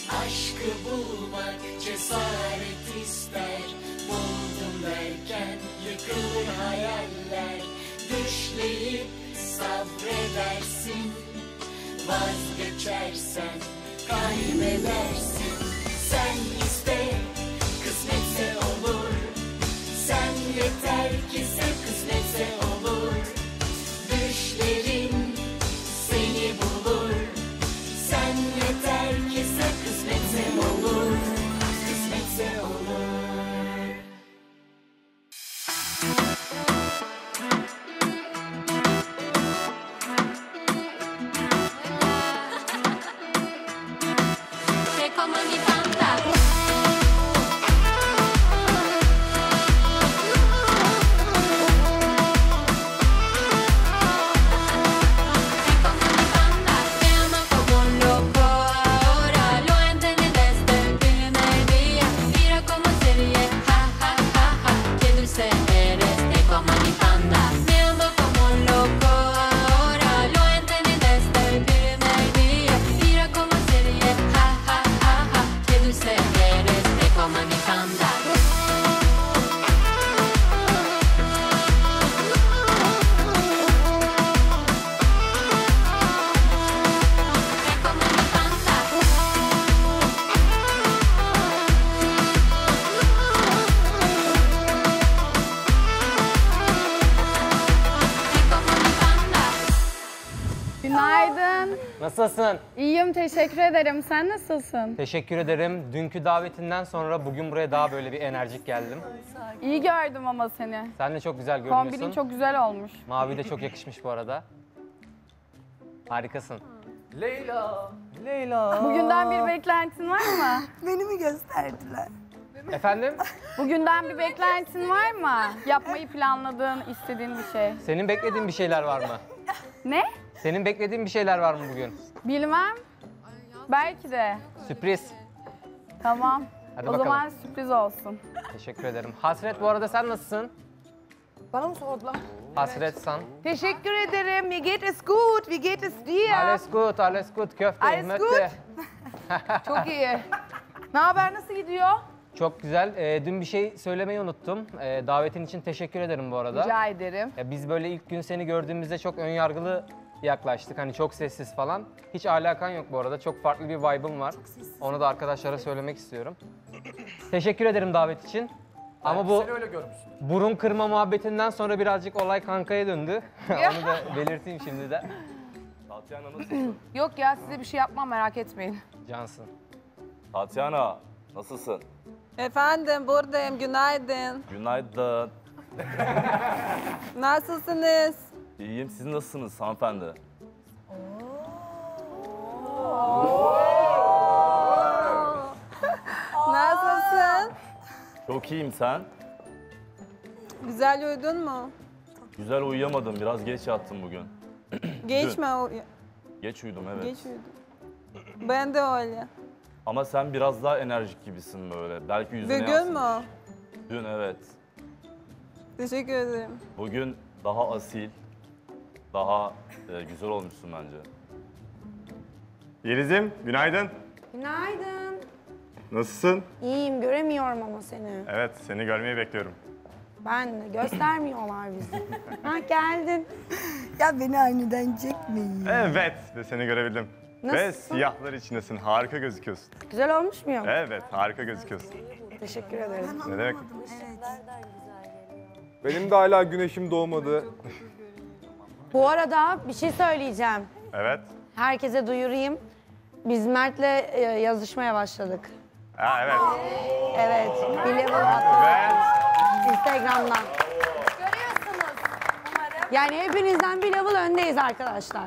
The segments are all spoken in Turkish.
Aşkı bulmak cesaret ister. Buldum derken yıkılır hayaller. Düşleyip sabredersin. Vazgeçersen kaybedersin. Sen iste, kısmetse olur. Sen yeter ki sev, kısmetse olur. Düşlerin seni bulur. Sen yeter ki sev, kısmetse olur. Kısmetse olur. Günaydın. Nasılsın? İyiyim, teşekkür ederim. Sen nasılsın? Teşekkür ederim. Dünkü davetinden sonra bugün buraya daha böyle bir enerjik geldim. İyi gördüm ama seni. Sen de çok güzel görünüyorsun. Kombinin çok güzel olmuş. Mavi de çok yakışmış bu arada. Harikasın. Leyla, Leyla. Bugünden bir beklentin var mı? Beni mi gösterdiler? Efendim? Bugünden bir beklentin var mı? Yapmayı planladığın, istediğin bir şey. Senin beklediğin bir şeyler var mı? Ne? Senin beklediğin bir şeyler var mı bugün? Bilmem. Belki de. Sürpriz. Tamam. Hadi o bakalım. zaman sürpriz olsun. Teşekkür ederim. Hasret, bu arada sen nasılsın? Bana mı sordular? Hasret san. Teşekkür ederim. Mir geht es gut. Wie geht es dir? Alles gut. Köfte, Alles mötte. Çok iyi. Ne haber? Nasıl gidiyor? Çok güzel. Dün bir şey söylemeyi unuttum. Davetin için teşekkür ederim bu arada. Rica ederim. Biz böyle ilk gün seni gördüğümüzde çok önyargılı yaklaştık. Hani çok sessiz falan. Hiç alakan yok bu arada. Çok farklı bir vibe'ım var. Onu da arkadaşlara söylemek istiyorum. Teşekkür ederim davet için. Ama bu burun kırma muhabbetinden sonra birazcık olay kankaya döndü. Onu da belirteyim şimdi de. Tatyana nasılsın? Yok ya size bir şey yapmam merak etmeyin. Cansın. Tatyana nasılsın? Efendim buradayım. Günaydın. Günaydın. Nasılsınız? İyiyim, siz nasılsınız hanımefendi? Nasılsın? Çok iyiyim, sen? Güzel uyudun mu? Güzel uyuyamadım, biraz geç yattım bugün. Geç mi? Geç uyudum, evet. Geç uyudum. Ben de öyle. Ama sen biraz daha enerjik gibisin böyle. Belki yüzüne Bugün yansımış. mü? Dün, evet. Teşekkür ederim. Bugün daha asil, daha güzel olmuşsun bence. Yeliz'im, günaydın. Günaydın. Nasılsın? İyiyim, göremiyorum ama seni. Evet, seni görmeyi bekliyorum. Ben de, göstermiyorlar bizi. Ha geldin. Ya beni aniden çekmeyin. Evet, ve seni görebildim. Ve Nasılsın? siyahlar içindesin, harika gözüküyorsun. Güzel olmuş muyum? Evet, harika gözüküyorsun. Teşekkür ederim. Ne demek? Benim de hala güneşim doğmadı. Bu arada bir şey söyleyeceğim. Evet. Herkese duyurayım. Biz Mert'le yazışmaya başladık. Ha, evet. Evet, bir level atladık. Instagram'dan. Görüyorsunuz umarım. Yani hepinizden bir level öndeyiz arkadaşlar.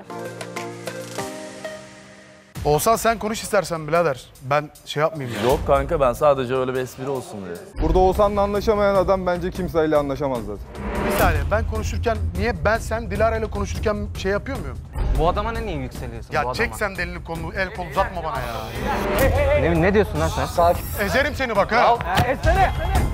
Oğuzhan sen konuş istersen birader. Ben şey yapmayayım ya. Yok kanka, ben sadece öyle bir espri olsun diye. Burada Oğuzhan'la anlaşamayan adam bence kimseyle anlaşamaz zaten. Bir saniye ben konuşurken niye sen Dilara ile konuşurken şey yapıyor muyum? Bu adama ne niye yükseliyorsun bu Ya adama? çek sen de elini kolunu, el kol uzatma bana ya. Ne diyorsun lan sen? Sakin. Ezerim seni bak ha. Ezsene.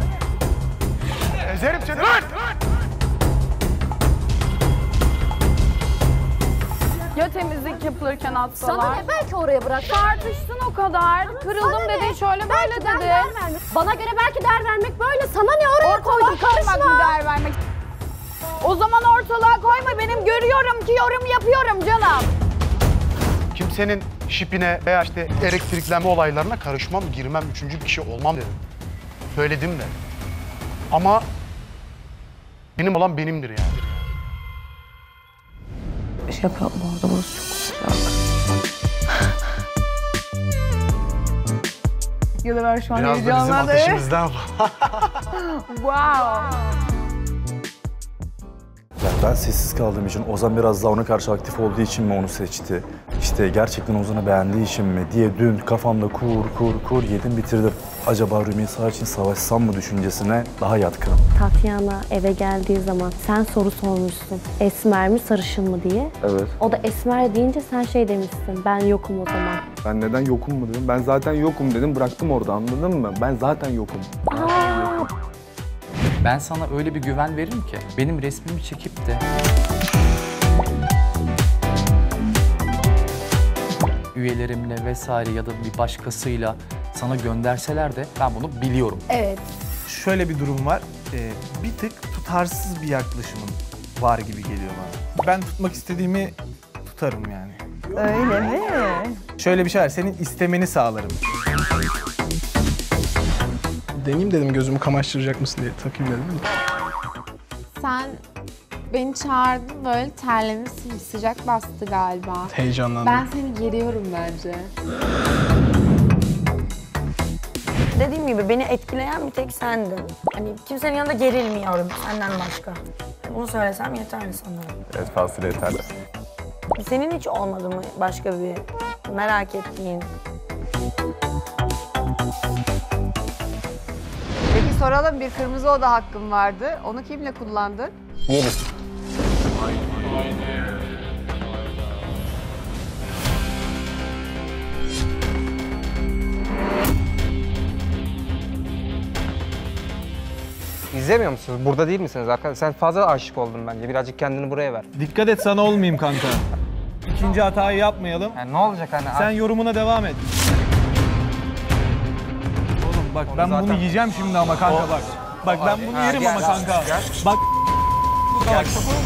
Ezerim seni lan. Ya temizlik yapılırken atsalar? Sana ne? Belki oraya bırak. Tartıştın o kadar. Kırıldım dedin, şöyle böyle dedin. Bana göre belki değer vermek böyle. Sana ne oraya koydun? Karışma. Değer vermek. O zaman ortalığa koyma. Benim görüyorum ki yorum yapıyorum canım. Kimsenin şipine veya işte elektriklenme olaylarına karışmam, girmem, üçüncü bir kişi olmam dedim. Söyledim de. Ama benim olan benimdir yani. Şey yapalım bu arada, burası çok sıcak. Yıllar şu an Biraz da bizim heyecanlandı. ateşimizden var. Wow. Ya ben sessiz kaldığım için, Ozan biraz daha ona karşı aktif olduğu için mi onu seçti? İşte gerçekten Ozan'ı beğendiği için mi diye dün kafamda kur yedim bitirdim. Acaba Rümeysa için savaşsam mı düşüncesine daha yatkınım. Tatyana eve geldiği zaman sen soru sormuşsun. Esmer mi sarışın mı diye. Evet. O da esmer deyince sen şey demişsin. Ben yokum o zaman. Ben neden yokum mu dedim. Ben zaten yokum dedim. Bıraktım orada, anladın mı? Ben zaten yokum. Ben sana öyle bir güven veririm ki benim resmimi çekip de üyelerimle vesaire ya da bir başkasıyla sana gönderseler de ben bunu biliyorum. Evet. Şöyle bir durum var. Bir tık tutarsız bir yaklaşımın var gibi geliyor bana. Ben tutmak istediğimi tutarım yani. Öyle mi? Şöyle bir şey var, senin istemeni sağlarım. Deneyeyim dedim, gözümü kamaştıracak mısın diye takayım dedim. Sen beni çağırdın, böyle terlemişsin, sıcak bastı galiba. Heyecanlandım. Ben seni geriyorum bence. Dediğim gibi beni etkileyen bir tek sendin. Hani kimsenin yanında gerilmiyorum senden başka. Bunu söylesem yeterli sanırım. Evet, fazla yeterli. Senin hiç olmadı mı başka bir merak ettiğin? Peki soralım, bir kırmızı oda hakkım vardı. Onu kimle kullandın? Yeliz. İzlemiyor musunuz? Burada değil misiniz arkadaşlar? Sen fazla aşık oldun bence. Birazcık kendini buraya ver. Dikkat et sana olmayayım kanka. İkinci hatayı yapmayalım. Yani ne olacak hani? Sen yorumuna devam et. Oğlum bak ben bunu yiyeceğim şimdi ama kanka bak. Bak ben bunu yerim ama kanka. Bak. Bak.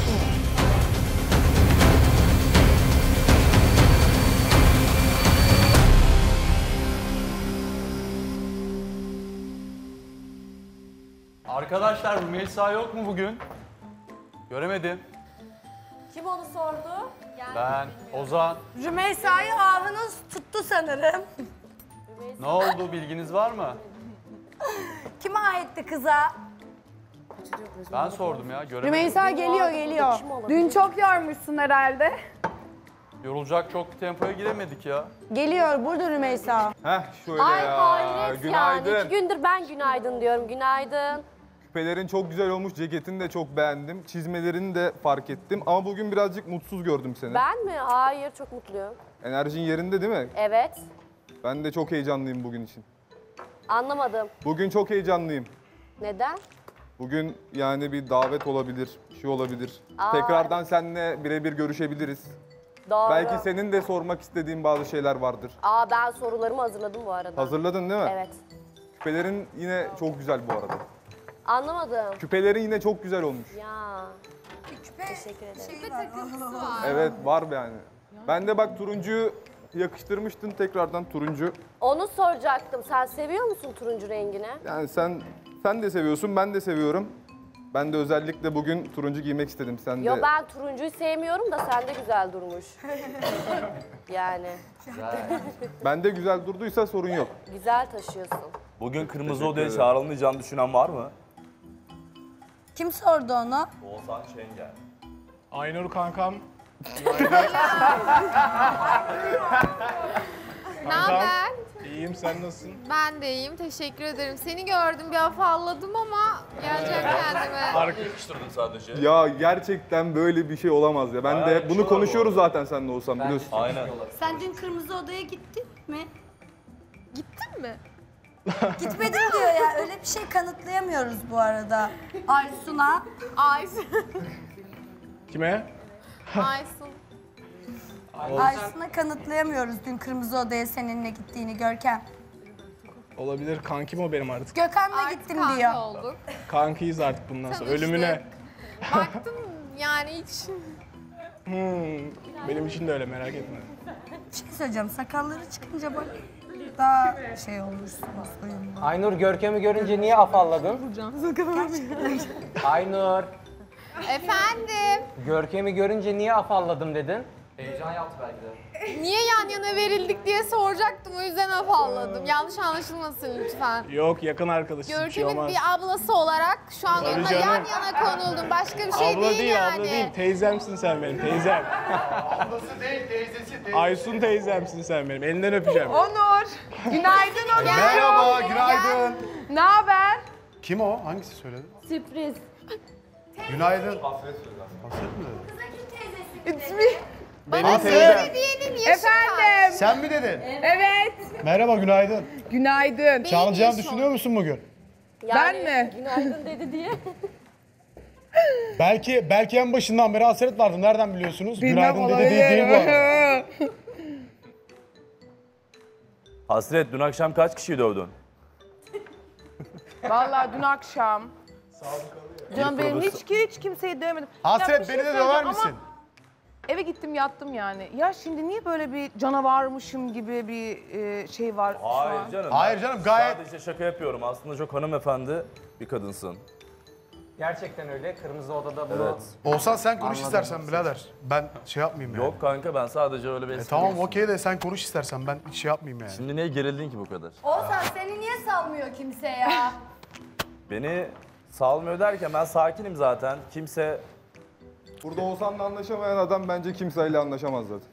Arkadaşlar Rümeysa yok mu bugün? Göremedim. Kim onu sordu? Ben, Ozan. Rümeysa'yı avınız tuttu sanırım. Ne oldu, bilginiz var mı? Kime aitti kıza? Ben sordum ya, göremedim. Rümeysa geliyor. Dün çok yormuşsun herhalde. Yorulacak çok bir tempoya giremedik ya. Geliyor, burada Rümeysa. Heh şöyle Ay ya. hayret Günaydın. yani. 2 gündür ben günaydın diyorum. Günaydın. Küpelerin çok güzel olmuş. Ceketini de çok beğendim. Çizmelerini de fark ettim. Ama bugün birazcık mutsuz gördüm seni. Ben mi? Hayır, çok mutluyum. Enerjin yerinde değil mi? Evet. Ben de çok heyecanlıyım bugün için. Anlamadım. Bugün çok heyecanlıyım. Neden? Bugün yani bir davet olabilir, bir şey olabilir. Aa. Tekrardan seninle birebir görüşebiliriz. Doğru. Belki senin de sormak istediğin bazı şeyler vardır. Ben sorularımı hazırladım bu arada. Hazırladın değil mi? Evet. Küpelerin yine çok güzel bu arada. Anlamadım. Küpelerin yine çok güzel olmuş. Ya. Teşekkür ederim. Bir takıntısı var. Evet var yani. Ben de bak turuncuyu yakıştırmıştın tekrardan turuncu. Onu soracaktım. Sen seviyor musun turuncu rengini? Yani sen de seviyorsun, ben de seviyorum. Ben de özellikle bugün turuncu giymek istedim. Sen Yo de ben turuncuyu sevmiyorum da sende güzel durmuş. Yani. bende güzel durduysa sorun yok. Güzel taşıyorsun. Bugün Kırmızı Oda'ya çağrılmayacağını düşünen var mı? Kim sordu onu? Oğuzhan Şengel. Aynur kankam. Ne haber? İyiyim, sen nasılsın? Ben de iyiyim, teşekkür ederim. Seni gördüm, bir afalladım ama geleceğim kendime. Yakıştırdın sadece. Ya gerçekten böyle bir şey olamaz ya. Ben de bunu konuşuyoruz zaten seninle olsam biliyorsun. Aynen. Sen dün Kırmızı Oda'ya gittin mi? Gittin mi? Gitmedim diyor ya. Öyle bir şey kanıtlayamıyoruz bu arada. Aysun'a. Aysun. Kime? Aysun. Aslında kanıtlayamıyoruz dün Kırmızı Oda'ya seninle gittiğini Görkem. Olabilir. Kankim o benim artık. Gökhan'la gittim diyor. Olduk. Kankıyız artık bundan sonra. Tanıştık. Ölümüne. Baktım yani hiç. Benim için de öyle, merak etme. Bir şey söyleyeceğim, sakalları çıkınca bak daha şey olursunuz uyumlu. Aynur, Görkem'i görünce niye afalladın? Aynur, Efendim? Görkem'i görünce niye afalladım dedin? Heyecan yaptı belki de. Niye yan yana verildik diye soracaktım, o yüzden afalladım. Yanlış anlaşılmasın lütfen. Yok, yakın arkadaşız. Görkem'in bir ablası olarak şu an Tabii onunla canım. yan yana konuldum. Başka bir şey Abla değil yani. abla değil. Teyzemsin sen benim, teyzem. Ablası değil, teyzesi. Aysun teyzemsin sen benim. Elinden öpeceğim. Onur. Günaydın Onur. Merhaba, günaydın. Ne haber? Kim o? Hangisi söyledi? Sürpriz. Günaydın. Hasret mi dedi? Benim teyzem. Efendim. Sen mi dedin? Evet. Merhaba, günaydın. Günaydın. Çalacağını düşünüyor musun bugün? Ben mi? Günaydın dedi diye. Belki en başından beri hasret vardı. Nereden biliyorsunuz? Bilmem, Günaydın dedi değil bu arada. Hasret, dün akşam kaç kişiyi dövdün? Vallahi dün akşam. Canım benim hiç kimseyi dövmedim. Hasret, Ya bir şey beni de döver söyleyeceğim misin? ama eve gittim yattım yani. Ya şimdi niye böyle bir canavarmışım gibi bir şey var şu an? Hayır canım. Hayır canım, gayet... Sadece şaka yapıyorum. Aslında çok hanımefendi bir kadınsın. Gerçekten öyle. Kırmızı Oda'da bunu... Evet. Olsan sen konuş Anladım. istersen birader. Ben şey yapmayayım yani. Yok kanka, ben sadece öyle bir espri Tamam yaptım. okey de sen konuş istersen, ben hiç şey yapmayayım yani. Şimdi niye gerildin ki bu kadar? Oğuzhan seni niye salmıyor kimse ya? Beni salmıyor derken ben sakinim zaten. Kimse... Burada Oğuzhan'la anlaşamayan adam bence kimseyle anlaşamaz zaten.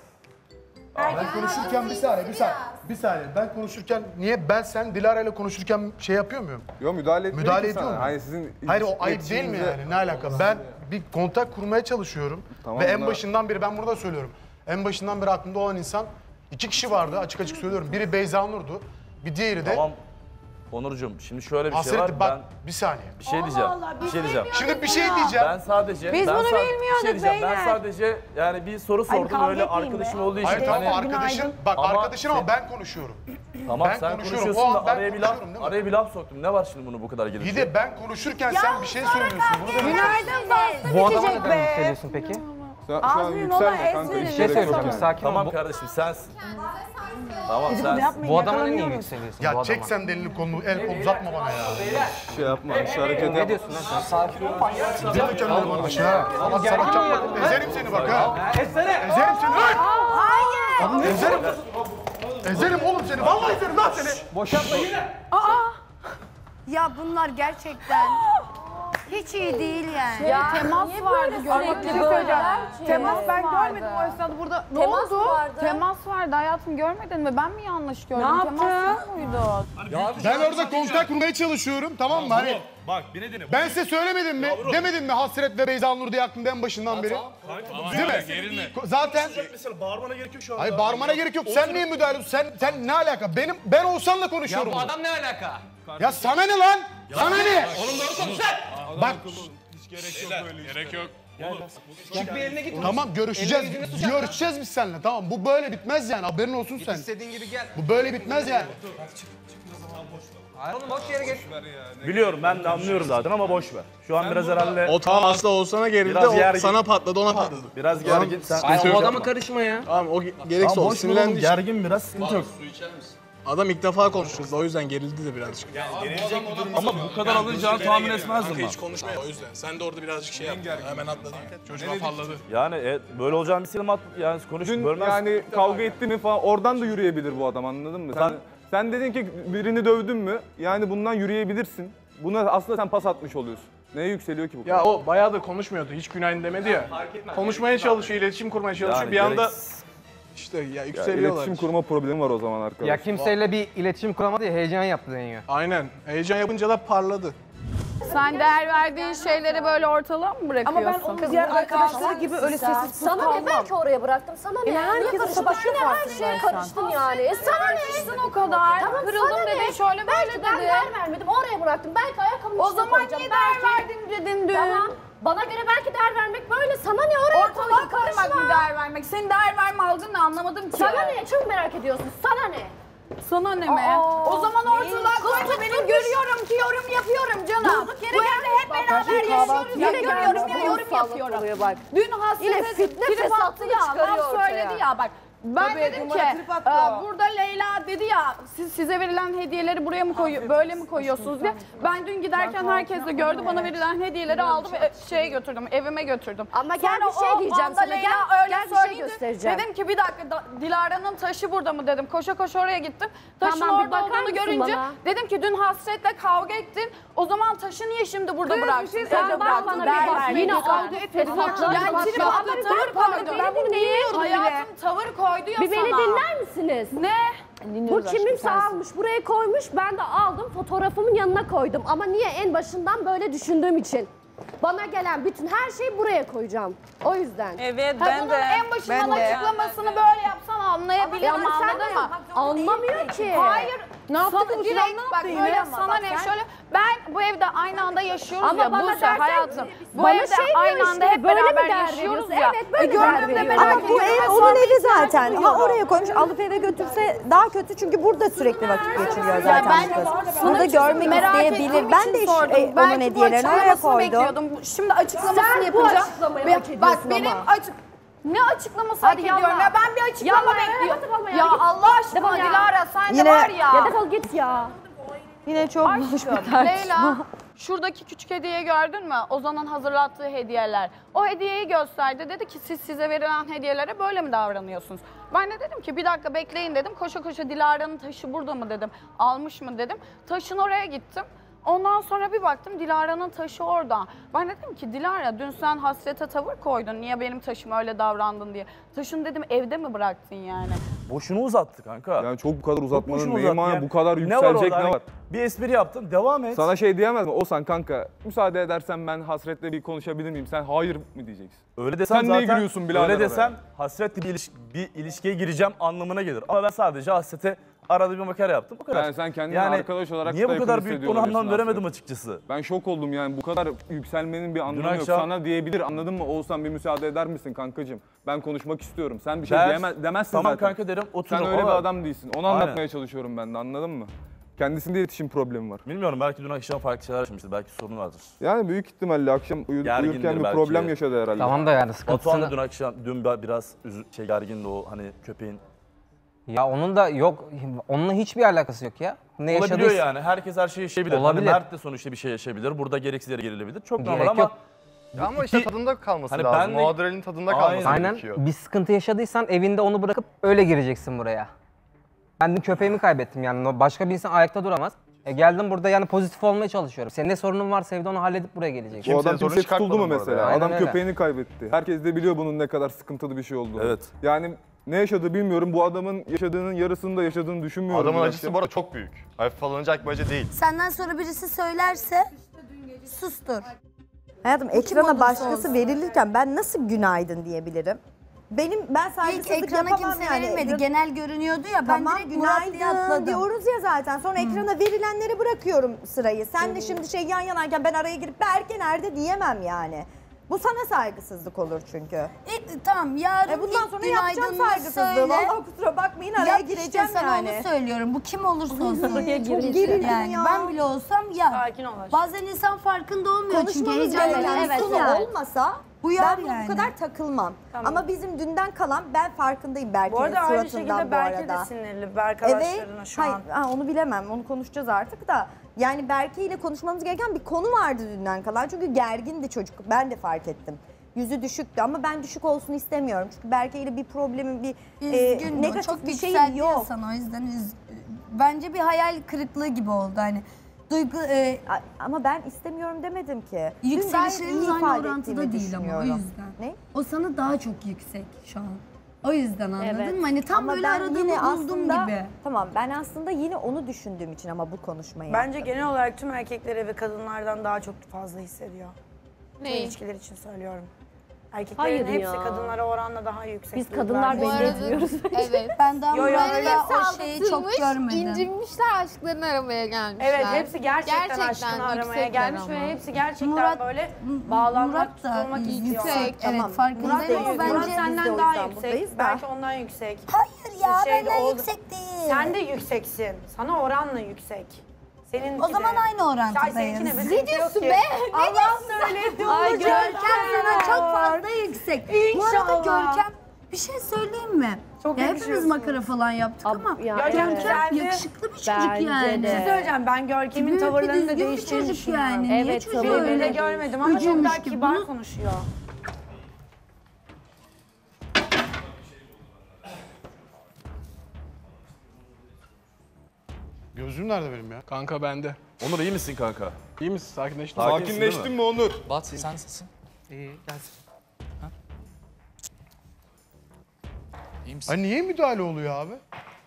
Ben konuşurken bir saniye. Ben konuşurken niye sen Dilara ile konuşurken şey yapıyor muyum? Yok, müdahale etmiyor Müdahale ki ediyor sana. mu? Hani sizin Hayır, o ayıp değil mi yani? Ne alaka? Ben bir kontak kurmaya çalışıyorum Tamam, ve en buna- başından beri ben burada söylüyorum. En başından beri aklımda olan insan 2 kişi vardı, açık açık söylüyorum. Biri Beyza Nur'du, bir diğeri de Tamam. Onurcuğum, şimdi şöyle bir şey Hasret'ti. var. Bak bir saniye. Bir şey diyeceğim. Bir şey diyeceğim. Şimdi bir şey diyeceğim. Ben sadece... Biz bunu bilmiyorduk Ben beyler. sadece yani bir soru sordum kavga öyle etmeyin arkadaşım be. olduğu için. Hayır tamam hani- arkadaşın, bak Ama arkadaşın ama sen- ben konuşuyorum. Tamam Ben sen konuşuyorum. konuşuyorsun O an da ben araya bir laf, konuşuyorum, değil mi? araya bir laf soktum. Ne var şimdi bunu bu kadar gelişti? İyi de ben konuşurken sen bir şey söylemiyorsun. Bunu demek Günaydın bastı Bu adama bitecek neden be. yükseliyorsun peki? Şu an Ağzının ona yükselme es kanka. verin. Bir hiç şey gerek yok söyleyeceğim, yani. sakin ol. Tamam kardeşim sensin. Tamam Bunu sensin. yapmayın, Bu adama niye yakalanıyoruz. yükseliyorsun? bu Ya adama? çek sen de elini kolunu, el kol uzatma bana ya. Şey yapma, şu hareket Ne yap. diyorsun lan sen? Sakin ol. Deme kendini bana şey ha. Allah sana çarpma. Ezerim seni bak ha. Etsene. Ezerim seni lan. Hayır. Ezerim. Ezerim oğlum seni. Vallahi ezerim lan seni. Boşaltma yine. Ya bunlar gerçekten hiç iyi değil yani. Ya temas vardı Bir şey söyleyeceğim. Temas ben görmedim o esnada burada. Ne Temas oldu? vardı. Temas vardı hayatım, görmedin mi? Ben mi yanlış gördüm? Ne Temas yaptı? yok muydu? Ben orada kontak kurmaya çalışıyorum tamam mı? Hani Bak bir ne dinle. ben size söylemedim mi? Demedim mi Hasret ve Beyza Nur diye aklımda en başından beri? Değil mi? Gerilme. Zaten Mesela bağırmana gerek yok şu an. hayır bağırmana gerek yok. Sen niye müdahale ediyorsun? Sen ne alaka? Ben Oğuzhan'la Ya konuşuyorum. bu adam ne alaka? Ya sana ne lan? Sana ne? Oğlum doğru konuş lan. Bak Hiç gerek yok böyle. Gerek yok. Çık bir eline git. tamam görüşeceğiz. Elini yüzünü sıcak. Görüşeceğiz biz seninle tamam. Bu böyle bitmez yani haberin olsun sen. İstediğin gibi gel. Bu böyle bitmez yani. Oğlum boş yere geç. Biliyorum ben de anlıyorum zaten ama boş ver. Şu an biraz herhalde O tamam aslında Oğuzhan'a gerildi, Biraz o gergin. sana patladı, ona patladı. biraz gergin. Sen Ay, yok o adama yapma. karışma ya. Tamam o gerekse olsun. Sinirlendi işte. gergin biraz sıkıntı yok. Adam ilk defa konuşuyoruz o yüzden gerildi de birazcık. Ama bu kadar alınacağını tahmin etmezdim ben. Hiç konuşmuyor o yüzden. Sen de orada birazcık şey yaptın. Hemen atladın. Çocuk afalladı. Yani böyle olacağını bilseydim yani konuş Dün bölmez. yani kavga etti mi falan oradan da yürüyebilir bu adam, anladın mı? Sen dedin ki birini dövdün mü? Yani bundan yürüyebilirsin. Buna aslında sen pas atmış oluyorsun. Neye yükseliyor ki bu? Ya o bayağıdır konuşmuyordu. Hiç günaydın demedi ya. Konuşmaya çalışıyor, iletişim kurmaya çalışıyor. Yani bir anda gereksiz. işte ya Ya, yükseliyorlar. iletişim kurma problemi var o zaman arkadaş. Ya kimseyle bir iletişim kuramadı ya, heyecan yaptı deniyor. Aynen. Heyecan yapınca da parladı. Sen değer verdiğin şeyleri böyle ortalığa mı bırakıyorsun? Ama ben onun diğer arkadaşları gibi öyle sessiz pus Sana ne? Belki oraya bıraktım. Sana ne? herkese savaş yaparsın her şeye karıştın yani. Sana ne? Karıştın o kadar. Tamam, Kırıldım sana dedi, ne? şöyle böyle Belki dedi. ben değer vermedim. Oraya bıraktım. Belki ayakkabının O içine zaman koyacağım. niye değer Belki- verdim dedin dün? Tamam. Bana göre belki değer vermek böyle. Sana ne? Oraya Ortalığa koydum. koymak mı değer vermek? Senin değer verme algını anlamadım ki. Sana ne? Çok merak ediyorsun. Sana ne? Sana ne mi? O zaman ortalığa koyma, benim görüyorum ki yorum yapıyorum canım. Durduk yere Bu evde gelme. hep beraber yaşıyoruz ya, görüyorum ya, yorum yapıyorum. Dün Yine hasrete fitne trip fesatını attı ya, çıkarıyor laf söyledi ortaya. ya bak. Ben Tabii, dedim ki numara trip attı o. burada Leyla dedi ya size verilen hediyeleri buraya mı böyle mi koyuyorsunuz diye. Ben dün giderken herkes de gördü, bana verilen hediyeleri aldım ve şeye götürdüm, evime götürdüm. Ama gel Sonra bir şey o diyeceğim anda sana. Leyla Gel, öyle gel bir şey söyleyince göstereceğim. dedim ki bir dakika Dilara'nın taşı burada mı dedim. Koşa koşa oraya gittim. Taşın Tamam, bir orada bakar olduğunu mısın görünce bana? dedim ki dün hasretle kavga ettin. O zaman taşı niye şimdi burada Kız, bir bıraktın? şey Evde söyleyeceğim. bıraktın. Bana bir Değer bak. vermedin. Yine Kavga etmedin. fesatlar, Yani fesatlar. trip attı, Ben tavır bunu koydu. dinlemiyorum bile. Hayatım tavır koydu ya Bir beni sana. dinler misiniz? Ne? Bu kiminse almış, buraya koymuş. Ben de aldım, fotoğrafımın yanına koydum. Ama niye? En başından böyle düşündüğüm için. Bana gelen bütün her şeyi buraya koyacağım. O yüzden. Evet, Ha, ben bunun de. en başından Ben de. açıklamasını böyle yapsan anlayabilirim, Ama sen anladın de mı? anlamıyor ki. Hayır. Ne yaptık sana bu direkt Sinan, ne bak yaptı böyle yine ama sana bak ne sen- şöyle ben bu evde aynı anda yaşıyoruz Ama ya bana Buse dersen- hayatım. Bu bana evde şey diyor aynı anda işte, hep böyle mi beraber değer yaşıyoruz veriyorsun? ya. Evet, böyle değer Gördüğümde veriyorum. merak Ama bu ediyorum. ev Ve onun sonra evi bir ihtiyacı zaten. Ha duyuyorum. oraya koymuş, alıp eve götürse daha kötü çünkü burada sürekli vakit geçiriyor zaten ben bu kız. sana Burada çözüm görmek merak isteyebilir. ettiğim Ben için de sordum. onun Belki bu hediyelerini oraya açıklamasını koydum. bekliyordum. Şimdi açıklamasını Sen bu yapacağım. açıklamayı Ve hak ediyorsun bak benim ama. ne açıklaması Hadi hak ediyorum yallah. ya ben bir açıklama Yallah, bekliyorum. hadi baba ya, Ya git. Allah aşkına Defol ya. Dilara sen de Yine- var ya. Ya defol git ya. Yine çok boş bir tartışma. Leyla, şuradaki küçük hediyeyi gördün mü? Ozan'ın hazırlattığı hediyeler. O hediyeyi gösterdi. Dedi ki siz size verilen hediyelere böyle mi davranıyorsunuz? Ben de dedim ki bir dakika bekleyin dedim. Koşa koşa Dilara'nın taşı burada mı dedim. Almış mı dedim. Taşın oraya gittim. Ondan sonra bir baktım Dilara'nın taşı orada. Ben dedim ki Dilara dün sen hasrete tavır koydun. Niye benim taşıma öyle davrandın diye. Taşını dedim evde mi bıraktın yani? Boşuna uzattı kanka. Yani çok bu kadar uzatmanın Boşuna neyi uzattı var? yani. Bu kadar Ne var yükselecek orada? ne Hani var? Bir espri yaptın, devam et. Sana şey diyemez mi? Oğuzhan kanka müsaade edersen ben hasretle bir konuşabilir miyim? Sen hayır mı diyeceksin? Öyle desem Sen zaten, niye giriyorsun birader öyle oraya? desem hasretli bir ilişkiye gireceğim anlamına gelir. Ama ben sadece hasrete arada bir makara yaptım. Bu kadar. Yani sen kendini Yani arkadaş olarak niye da bu kadar yakın büyük hissediyor onu anlam olabilirsin veremedim aslında. açıkçası. Ben şok oldum yani bu kadar yükselmenin bir anlamı yok. akşam- Sana diyebilir anladın mı? Oğuzhan bir müsaade eder misin kankacığım? Ben konuşmak istiyorum. Sen bir şey Der, demezsin tamam zaten. kanka derim, otururum Sen öyle ama- bir adam değilsin. Onu Aynen. anlatmaya çalışıyorum ben de anladın mı? Kendisinde iletişim problemi var. Bilmiyorum belki dün akşam farklı şeyler yaşamıştır. Belki sorun vardır. Yani büyük ihtimalle akşam Gergindir uyurken bir belki. problem yaşadı herhalde. Tamam da yani Batuhan sıkıntısını... da dün biraz gergindi o hani köpeğin. Ya onun da yok, onunla hiçbir alakası yok ya. Ne Olabiliyor yaşadıysa- yani. Herkes her şeyi yaşayabilir. Olabilir. Hani Mert de sonuçta bir şey yaşayabilir. Burada gereksiz yere gerilebilir. Çok Gerek normal ama... yok. Ama işte tadında kalması Hani lazım. ben de- Muhadirel'in tadında kalması Aynen. gerekiyor. Bir sıkıntı yaşadıysan evinde onu bırakıp öyle gireceksin buraya. Ben de köpeğimi kaybettim yani. Başka bir insan ayakta duramaz. Geldim burada yani pozitif olmaya çalışıyorum. Senin ne sorunun varsa evde onu halledip buraya geleceksin. Bu adam kimse tutuldu mu mesela? Aynen Adam öyle. köpeğini kaybetti. Herkes de biliyor bunun ne kadar sıkıntılı bir şey olduğunu. Evet. Yani ne yaşadı bilmiyorum. Bu adamın yaşadığının yarısını da yaşadığını düşünmüyorum. Adamın bu acısı akşam. bu arada çok büyük. Hafife alınacak bir acı değil. Senden sonra birisi söylerse sustur. Hayatım kim ekrana olursa başkası olsun. verilirken ben nasıl günaydın diyebilirim? Ben İlk saygısızlık ekrana yapamam kimse yani. verilmedi. Genel görünüyordu ya. Ben Tamam direkt Murat diye günaydın atladım. diyoruz ya zaten. Sonra ekrana verilenleri bırakıyorum sırayı. Sen de şimdi yan yanayken ben araya girip Berke nerede diyemem yani. Bu sana saygısızlık olur çünkü. Tamam yarın Bundan ilk sonra yapacağım günaydınını saygısızlığı. söyle. Vallahi kusura bakmayın araya Yap gireceğim işte, sana yani. onu söylüyorum. Bu kim olursa olsun. Çok gerildim yani. ya. Ben bile olsam ya. Sakin ol aşkım. Bazen insan farkında olmuyor çünkü Konuşmamız heyecanlanıyor. gereken konu olmasa Uyar ben buna yani. bu kadar takılmam. Ama bizim dünden kalan ben farkındayım Berke'nin Bu arada aynı suratından şekilde bu Berke de arada. sinirli arkadaşlarına şu an. Onu bilemem. Onu konuşacağız artık da. Yani Berke ile konuşmamız gereken bir konu vardı dünden kalan. Çünkü gergindi çocuk. Ben de fark ettim. Yüzü düşüktü ama ben düşük olsun istemiyorum. Çünkü Berke ile bir problemim, bir Üzgün negatif çok bir şey yükseldi yok. ya sana o yüzden bence bir hayal kırıklığı gibi oldu hani. Duygu ama ben istemiyorum demedim ki. Dün Yükselişlerimiz gayet iyi aynı ifade orantıda ettiğimi değil ama o düşünüyorum. yüzden. Ne? O sana daha çok yüksek şu an. O yüzden anladın Evet. mı? Hani tam Ama böyle ben aradığımı yine buldum aslında, gibi. Tamam, ben aslında yine onu düşündüğüm için ama bu konuşmayı Bence yaptım. genel olarak tüm erkekler ve kadınlardan daha çok fazla hissediyor. Ne? Tüm ilişkiler için söylüyorum. Erkeklerin Hayır hepsi ya. kadınlara oranla daha yüksek. Biz kadınlar belli ediyoruz. Evet. Ben daha Yo, yo, Murat'la öyle. o şeyi çok görmedim. İncinmişler, aşklarını aramaya gelmişler. Evet, hepsi gerçekten aşkını aramaya yüksekler gelmiş ama. ve hepsi gerçekten Murat- böyle bağlanmak, Murat da tutulmak istiyor. yüksek. Evet, Murat farkındayım ama Murat bence senden daha yüksek, belki ondan yüksek. Hayır ya, Şeyde benden oldu. yüksek değil. Sen de yükseksin. Sana oranla yüksek. Seninki O zaman de. aynı orantıdayız. Seninki Ne sıkıntı yok diyorsun ki. be? Allah söyledi Ay olacak. Görkem sana çok fazla yüksek. Bu arada İnşallah. Görkem bir şey söyleyeyim mi? Çok Ya hepimiz yakışıyorsunuz. makara falan yaptık ama Ya Görkem güzeldi. yakışıklı bir çocuk Bence yani. de. Bir şey söyleyeceğim, ben Görkem'in Büyük bir tavırlarını da düzgün bir değiştiğini çocuk düşünüyorum. yani. Niye Evet, çocuğu tabii. Filmde öyle görmedim ama çok gücünmüş daha gibi? kibar Bunu- konuşuyor. Gözlüğüm nerede benim ya? Kanka bende. Onur iyi misin kanka? İyi misin? Sakinleştin. Sakinleştin mi Onur? Batsi sen nasılsın? İyi gelsin. Ha? İyi misin? Ay niye müdahale oluyor abi?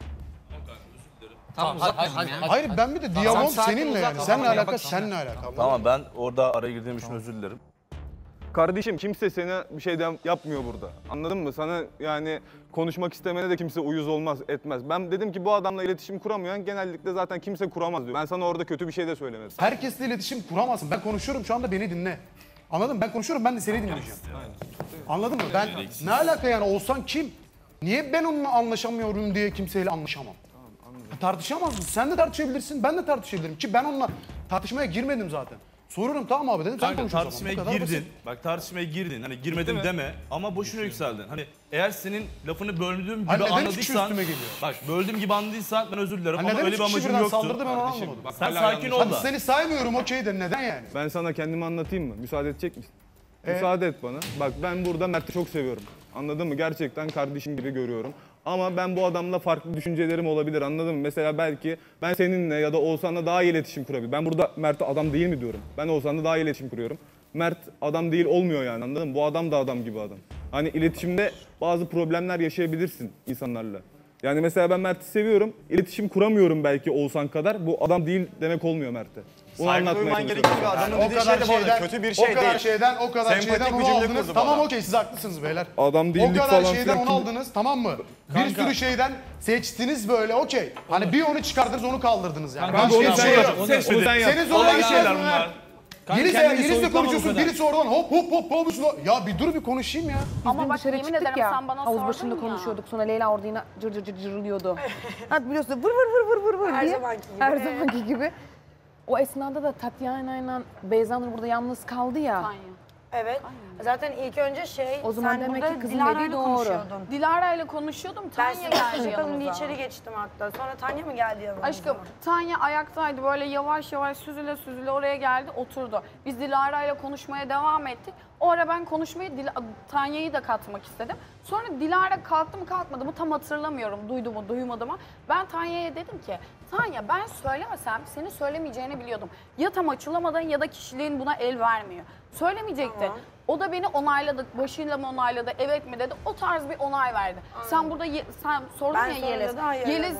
Tamam hadi. Hayır ben bir de diyalog seninle yani. Seninle alakası seninle alakalı. Tamam ben orada araya girdiğim için özür dilerim. Kardeşim kimse sana bir şey yapmıyor burada. Anladın mı? Sana yani konuşmak istemene de kimse uyuz olmaz, etmez. Ben dedim ki bu adamla iletişim kuramıyorsun. Genellikle zaten kimse kuramaz diyor. Ben sana orada kötü bir şey de söylemedim. Herkesle iletişim kuramazsın. Ben konuşuyorum şu anda beni dinle. Anladın mı? Ben konuşuyorum ben de seni dinleyeceğim. Anladın mı? Ben ne alaka yani olsan kim? Niye ben onunla anlaşamıyorum diye kimseyle anlaşamam? Tartışamaz mısın? Sen de tartışabilirsin, ben de tartışabilirim ki ben onunla tartışmaya girmedim zaten. Soruyorum tamam abi dedim sen Kanka konuş o zaman. tartışmaya Bu kadar girdin. basit. Bak tartışmaya girdin. Hani girmedim deme ama boşuna yükseldin. Hani eğer senin lafını böldüğüm gibi Hani neden üç kişi anladıysan... üstüme geliyor? Bak böldüğüm gibi anladıysan ben özür dilerim Hani ama neden öyle üç bir kişi amacım birden yoktu. saldırdı ben onu anlamadım. Bak, sen sakin ol Hadi da. seni saymıyorum okey de neden yani? Ben sana kendimi anlatayım mı? Müsaade edecek misin? Müsaade et bana. Bak ben burada Mert'i çok seviyorum. Anladın mı? Gerçekten kardeşim gibi görüyorum. Ama ben bu adamla farklı düşüncelerim olabilir, anladın mı? Mesela belki ben seninle ya da Oğuzhan'la daha iyi iletişim kurabilirim. Ben burada Mert'e adam değil mi diyorum. Ben Oğuzhan'la daha iyi iletişim kuruyorum. Mert adam değil olmuyor yani, anladın mı? Bu adam da adam gibi adam. Hani iletişimde bazı problemler yaşayabilirsin insanlarla. Yani mesela ben Mert'i seviyorum, iletişim kuramıyorum belki Oğuzhan kadar. Bu adam değil demek olmuyor Mert'e. Bunu Saygı anlatmaya duyman çalışıyorum. gerektiği bir adamın O dediği kadar şey de bu arada şeyden, kötü bir şey o kadar değil. şeyden, o kadar Sempatik şeyden bir onu cümle aldınız. kurdu Tamam bana. okey siz haklısınız beyler. Adam O değillik kadar falan şeyden filan. onu aldınız tamam mı? Bir Kanka. sürü şeyden seçtiniz böyle okey. Hani bir onu çıkardınız onu kaldırdınız yani. Kanka onu sen yap. Onu sen yap. Senin zoruna Olan şeyler bunlar. Yeliz kendini Yeliz'le soyutlama bu konuşuyorsun kadar. birisi oradan hop hop hop hop üstüne. Ya bir dur bir konuşayım ya. Ama Dün bak dışarı yemin çıktık ederim ya, sen bana havuz sordun başında ya. konuşuyorduk. Sonra Leyla orada yine cır cır cır cırlıyordu. Ha biliyorsun vur vur vur vur vur vur Her diye. zamanki gibi. Her zamanki gibi. O esnada da Tatyana'yla Beyza Nur burada yalnız kaldı ya. Tanya. Evet. Zaten ilk önce O zaman sen demek burada ki kızın Dilara'yla dediği doğru. konuşuyordun. Dilara ile konuşuyordum. Ben Tanya size geldi konuşalım diye yanımıza. içeri geçtim hatta. Sonra Tanya mı geldi yanımıza? Aşkım Tanya ayaktaydı böyle yavaş yavaş süzüle süzüle oraya geldi oturdu. Biz Dilara ile konuşmaya devam ettik. O ara ben konuşmayı Tanya'yı da katmak istedim. Sonra Dilara kalktı mı kalkmadı mı tam hatırlamıyorum. Duydu mu duymadı mı. Ben Tanya'ya dedim ki Tanya ben söylemesem senin söylemeyeceğini biliyordum. Ya tam açılamadın ya da kişiliğin buna el vermiyor. Söylemeyecekti. Tamam. O da beni onayladı. Başıyla mı onayladı, evet mi dedi. O tarz bir onay verdi. Sen burada sen sordun Ben ya sorunca Yeliz. da hayır Yeliz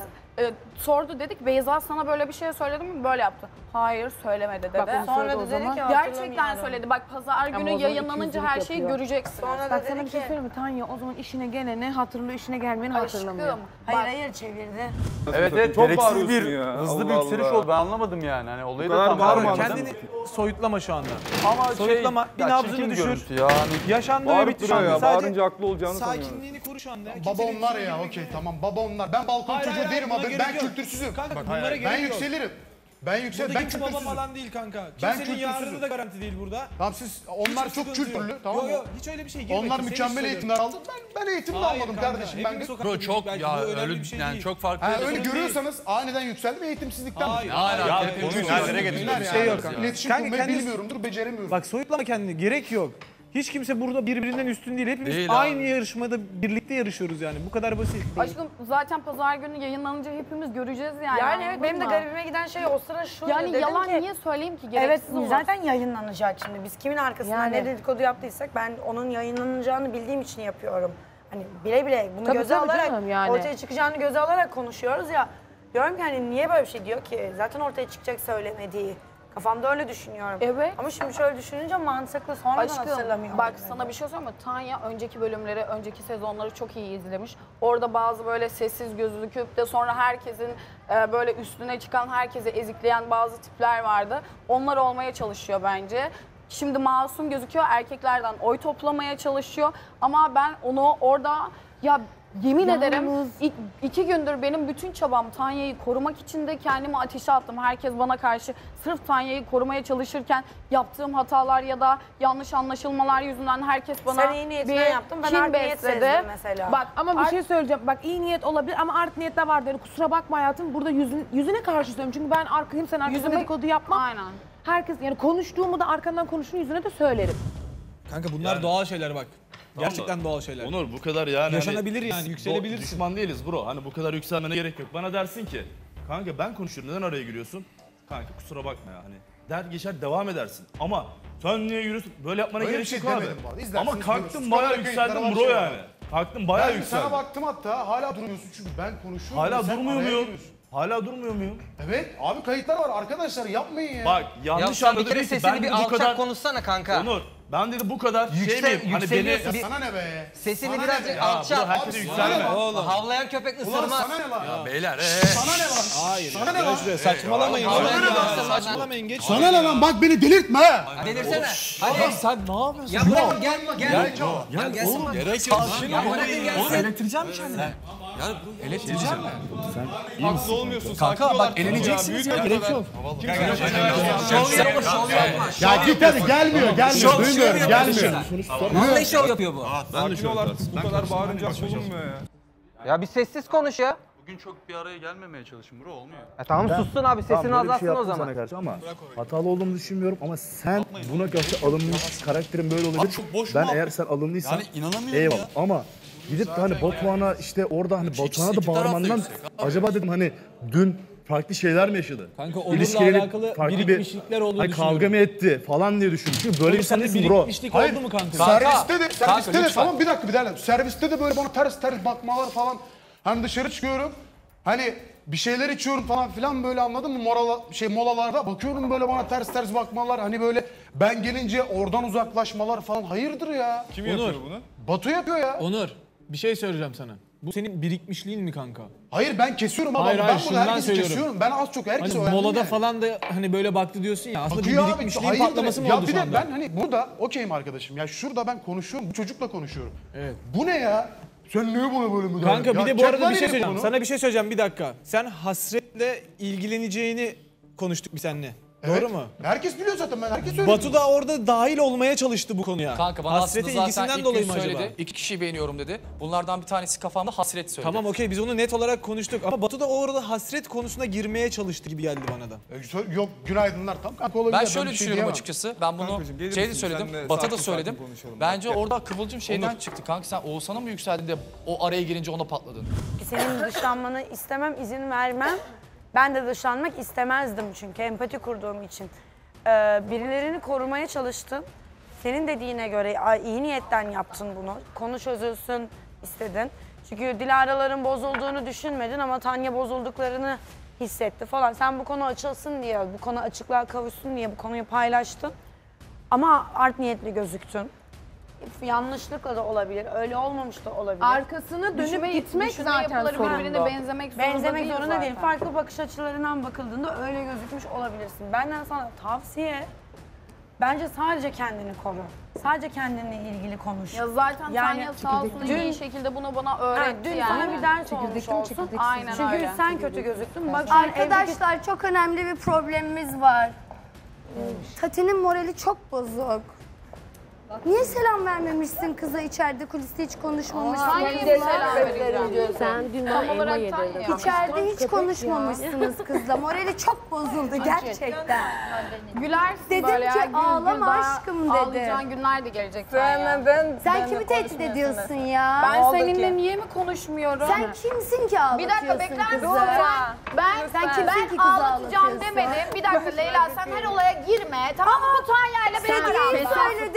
sordu dedik. Beyza sana böyle bir şey söyledi mi? Böyle yaptı. Hayır söylemedi dedi. Bak onu Sonra söyledi da o dedi zaman. ki Gerçekten hatırlamıyorum. söyledi. Bak pazar günü o zaman yayınlanınca her ikiyüzlülük şeyi yapıyor. göreceksiniz. Sonra da Bak sana dedi bir şey ki söyleyeyim mi Tanya? O zaman işine geleni hatırlıyor, işine gelmeyeni hatırlamıyor. Aşkım. hayır çevirdi. Evet evet Çok gereksiz bağırıyorsun bir ya. hızlı bir Allah yükseliş Allah. oldu. Ben anlamadım yani. Hani olayı Bu da kadar tam bağırma anlamadım. anladın Kendini soyutlama şu anda. Ama Soyutlama, bir ya nabzını çirkin düşür. görüntü ya. Hani Yaşandı ve Bağırıp bitti şu duruyor anda. ya. Sadece Bağırınca haklı olacağını sanıyorum. sakinliğini koru şu anda. ya. Baba Kimsenin onlar yüzüne ya girme okey gibi. tamam baba onlar. Ben balkon Hayır, çocuğu hayır, değilim buna abi. gerek Ben yok. kültürsüzüm. Kanka, Bak, bunlara ben gerek yok. yükselirim. Ben yükselirim. Burada Ben kimse baba kültürsüzüm. falan değil kanka. Ben Kimsenin yarını kültürsüzüm. da garanti değil burada. Tamam siz onlar Hiçbir çok sıkıntı kültürlü yok. tamam mı? Yok hiç öyle bir şey girme. Onlar Kimseye mükemmel söylüyorum. eğitimler aldı. Ben eğitim de Hayır almadım kanka, kardeşim. Ben hepimiz de... sokakta Bro çok belki ya bu önemli öyle bir şey yani değil. çok farklı. Ha, bir öyle durum görüyorsanız aniden yükseldim eğitimsizlikten. Hayır. Hayır Ya abi. konuyu nerelere getiriyorsun? Bir şey yok. İletişim Kanka kurmayı kendisi- bilmiyorumdur, beceremiyorum. Bak soyutlama kendini. Gerek yok. Hiç kimse burada birbirinden üstün değil. Hepimiz Değil abi. aynı yarışmada birlikte yarışıyoruz yani. Bu kadar basit. Aşkım zaten pazar günü yayınlanınca hepimiz göreceğiz yani. Yani evet anladın benim de mı? garibime giden şey o sıra şu. Yani dedim yalan ki, niye söyleyeyim ki? Evet Gereksiz olur. zaten yayınlanacak şimdi. Biz kimin arkasından Yani. ne dedikodu yaptıysak ben onun yayınlanacağını bildiğim için yapıyorum. Hani bile bile bunu Tabii, göze tabii alarak, canım yani. ortaya çıkacağını göze alarak konuşuyoruz ya. Diyorum ki hani niye böyle bir şey diyor ki? Zaten ortaya çıkacak söylemediği. Kafamda öyle düşünüyorum. Evet. Ama şimdi şöyle düşününce mantıklı, sonradan hatırlamıyorum. Bak sana bir şey söyleyeyim mi? Tanya önceki bölümleri, önceki sezonları çok iyi izlemiş. Orada bazı böyle sessiz gözüküp de sonra herkesin böyle üstüne çıkan, herkesi ezikleyen bazı tipler vardı. Onlar olmaya çalışıyor bence. Şimdi masum gözüküyor, erkeklerden oy toplamaya çalışıyor. Ama ben onu orada ya yemin ederim 2 gündür benim bütün çabam Tanya'yı korumak için de kendimi ateşe attım. Herkes bana karşı sırf Tanya'yı korumaya çalışırken yaptığım hatalar ya da yanlış anlaşılmalar yüzünden herkes bana Sen iyi niyetinden yaptın, ben art niyet sezdim mesela. Bak ama bir şey söyleyeceğim. Bak iyi niyet olabilir ama art niyet de vardır. Kusura bakma hayatım. Burada yüzüne karşı söylüyorum. Çünkü ben kimsenin arkasında dedikodu yapmam. Aynen. Herkes yani konuştuğumu da arkandan konuştuğunu yüzüne de söylerim. Kanka bunlar doğal şeyler bak. Gerçekten doğal şeyler. Onur bu kadar yani. Yaşanabilir yani, yükselebilirsin. Düşman değiliz bro. Hani bu kadar yükselmene gerek yok. Bana dersin ki kanka ben konuşuyorum neden araya giriyorsun? Kanka kusura bakma ya hani. Der geçer devam edersin. Ama sen niye yürüyorsun? Böyle yapmana Öyle bir gerek şey yok abi. demedim bu arada. İzlersiniz, Ama kalktın görürsünüz. bayağı Kamera kayıtları yükseldin var, bro şey var. yani. Kalktın bayağı Ben yükseldin. sana baktım hatta hala durmuyorsun çünkü ben konuşuyorum. Hala ve sen durmuyor araya muyum? giriyorsun. Hala durmuyor muyum? Evet abi kayıtlar var arkadaşlar yapmayın ya. Bak yanlış Ya sen bir anladı kere değil ki sesini ben bir dedi bu alçak kadar... konuşsana kanka. Onur ben dedi bu kadar şey miyim? Hani beni... Ya sana ne be? Sesini Sana birazcık ne be? alçak. Ya, herkese yükselme. Oğlum. Havlayan köpek ısırmaz. Ulan sana ne lan? Ya beyler Sana ne lan? Hayır. Sana ne Gel lan? şuraya, saçmalamayın. Havlayan köpek Ya, ısırmaz. saçmalamayın geç. Sana ne lan? Bak beni delirtme. Delirsene. Hadi Hadi. sen ne yapıyorsun? Ya bırak gel gel. Gel oğlum. Gerek yok. Ya bırakın gelsin. Oğlum elektreceğim mi kendini? Ya elektreceğim mi? Haklı olmuyorsun. Kanka bak eleneceksiniz ya gerek yok. Ya git hadi gelmiyor duymuyorum gelmiyor. Vallahi şov yapıyor bu. Sakin ol artık. Bu kadar bağırınca bulunmuyor ya. Ya bir sessiz konuş ya. Bugün çok bir araya gelmemeye çalışın bro olmuyor. Tamam sussun abi sesini böyle bir azaltsın şey o yaptım zaman. sana karşı ama hatalı olduğumu düşünmüyorum ama sen buna karşı alımlıysan karakterin böyle olabilir. çok boş Ben muhabbet. eğer sen alımlıysan Yani inanamıyorum eyvallah ya. ama gidip de hani Batuhan'a işte orada hani Batuhan'a da iki taraf da bağırmandan yüksek. acaba dedim hani dün farklı şeyler mi yaşadı? Kanka Onur'la İlişkileri alakalı farklı birikmişlikler olduğunu hani düşünüyorum. kavga mı etti falan diye düşündüm. Çünkü böyle bir Sende insansın bro. birikmişlik oldu mu kanka? Serviste de lütfen. tamam bir dakika serviste de böyle bana ters bakmalar falan. Hani dışarı çıkıyorum. Hani bir şeyler içiyorum falan filan böyle anladın mı? Molalarda bakıyorum böyle bana ters bakmalar. Hani böyle ben gelince oradan uzaklaşmalar falan. Hayırdır ya? Kim yapıyor bunu? Batu yapıyor ya. Onur bir şey söyleyeceğim sana. Bu senin birikmişliğin mi kanka? Hayır ben kesiyorum adamı. Hayır, Ben bunu şundan herkesi söylüyorum. kesiyorum. Ben az çok herkesi Hani öğrendim molada yani. falan da hani böyle baktı diyorsun ya. Aslında Bakıyor bir abi, birikmişliğin hayırdır patlaması mı ya oldu bir şu de anda? ben hani burada okeyim arkadaşım. Ya şurada ben konuşuyorum. Bu çocukla konuşuyorum. Evet. Bu ne ya? Sen niye buna böyle müdahale Kanka bir de bu arada bir şey söyleyeceğim. Sana Sana bir şey söyleyeceğim bir dakika. Sen hasretle ilgileneceğini konuştuk biz seninle. Doğru mu? Herkes biliyor zaten ben herkes söylüyor. Batu da orada dahil olmaya çalıştı bu konuya. Kanka bana Hasrete aslında zaten ilgisinden ilk dolayı gün mı acaba? söyledi. 2 kişiyi beğeniyorum dedi. Bunlardan bir tanesi kafamda hasret söyledi. Tamam okey biz onu net olarak konuştuk ama Batu da orada hasret konusuna girmeye çalıştı gibi geldi bana da. Yok günaydınlar tam kanka olabilir. Ben şöyle bir şey düşünüyorum diyemem. açıkçası. Ben bunu Kankacığım, gelir şeyde misin? söyledim, Senle Bat'a da sakin söyledim. sakin konuşalım. Bence Gel. orada kıvılcım şeyden çıktı. Kanka sen Oğuzhan'a mı yükseldin de o araya girince ona patladın? Senin dışlanmanı istemem, izin vermem. Ben de dışlanmak istemezdim çünkü empati kurduğum için. Birilerini korumaya çalıştın. Senin dediğine göre iyi niyetten yaptın bunu. Konu çözülsün istedin. Çünkü Dilara'ların bozulduğunu düşünmedin ama Tanya bozulduklarını hissetti falan. Sen bu konu açılsın diye, bu konu açıklığa kavuşsun diye bu konuyu paylaştın. Ama art niyetli gözüktün. Yanlışlıkla da olabilir, öyle olmamış da olabilir. Arkasını dönüp gitmek zaten yapıları sorun. birbirine benzemek zorunda Benzemek değil zorunda değil. zaten. Farklı bakış açılarından bakıldığında öyle gözükmüş olabilirsin. Benden sana tavsiye, bence sadece kendini koru. Sadece kendinle ilgili konuş. Ya zaten Tanya sağ olsun dün- iyi şekilde bunu bana öğretti dün yani. sana bir ders olmuş olsun. Aynen Çünkü öyle. sen kötü gözüktün. Bak şu an Arkadaşlar çok önemli bir problemimiz var. Tati'nin morali çok bozuk. Niye selam vermemişsin kıza içeride kuliste hiç konuşmamışsın? Hangi selam vereceğim? Sen dün bana elma yedirdin. İçeride hiç konuşmamışsınız kızla. Morali çok bozuldu gerçekten. Gülersin Dedim böyle ki, ya. Gül, ağlama gül, daha aşkım dedim. Ağlayacağın günler de gelecek Tanya. Sen kimi tehdit ediyorsun ya? Ben seninle niye mi konuşmuyorum? Sen kimsin ki ağlatıyorsun Bir dakika bekler misin? kızı? Ben kimsin ki kızı ağlatacağım ağlatıyorsun? demedim. Bir dakika Leyla sen her olaya girme. Tamam mı? Bu Tanya'yla beni Sen iyi söyledin geldin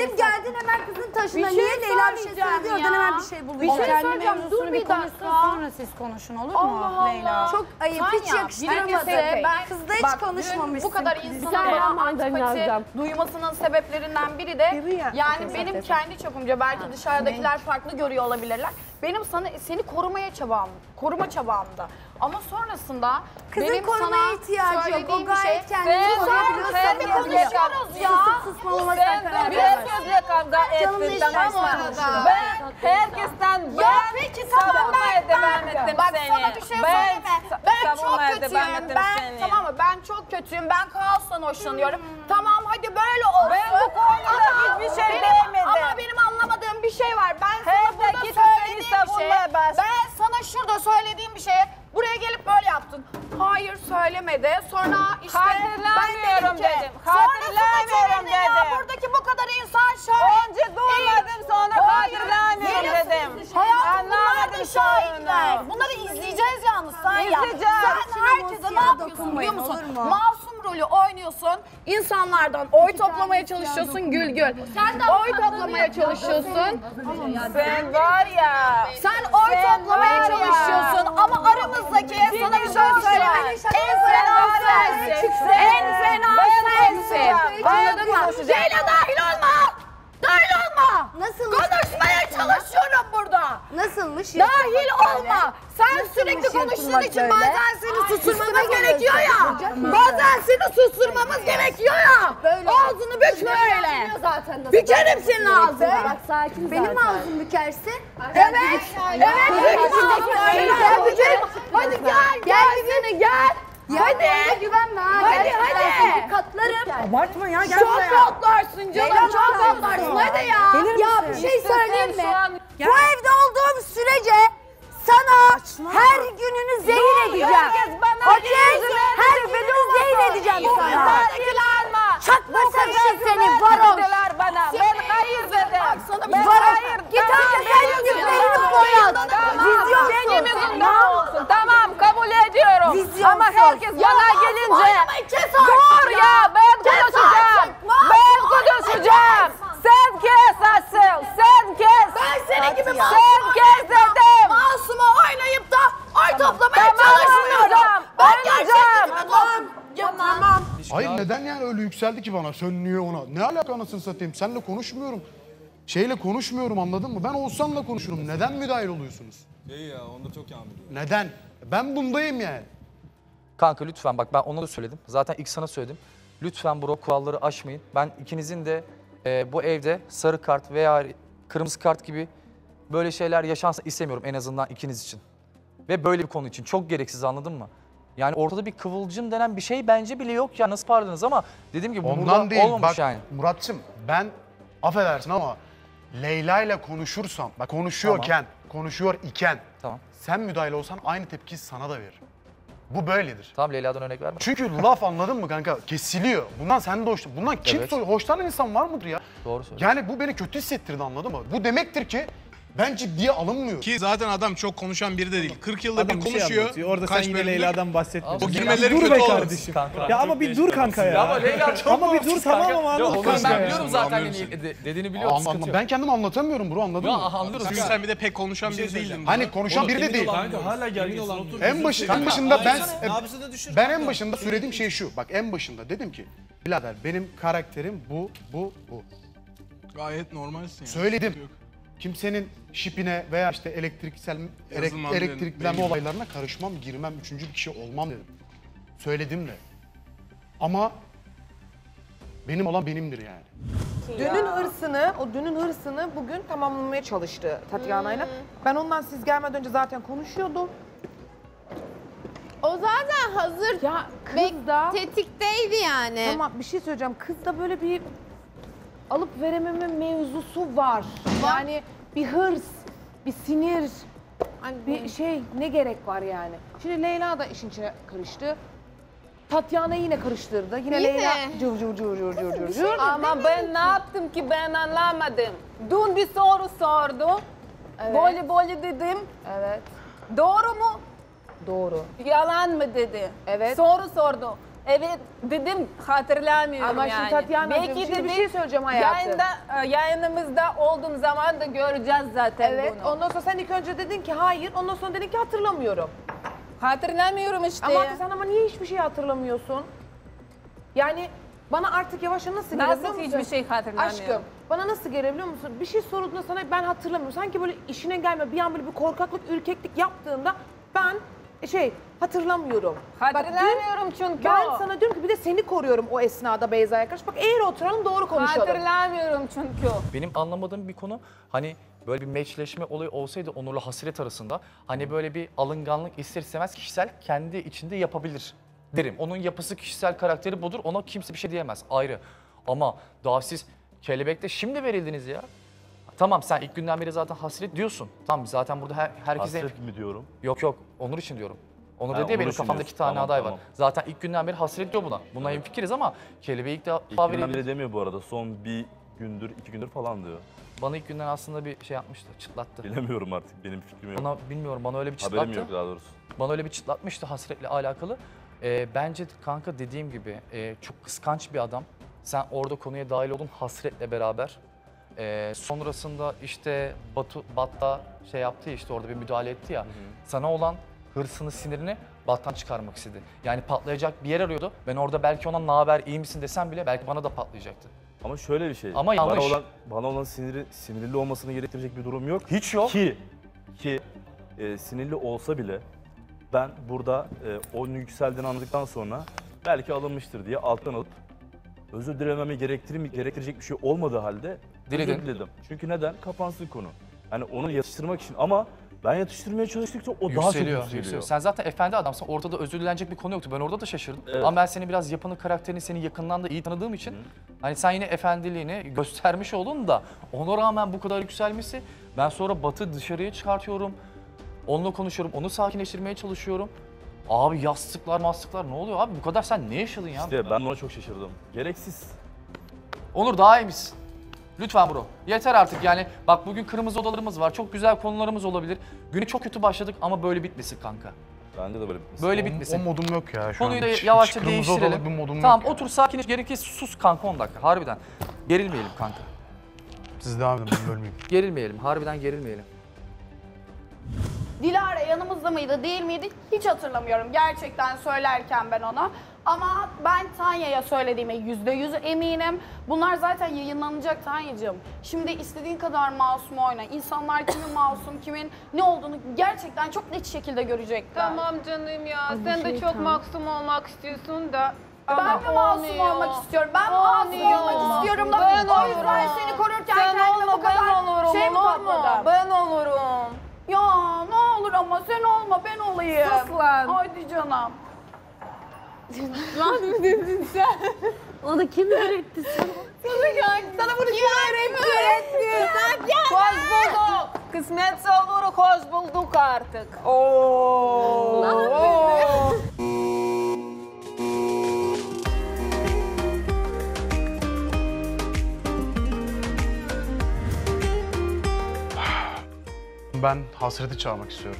geldin hemen kızın taşına. Niye Leyla bir şey söyledi oradan hemen bir şey buluyor. Bir şey söyleyeceğim. Dur bir dakika. Sonra siz konuşun olur mu Allah Leyla? Allah. Çok ayıp, hiç Tanya, yakıştıramadı. birincisi ben Kızla hiç bak, konuşmamışsın. Bu kadar kız. insanın bana antipati duymasının sebeplerinden biri de yani benim kendi çapımca belki dışarıdakiler farklı görüyor olabilirler. Benim seni koruma çabamda. Ama sonrasında Kızın benim korumaya sana ihtiyacı yok. O söylediğim gayet bir kendini koruyabiliyor. sen bir konuşuyoruz ya. Susmamasına karar ver. Sözle kavga ettik tamam mı? Ben herkesten peki tamam ben bak sana bir şey söyleme. Ben çok kötüyüm. Tamam mı? Ben çok kötüyüm. Ben kaostan hoşlanıyorum. Tamam hadi böyle olsun. Ben bu konuda hiçbir şey demedim. Ama benim anlamadığım bir şey var. Ben sana burada söylediğim bir şey. Ben sana şurada söylediğim bir şeye buraya gelip böyle yaptın. Hayır söylemedi. Sonra işte Hatırlamıyorum dedim. Hatırlamıyorum dedim. Buradaki bu kadar insan şahit. Önce duymadım sonra hatırlamıyorum dedim. Hayatım bunlar da şahitler. Bunları izleyeceğiz yalnız sen ya. Sen herkese ne yapıyorsun biliyor musun? Masum rolü oynuyorsun. İnsanlardan oy toplamaya çalışıyorsun gül. Oy toplamaya çalışıyorsun. Sen var ya. Sen oy toplamaya çalışıyorsun ama aramızdaki sana bir şey söyleyeyim. En fena sensin. En fena sensin. Anladın mı? Leyla dahil olma. Dahil olma. Nasılmış? Konuşmaya çalışıyorum burada. Nasılmış? Dahil olma. Sen sürekli konuştuğun için bazen seni susturmamız gerekiyor ya. Bazen seni susturmamız gerekiyor ya. Ağzını bükme öyle. Bükerim senin ağzını. Bak sakin Benim zaten. ağzım bükerse. Evet. Hadi gel seni gel. Hadi. Güvenme ha. Hadi. Katlarım. Abartma ya gel buraya. Çok katlarsın canım. Çok katlarsın hadi ya. Ya bir şey söyleyeyim mi? Bu evde olduğum sürece sana her gününü zehir edeceğim. Okey? Her gününü zehir edeceğim sana. Çakma sarışın seni varoş. Ben hayır dedim. Varoş. Git önce sen yüzlerini boyat. Vizyon Benim yüzümden olsun. Tamam kabul ediyorum. Ama herkes bana gelince dur ya ben konuşacağım. Ben konuşacağım. Sen kes asıl. Sen kes. Ben senin gibi Sen kes dedim. masuma oynayıp da oy toplamaya çalışmıyorum. Ben gerçekten tamam. Hayır neden yani öyle yükseldi ki bana? Sönüyor ona. Ne alaka anasını satayım? Seninle konuşmuyorum. Şeyle konuşmuyorum anladın mı? Ben Oğuzhan'la konuşurum. Neden müdahil oluyorsunuz? İyi ya onda çok yağmur. Neden? Ben bundayım yani. Kanka lütfen bak ben ona da söyledim. Zaten ilk sana söyledim. Lütfen bro kuralları aşmayın. Ben ikinizin de bu evde sarı kart veya kırmızı kart gibi böyle şeyler yaşansın istemiyorum en azından ikiniz için. Ve böyle bir konu için. Çok gereksiz anladın mı? Yani ortada bir kıvılcım denen bir şey bence bile yok ya. Nasıl pardınız ama dediğim gibi Ondan burada değil. olmamış Bak yani. Muratçım ben affedersin ama Leyla ile konuşursam, bak konuşuyor iken sen müdahil olsan aynı tepkiyi sana da veririm. Bu böyledir. Tamam Leyla'dan örnek verme. Çünkü laf anladın mı kanka? Kesiliyor. Bundan sen de hoşlan. Bundan kim Evet. hoşlanan insan var mıdır ya? Doğru söylüyorsun. Yani bu beni kötü hissettirdi anladın mı? Bu demektir ki ben ciddiye alınmıyorum. Ki zaten adam çok konuşan biri de değil. 40 yılda Adam bir bir şey konuşuyor. anlatıyor. Orada sen Kaç yine bölümdür? Leyla'dan bahsetmedin. O girmeleri dur kötü be olmasın. kardeşim. Kanka. Ya ama bir dur kanka ya. Ama Leyla çok ama bir dur tamam ama anlat kanka Ben ya. biliyorum zaten dediğini biliyorum. Sıkıntı yok. Ben kendimi anlatamıyorum bro anladın Ya, mı? anlıyoruz. Çünkü sen bir de pek konuşan biri değildin. Hani konuşan biri de değil. Kanka hala gergin olan En başında ben en başında söylediğim şey şu. Bak en başında dedim ki birader benim karakterim bu. Gayet normalsin. Söyledim. Kimsenin şipine veya işte elektriklenme olaylarına karışmam, girmem, üçüncü bir kişi olmam dedim. Söyledim de. Ama benim olan benimdir yani. Dünün hırsını bugün tamamlamaya çalıştı Tatyana'yla. Ben ondan siz gelmeden önce zaten konuşuyordum. O zaten hazır Ya kız da... tetikteydi yani. Tamam bir şey söyleyeceğim. Kızda böyle bir alıp verememe mevzusu var. Yani bir hırs, bir sinir, bir şey ne gerek var yani. Şimdi Leyla da işin içine karıştı. Tatyana yine karıştırdı. Yine Leyla cır. Ama ben ne yaptım ki ben anlamadım. Dün bir soru sordu. Evet. Böyle dedim. Evet. Doğru mu? Doğru. Yalan mı dedi. Evet. Soru sordu. evet dedim hatırlamıyorum Ama yani. şimdi Tatyana'cığım şimdi bir şey söyleyeceğim hayatım. Yayınımızda olduğum zaman da göreceğiz zaten Evet, bunu. ondan sonra sen ilk önce dedin ki hayır, ondan sonra dedin ki hatırlamıyorum. Hatırlamıyorum işte. Ama sen niye hiçbir şey hatırlamıyorsun? Yani bana artık yavaş yavaş nasıl geliyor biliyor musun? hiçbir şey hatırlamıyorum? Aşkım, bana nasıl geliyor biliyor musun? Bir şey sorulduğunda sana ben hatırlamıyorum. Sanki böyle işine gelme, bir an böyle bir korkaklık, ürkeklik yaptığında ben hatırlamıyorum. Hatırlamıyorum çünkü. Ben sana diyorum ki bir de seni koruyorum o esnada Beyza'ya karşı. Bak eğer oturalım doğru konuşalım. Hatırlamıyorum çünkü. Benim anlamadığım bir konu hani böyle bir meçleşme olayı olsaydı Onur'la Hasret arasında hani böyle bir alınganlık ister istemez kişisel kendi içinde yapabilir derim. Onun yapısı kişisel karakteri budur, ona kimse bir şey diyemez ayrı. Ama daha siz kelebekte şimdi verildiniz ya. Tamam sen ilk günden beri zaten Hasret diyorsun. Tamam zaten burada herkese... Hasret mi diyorum? Yok Onur için diyorum. Onur Ha, dedi ya Onur benim için kafamda diyorsun. 2 tane Tamam, aday tamam. var. Zaten ilk günden beri Hasret diyor buna. Buna hemfikiriz ama kelebeği ilk defa İlk günden verildi. beri demiyor bu arada. Son bir gündür, 2 gündür falan diyor. Bana ilk günden aslında bir şey yapmıştı, çıtlattı. Bilemiyorum artık, benim fikrim yok. Bana bilmiyorum, bana öyle bir çıtlattı. Haberim yok daha doğrusu. Bana öyle bir çıtlatmıştı Hasret'le alakalı. Bence kanka dediğim gibi çok kıskanç bir adam. Sen orada konuya dahil oldun Hasret'le beraber. Sonrasında işte Bat'ta şey yaptı ya, işte orada bir müdahale etti ya. Sana olan hırsını, sinirini Bat'tan çıkarmak istedi. Yani patlayacak bir yer arıyordu. Ben orada belki ona naber iyi misin desem bile belki bana da patlayacaktı. Ama şöyle bir şey. Ama yanlış. Bana olan sinirli olmasını gerektirecek bir durum yok. Hiç yok. Ki sinirli olsa bile ben burada onun yükseldiğini anladıktan sonra belki alınmıştır diye alttan alıp özür dilememi gerektirecek bir şey olmadığı halde Diledin. özür diledim. Çünkü neden? Kapansın konu. Yani onu yatıştırmak için ama ben yatıştırmaya çalıştıkça o daha çok yükseliyor. Sen zaten efendi adamsın. Ortada özür dilenecek bir konu yoktu. Ben orada da şaşırdım. Evet. Ama ben seni biraz yapını, karakterini seni yakından da iyi tanıdığım için hani sen yine efendiliğini göstermiş oldun da ona rağmen bu kadar yükselmesi, ben sonra Bat'ı dışarıya çıkartıyorum. Onunla konuşuyorum, onu sakinleştirmeye çalışıyorum. Abi yastıklar ne oluyor abi? Bu kadar sen ne yaşadın ya? İşte ben ona çok şaşırdım. Gereksiz. Onur daha iyi misin? Lütfen bro. Yeter artık yani. Bak bugün kırmızı odalarımız var. Çok güzel konularımız olabilir. Günü çok kötü başladık ama böyle bitmesin kanka. Bende de böyle bitmesin. Böyle bitmesin. O modum yok ya şu Konuyu da an. Hiç yavaşça kırmızı değiştirelim. odalık bir modum Tamam yok ya. otur sakinleş. Gerekirse sus kanka 10 dakika. Harbiden. Gerilmeyelim kanka. Siz devam edin ben bölmeyeyim. Gerilmeyelim. Harbiden gerilmeyelim. Dilara yanımızda mıydı değil miydi hiç hatırlamıyorum gerçekten söylerken ben ona. Ama ben Tanya'ya söylediğime %100 eminim. Bunlar zaten yayınlanacak Tanya'cığım. Şimdi istediğin kadar masum oyna. İnsanlar kimin masum, kimin ne olduğunu gerçekten çok net şekilde görecekler. Tamam canım ya. Sen de çok masum olmak istiyorsun da. Ben mi masum olmak istiyorum? Ben masum olmak istiyorum da Ben o yüzden seni korurken kendime bu kadar şey mi topladım? Ben olurum. Ya ne olur ama sen olma ben olayım. Sus lan. Haydi canım. Lan mı dedin sen? Onu kim öğretti sana? Sana bunu kim öğretti? Hoş bulduk. Kısmetse olur, hoş bulduk artık. Ben Hasret'i çağırmak istiyorum.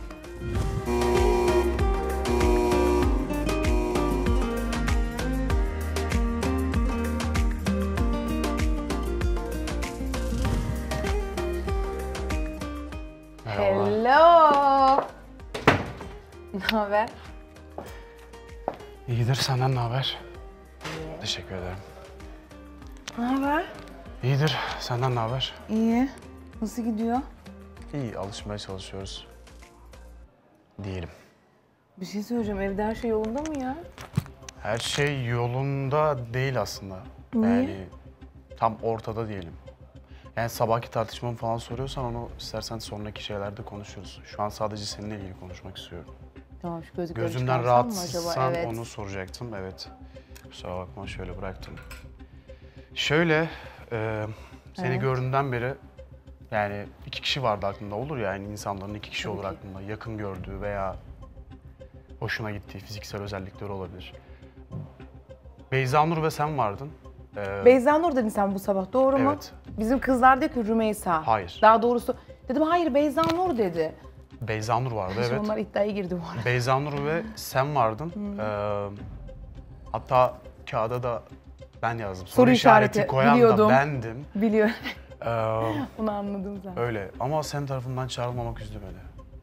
Hello. Ne haber? İyidir, senden ne haber? Teşekkür ederim. Ne haber? İyidir, senden ne haber? İyi. Nasıl gidiyor? İyi, alışmaya çalışıyoruz. Diyelim. Bir şey söyleyeceğim. Evde her şey yolunda mı ya? Her şey yolunda değil aslında. Niye? Yani tam ortada diyelim. Yani sabahki tartışmamı falan soruyorsan onu istersen sonraki şeylerde konuşuruz. Şu an sadece seninle ilgili konuşmak istiyorum. Tamam şu gözlükleri Gözümden çıkarsam mı rahatsızsan acaba? Evet. onu soracaktım. Evet. Kusura bakma şöyle bıraktım. Şöyle seni Evet. gördüğümden beri yani 2 kişi vardı aklımda, olur ya yani insanların 2 kişi olur aklında. Yakın gördüğü veya hoşuna gittiği fiziksel özellikleri olabilir. Beyza Nur ve sen vardın. Beyza Nur dedin sen bu sabah, doğru mu? Evet. Bizim kızlar diyor ki Rümeysa. Hayır. Daha doğrusu dedim hayır Beyza Nur dedi. Beyza Nur vardı, evet. Onlar iddiaya girdi bu arada. Beyza Nur ve sen vardın. Hatta kağıda da ben yazdım. Soru işareti koyan biliyordum. da bendim. Biliyorum. Ee, Onu anladım zaten. öyle ama senin tarafından çağrılmamak üzdü beni.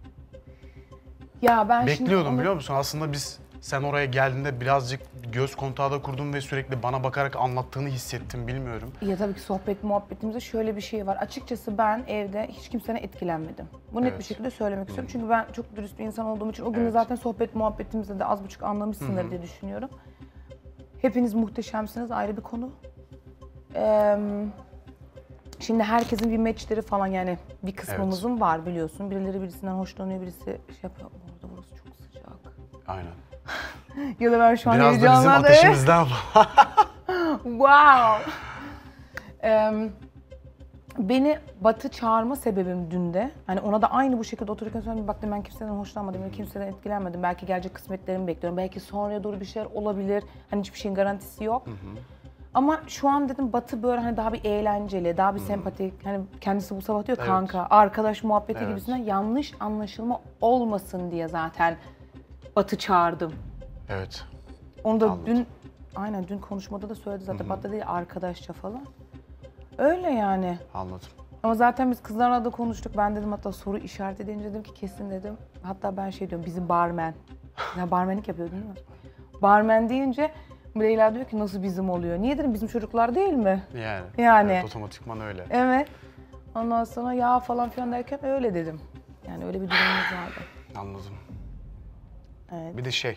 Ya ben Bekliyordum şimdi biliyor musun? Aslında sen oraya geldiğinde birazcık göz kontağı da kurdum ve sürekli bana bakarak anlattığını hissettim bilmiyorum. Ya tabii ki sohbet muhabbetimizde şöyle bir şey var. Açıkçası ben evde hiç kimsene etkilenmedim. Bu net bir şekilde söylemek istiyorum. Çünkü ben çok dürüst bir insan olduğum için o gün de zaten sohbet muhabbetimizde de az buçuk anlamışsındır diye düşünüyorum. Hepiniz muhteşemsiniz, ayrı bir konu. Şimdi herkesin bir matchleri falan yani bir kısmımızın var biliyorsun. Birileri birisinden hoşlanıyor, birisi şey yapıyor. Orada burası çok sıcak. Aynen. Ya da ben şu an biraz da bizim heyecanlandım. ateşimizden Wow. Beni Batı çağırma sebebim dün de. Hani ona da aynı bu şekilde otururken söyledim. Bak ben kimseden hoşlanmadım, kimseden etkilenmedim. Belki gelecek kısmetlerimi bekliyorum. Belki sonraya doğru bir şeyler olabilir. Hani hiçbir şeyin garantisi yok. Ama şu an dedim Batı böyle hani daha bir eğlenceli, daha bir sempatik. Hani kendisi bu sabah diyor kanka, arkadaş muhabbeti gibisinden yanlış anlaşılma olmasın diye zaten Batı çağırdım. Evet. Onu da dün konuşmada da söyledi zaten. Batı değil arkadaşça falan. Öyle yani. Anladım. Ama zaten biz kızlarla da konuştuk. Ben dedim hatta soru işaret edince dedim ki kesin dedim. Hatta ben şey diyorum bizim barmen. Ya barmenlik yapıyordun değil mi? Barmen deyince Leyla diyor ki nasıl bizim oluyor? Niye dedim bizim çocuklar değil mi? Yani. Evet, otomatikman öyle. Evet. Ondan sonra ya falan filan derken öyle dedim. Yani öyle bir durumumuz vardı. Anladım. Evet. Bir de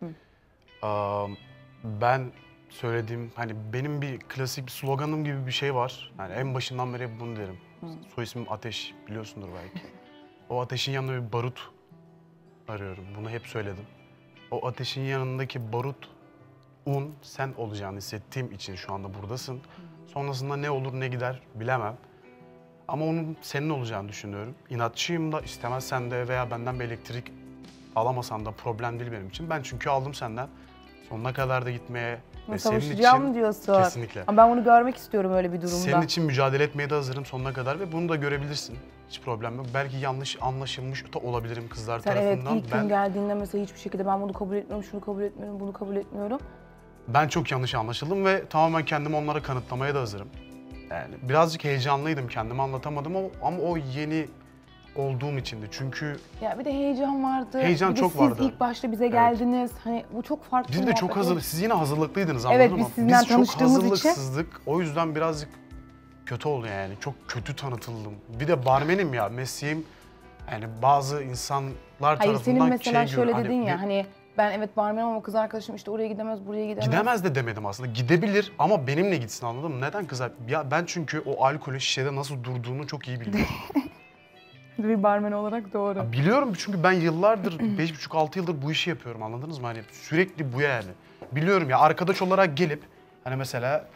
ben söylediğim hani benim bir klasik bir sloganım gibi bir şey var. Yani en başından beri bunu derim. Soy ismim Ateş, biliyorsundur belki. O ateşin yanında bir barut arıyorum. Bunu hep söyledim. O ateşin yanındaki barut, un sen olacağını hissettiğim için şu anda buradasın. Sonrasında ne olur ne gider bilemem. Ama onun senin olacağını düşünüyorum. İnatçıyım da istemezsen de veya benden bir elektrik alamasan da problem değil benim için. Ben çünkü aldım senden. Sonuna kadar da gitmeye ve senin için diyorsun. Kesinlikle. Ama ben bunu görmek istiyorum öyle bir durumda. Senin için mücadele etmeye de hazırım sonuna kadar ve bunu da görebilirsin. Hiç problem yok. Belki yanlış anlaşılmış da olabilirim kızlar tarafından. Evet ilk gün geldiğinde mesela hiçbir şekilde ben bunu kabul etmiyorum, şunu kabul etmiyorum, bunu kabul etmiyorum. Ben çok yanlış anlaşıldım ve tamamen kendimi onlara kanıtlamaya da hazırım. Yani birazcık heyecanlıydım, kendimi anlatamadım ama o yeni olduğum içindi çünkü... Ya bir de heyecan vardı. Heyecan çok vardı. Siz ilk başta bize geldiniz. Hani bu çok farklı Biz de çok hazırlık. Siz yine hazırlıklıydınız anladın mı? Evet biz sizinle tanıştığımız için. Biz çok hazırlıksızdık. O yüzden birazcık kötü oldu yani. Çok kötü tanıtıldım. Bir de barmenim ya, mesleğim yani bazı insanlar tarafından Hayır senin mesela şöyle dedin ya bir... hani ben evet barmenim ama kız arkadaşım işte oraya gidemez, buraya gidemez. Gidemez de demedim aslında. Gidebilir ama benimle gitsin anladın mı? Neden kız? Ya ben çünkü o alkolün şişede nasıl durduğunu çok iyi biliyorum. Bir barmen olarak doğru. Ya biliyorum çünkü ben yıllardır, 5,5-6 yıldır bu işi yapıyorum anladınız mı? Hani sürekli bu yani. Biliyorum ya arkadaş olarak gelip hani mesela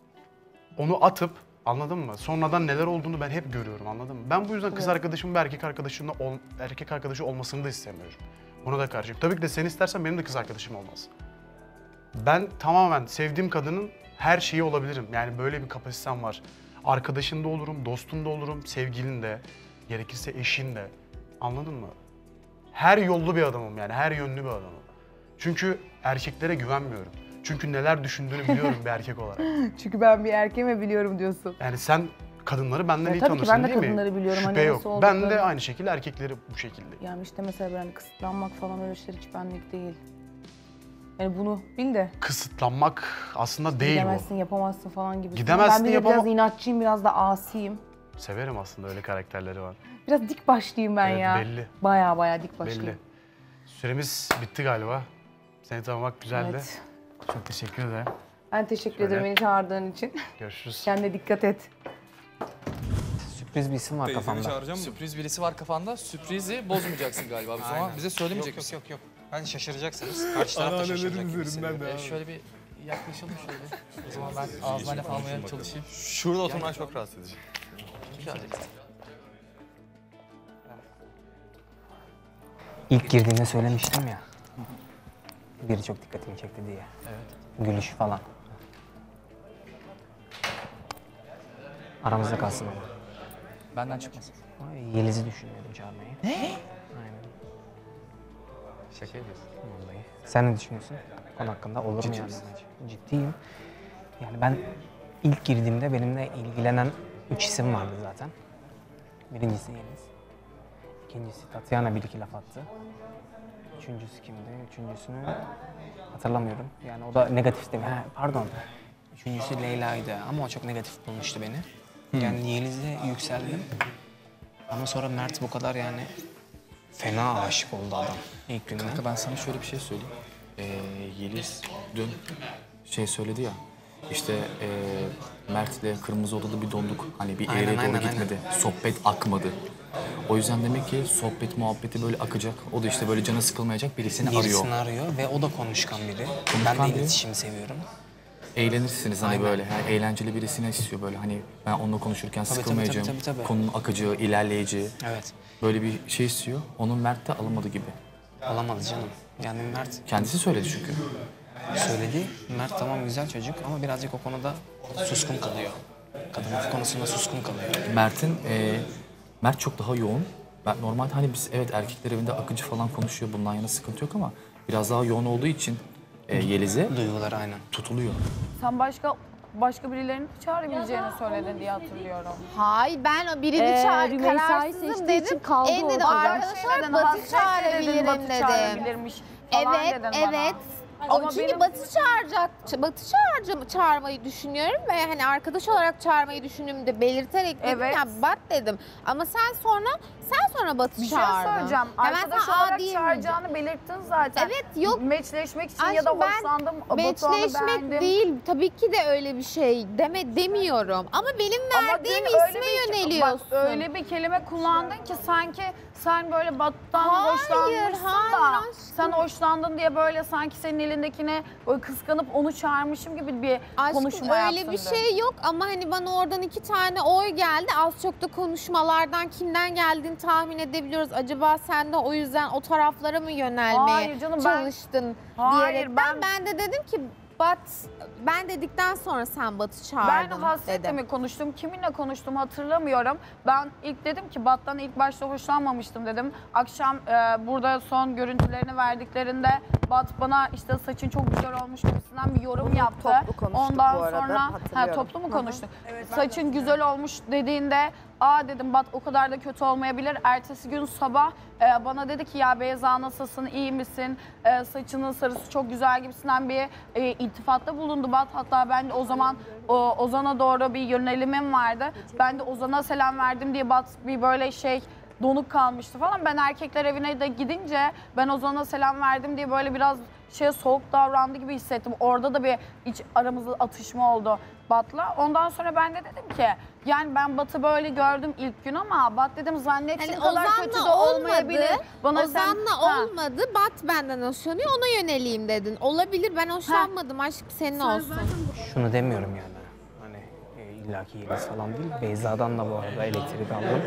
onu atıp anladın mı? Sonradan neler olduğunu ben hep görüyorum anladın mı? Ben bu yüzden kız arkadaşımın bir erkek arkadaşı olmasını da istemiyorum. Buna da karşıyım. Tabii ki de sen istersen benim de kız arkadaşım olmaz. Ben tamamen sevdiğim kadının her şeyi olabilirim. Yani böyle bir kapasitem var. Arkadaşın da olurum, dostun da olurum, sevgilin de. Gerekirse eşin de. Anladın mı? Her yollu bir adamım yani, her yönlü bir adamım. Çünkü erkeklere güvenmiyorum. Çünkü neler düşündüğünü biliyorum bir erkek olarak. Çünkü ben bir erkeğim ve biliyorum diyorsun. Yani sen kadınları benden iyi tabii tanırsın ki ben de değil mi? kadınları biliyorum. Şüphe Hani yok. nasıl Ben de olduklarını. aynı şekilde erkekleri bu şekilde. Yani işte mesela ben kısıtlanmak falan öyle şeyler hiç benlik değil. Yani bunu bil de. Kısıtlanmak aslında değil Gidemezsin, yapamazsın falan gibi. Gidemezsin, ben biraz inatçıyım, biraz da asiyim. Severim aslında öyle karakterleri var. Biraz dik başlıyım ben Evet, ya. belli. Baya dik başlıyım. Belli. Süremiz bitti galiba. Seni tanımak güzeldi. Evet. Çok teşekkür ederim. Ben teşekkür ederim beni çağırdığın için. Görüşürüz. Kendine dikkat et. Sürpriz bir isim var kafamda. Sürpriz birisi var kafanda. Sürprizi bozmayacaksın galiba. Biz ama bize söylemeyecek misin? Yok. Ben şaşıracaksınız. Karşı taraf da şaşıracak gibi üzerinden şöyle bir yaklaşalım şöyle. O zaman ben ağzına laf almaya çalışayım. Şurada oturmak çok rahatsız edici. İlk girdiğinde söylemiştim ya. Biri çok dikkatimi çekti diye. Evet. Gülüşü falan. Aramızda kalsın ama. Benden çıkmasın. Yeliz'i düşünüyordum çağırmayı. Ne? Aynen. Şaka ediyorsun. Vallahi. Sen ne düşünüyorsun? Konu hakkında olur mu yani? Ciddiyim. Yani ben ilk girdiğimde benimle ilgilenen 3 isim vardı zaten. Birincisi Yeliz. İkincisi Tatyana bir iki laf attı. Üçüncüsü kimdi? Üçüncüsünü hatırlamıyorum. Yani o da negatif değil mi? Pardon. Üçüncüsü Leyla'ydı ama o çok negatif bulmuştu beni. Yani Yeliz'e yükseldim. Ama sonra Mert bu kadar yani fena aşık oldu adam ilk günden. Kanka ben sana şöyle bir şey söyleyeyim. Yeliz dün şey söyledi ya, işte Mert'le Kırmızı Oda'da bir donduk. Hani bir eğriye doğru gitmedi. Sohbet akmadı. O yüzden demek ki sohbet muhabbeti böyle akacak. O da işte böyle canı sıkılmayacak birisini arıyor. Birisini arıyor ve o da konuşkan biri. Ben de iletişimi seviyorum. Eğlenirsiniz hani Aynen. böyle. Yani eğlenceli birisini istiyor böyle hani ben onunla konuşurken sıkılmayacağım. Tabii. Konunun akacağı, ilerleyeceği. Evet. Böyle bir şey istiyor. Onun Mert'te alamadı gibi. Alamadı canım. Yani Mert... Kendisi söyledi çünkü. Söyledi. Mert tamam güzel çocuk ama birazcık o konuda suskun kalıyor. Kadınlık konusunda suskun kalıyor. Mert çok daha yoğun. Normalde hani biz evet erkekler evinde akıcı falan konuşuyor. Bundan yana sıkıntı yok ama biraz daha yoğun olduğu için Yeliz'e duyguları aynen tutuluyor. Sen başka birilerini çağırabileceğini söyledin diye hatırlıyorum. Hayır ben birini kararsızım dedim. En dedim arkadaşlar Batı çağırabilirim dedim. Evet. Çünkü Batı çağırmayı düşünüyorum ve hani arkadaş olarak çağırmayı düşündüğümü de belirterek dedim ya Bat dedim. Ama sen sonra Batı Bir şey çağırdın. söyleyeceğim. Arkadaş olarak çağıracağını belirttin zaten. Evet yok. Meçleşmek için Aşkım, ya da hoşlandım. Meçleşmek değil. Tabii ki de öyle bir şey demiyorum. Ama benim verdiğim isme yöneliyorsun. Bak öyle bir kelime kullandın ki sanki sen böyle Bat'tan hoşlanmışsın da sen hoşlandın diye böyle sanki senin elindekine böyle kıskanıp onu çağırmışım gibi bir konuşma yaptın. Öyle bir şey yok ama hani bana oradan 2 tane oy geldi. Az çok da konuşmalardan kimden geldiğini tahmin edebiliyoruz. Acaba sen de o yüzden o taraflara mı yönelmeye çalıştın diyerekten. Ben de dedim ki ben dedikten sonra sen Bat'ı çağırdın Ben Hasret'le mi konuştum, kiminle konuştum hatırlamıyorum. Ben ilk dedim ki Bat'tan ilk başta hoşlanmamıştım dedim. Akşam burada son görüntülerini verdiklerinde Bat bana işte saçın çok güzel olmuş gibisinden bir yorum yaptı. Toplu konuştuk Ondan bu arada, sonra toplu mu konuştuk? Saçın güzel olmuş dediğinde dedim Bat o kadar da kötü olmayabilir. Ertesi gün sabah bana dedi ki ya Beyza nasılsın, iyi misin? Saçının sarısı çok güzel gibisinden bir iltifatta bulundu Bat. Hatta ben de o zaman Ozan'a doğru bir yönelimim vardı. Ben de Ozan'a selam verdim diye Bat bir böyle donuk kalmıştı falan. Ben erkekler evine de gidince ben Ozan'a selam verdim diye böyle biraz soğuk davrandı gibi hissettim. Orada da bir aramızda atışma oldu Bat'la. Ondan sonra ben de dedim ki yani ben Bat'ı böyle gördüm ilk gün ama Bat dedim zannettiğim kadar kötü de olmayabilir. Ozan'la olmadı. Bat benden hoşlanıyor ona yöneleyim dedin. Olabilir ben hoşlanmadım aşk senin olsun. Şunu demiyorum yani. Hani illaki Yeliz falan değil. Beyza'dan da bu arada elektrik aldım.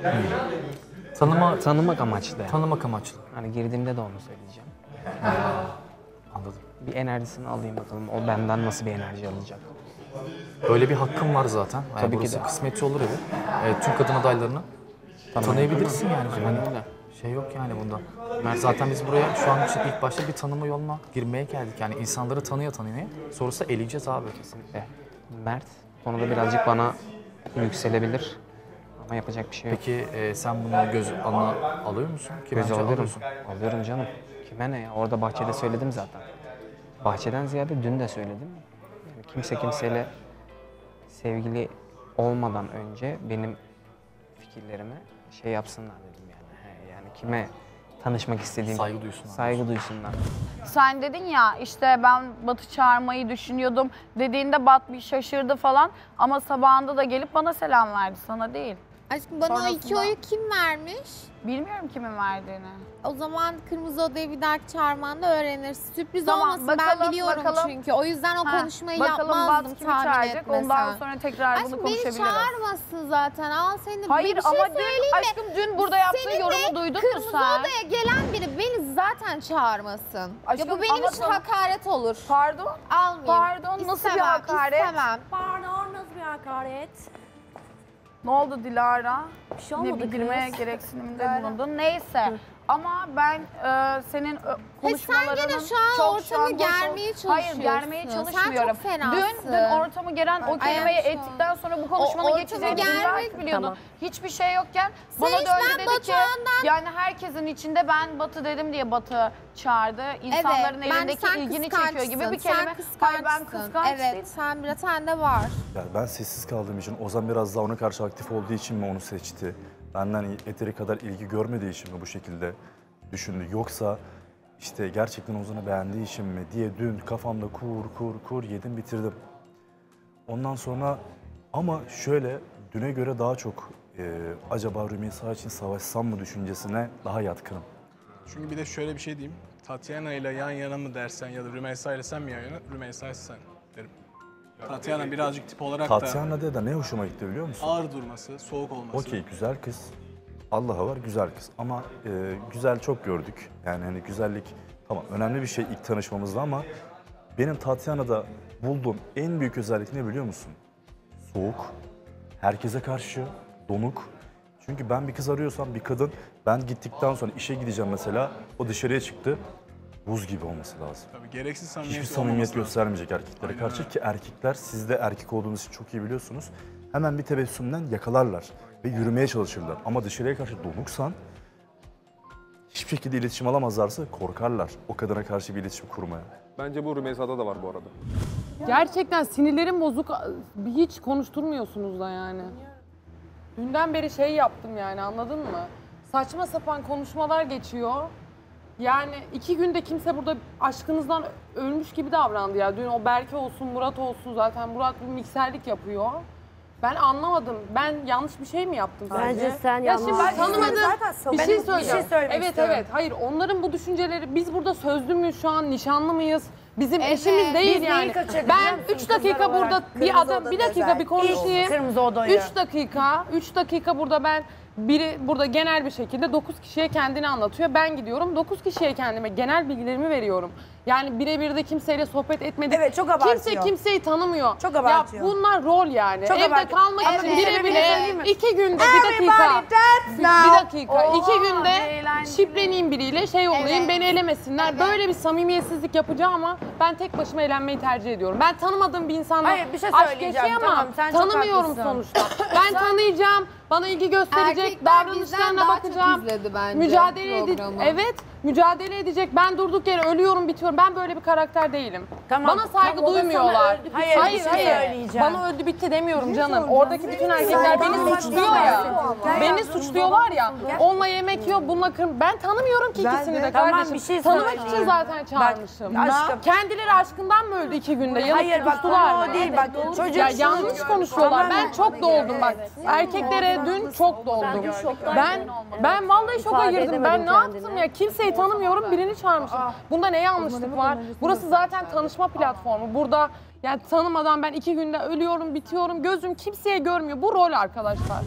Tanımak amaçlı. Tanımak amaçlı. Hani girdiğimde de onu söyleyeceğim. Anladım. Bir enerjisini alayım bakalım. O benden nasıl bir enerji alacak? Böyle bir hakkım var zaten. Tabii burası ki de. kısmetçi olur evi. Tüm kadın adaylarını tanıyabilirsin yani. Aynen Hani öyle. şey yok yani bunda. Zaten biz buraya şu an için ilk başta bir tanıma yoluna girmeye geldik. Yani insanları tanıya. Sonrası eleyeceğiz abi. Kesinlikle. Mert konuda birazcık bana yükselebilir. Ama yapacak bir şey yok. Peki sen bunu göz alına alıyor musun? Göz alıyorum. Alıyorum canım. Kime ne ya? Orada bahçede söyledim zaten. Bahçeden ziyade dün de söyledim. Yani kimse kimseyle sevgili olmadan önce benim fikirlerime yapsınlar dedim yani. Yani kime tanışmak istediğim saygı duysunlar. Sen dedin ya işte ben Bat'ı çağırmayı düşünüyordum dediğinde Bat bir şaşırdı falan ama sabahında da gelip bana selam verdi, sana değil. Aşkım bana o 2 oyu kim vermiş? Bilmiyorum kimin verdiğini. O zaman Kırmızı Oda'ya bir dahaki çağırmanda öğrenirsin. Sürpriz Tamam, olmasın bakalım, ben biliyorum çünkü. O yüzden o konuşmayı yapmazdım tahmin etmesen. Ondan sonra tekrar bunu konuşabiliriz. Beni çağırmasın zaten. Al seni. Hayır bir şey ama söyleyeyim aşkım dün burada yaptığı yorumu duydun mu Kırmızı sen? Oda'ya gelen biri beni zaten çağırmasın. Aşkım, ya bu benim için hakaret olur. Pardon? Almayayım. Pardon nasıl bir hakaret? İstemem. Pardon nasıl bir hakaret? Ne oldu Dilara? Bir şey olmadı Ne bildirmeye kız. gereksinimde bulundun. Neyse. Ama ben senin konuşmalarının sen yine şu an çok ortamı germeye çalışıyorsun. Hayır, germeye çalışmıyorum. Sen çok fenasın. Dün ortamı geren o kelimeyi ettikten sonra bu konuşmanın geçeceğini illa biliyordun. Tamam. Hiçbir şey yokken Sen bana hiç da öyle ben dedi Batuhan'dan- ki yani herkesin içinde ben Batı dedim diye Batı çağırdı. İnsanların Evet, elindeki sen ilgini çekiyor gibi bir kıskançsın, kelime. sen Hayır, ben kıskançsın. kıskanç Evet, değilim. sen biraz sende var. Yani ben sessiz kaldığım için Ozan biraz daha ona karşı aktif olduğu için mi onu seçti? Benden yeteri kadar ilgi görmediği için mi bu şekilde düşündü? Yoksa işte gerçekten Ozan'ı beğendiği için mi diye dün kafamda kur yedim bitirdim. Ondan sonra ama şöyle düne göre daha çok acaba Rümeysa için savaşsam mı düşüncesine daha yatkınım. Çünkü bir de şöyle bir şey diyeyim. Tatyana ile yan yana mı dersen ya da Rümeysa ile sen mi yan yana? Rümeysa sen derim. Tatyana birazcık tip olarak da Tatyana'da da ne hoşuma gitti biliyor musun? ağır durması, soğuk olması. Okey, güzel kız. Allah'a var, güzel kız. Ama güzel çok gördük. Yani hani güzellik tamam önemli bir şey ilk tanışmamızda ama benim Tatyana'da bulduğum en büyük özellik ne biliyor musun? Soğuk, herkese karşı, donuk. Çünkü ben bir kız arıyorsam bir kadın, ben gittikten sonra işe gideceğim mesela, o dışarıya çıktı, buz gibi olması lazım. Tabii gereksiz samimiyet Hiçbir samimiyet olmaması lazım. göstermeyecek erkeklere Aynen karşı öyle. ki erkekler, siz de erkek olduğunuz için çok iyi biliyorsunuz. Hemen bir tebessümden yakalarlar ve yürümeye çalışırlar. Ama dışarıya karşı donuksan, hiçbir şekilde iletişim alamazlarsa korkarlar o kadına karşı bir iletişim kurmaya. Bence bu Rümeysa'da da var bu arada. Gerçekten sinirlerim bozuk. Hiç konuşturmuyorsunuz da yani. Dünden beri şey yaptım yani anladın mı? Saçma sapan konuşmalar geçiyor. Yani 2 günde kimse burada aşkınızdan ölmüş gibi davrandı ya. Dün o Berke olsun, Murat olsun zaten. Murat bir mikserlik yapıyor. Ben anlamadım. Ben yanlış bir şey mi yaptım Bence sence? sen Ya yanlış şimdi bir ben şey tanımadım. zaten Bir ben şey bir şey söyleyeceğim. söylemek Evet istiyorum. evet. Hayır onların bu düşünceleri biz burada sözlü müyüz şu an? Nişanlı mıyız? Bizim Evet, eşimiz değil biz neyi yani. kaçırdık Ben biliyor musun 3 dakika kızlar burada olarak? bir Kırmızı adam Oda'da bir dakika özel. bir konuşayım. İlk Kırmızı Oda'yı. 3 dakika burada ben burada genel bir şekilde 9 kişiye kendini anlatıyor. Ben gidiyorum 9 kişiye kendime genel bilgilerimi veriyorum. Yani birebir de kimseyle sohbet etmedik. Evet, çok abartıyor. Kimse kimseyi tanımıyor. Çok abartıyor. Ya bunlar rol yani. Çok Evde abartıyor. kalmak Ama için bir bire sebebini bile söyleyeyim mi? 2 günde bir dakika. Everybody dance Bir now. dakika. 2 günde eğlenceli. şipleneyim biriyle şey olayım Evet. beni elemesinler. Böyle bir samimiyetsizlik yapacağım ama ben tek başıma eğlenmeyi tercih ediyorum. Ben tanımadığım bir insanla Hayır, bir şey aşk söyleyeceğim. yaşayamam. Tamam, sen çok Tanımıyorum haklısın. sonuçta. Ben tanıyacağım. Bana ilgi gösterecek, Erkekler davranışlarına bizden daha çok bakacağım. izledi bence Mücadele edecek. programı. Evet, mücadele edecek. Ben durduk yere ölüyorum, bitiyorum. Ben böyle bir karakter değilim. Tamam, Bana saygı tamam, o da sana duymuyorlar. öldü, hayır, bir şey söyleyeceğim. Bana öldü bitti demiyorum canım. Oradaki bütün erkekler beni suçluyor ya. Beni suçluyorlar ya. Onunla yemek yiyor, bununla Ben tanımıyorum ki ikisini de Tamam, kardeşim. bir şey Tanımak söyleyeyim. için zaten çağırmışım. aşkım. Kendileri aşkından mı öldü 2 günde? Yanıp Hayır, bak, tutuştular konu o mı? değil, bak, çocuk Ya şunu- yanlış konuşuyorlar. Tamam. Ben çok doldum bak. Erkeklere dün çok doldum. Ben vallahi şoka İfade girdim. Ben edemedim ne yaptım kendini. ya? Kimseyi tanımıyorum, birini çağırmışım. Bunda ne yanlışlık var? Burası zaten tanışma platformu. Burada yani tanımadan ben 2 günde ölüyorum, bitiyorum. Gözüm kimseye görmüyor. Bu rol arkadaşlar.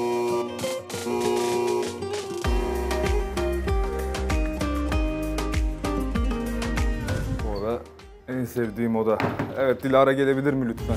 Bu oda en sevdiğim oda. Evet, Dilara gelebilir mi lütfen?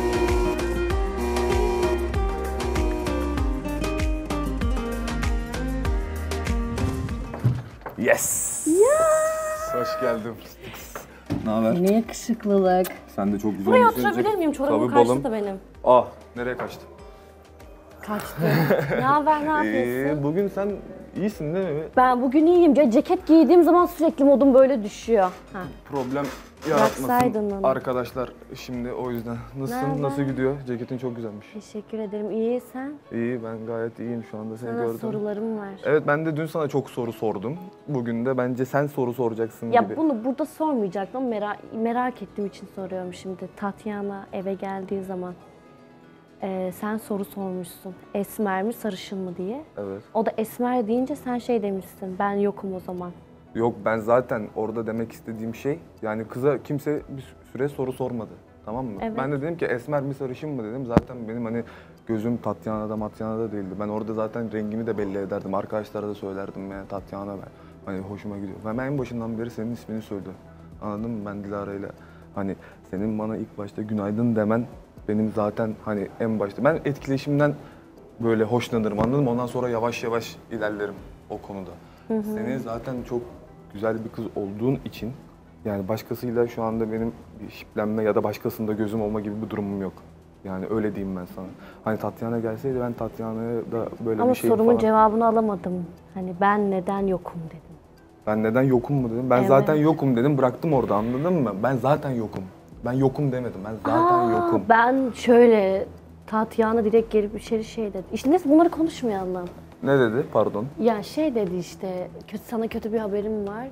Yes! Hoş geldin. Ne haber? Ne yakışıklılık. Sen de çok güzel Buraya olmuşsun. oturabilir miyim? Çorabım Tabii kaçtı balım. da benim. Ah, nereye kaçtı? Kaçtı. Ne haber, ne yapıyorsun? Bugün sen iyisin değil mi? Ben bugün iyiyim. Ceket giydiğim zaman sürekli modum böyle düşüyor. Ha. Problem Bıraksaydın yaratmasın onu. arkadaşlar şimdi o yüzden. Nasılsın? Nereden? Nasıl gidiyor? Ceketin çok güzelmiş. Teşekkür ederim. İyi sen? İyi, ben gayet iyiyim şu anda seni Sana gördüm. sorularım var. Evet, ben de dün sana çok soru sordum. Bugün de bence sen soru soracaksın Ya gibi. bunu burada sormayacaktım ama merak ettiğim için soruyorum şimdi. Tatyana eve geldiği zaman sen soru sormuşsun. Esmer mi sarışın mı diye. Evet. O da esmer deyince sen şey demişsin. Ben yokum o zaman. Yok, ben zaten orada demek istediğim şey, yani kıza kimse bir süre soru sormadı. Tamam mı? Evet. Ben de dedim ki esmer mi sarışın mı dedim. Zaten benim hani gözüm Tatyana'da Matyana'da değildi. Ben orada zaten rengimi de belli ederdim. Arkadaşlara da söylerdim yani Tatyana ben. Hani hoşuma gidiyor. Ben en başından beri senin ismini söyledim. Anladın mı? Ben Dilara'yla hani senin bana ilk başta günaydın demen benim zaten hani en başta. Ben etkileşimden böyle hoşlanırım, anladın mı? Ondan sonra yavaş yavaş ilerlerim o konuda. hı. Senin zaten çok güzel bir kız olduğun için yani başkasıyla şu anda benim bir şiplenme ya da başkasında gözüm olma gibi bir durumum yok. Yani öyle diyeyim ben sana. Hani Tatyana gelseydi ben Tatyana'ya da böyle Ama bir şey sorumun falan... cevabını alamadım. Hani ben neden yokum dedim. Ben neden yokum mu dedim. Ben Evet. zaten yokum dedim. Bıraktım orada, anladın mı? Ben zaten yokum. Ben yokum demedim. Ben zaten yokum. Ben şöyle Tatyana direkt gelip içeri şey dedi. İşte neyse bunları konuşmayalım. Ne dedi? Pardon. Ya şey dedi işte sana kötü bir haberim var.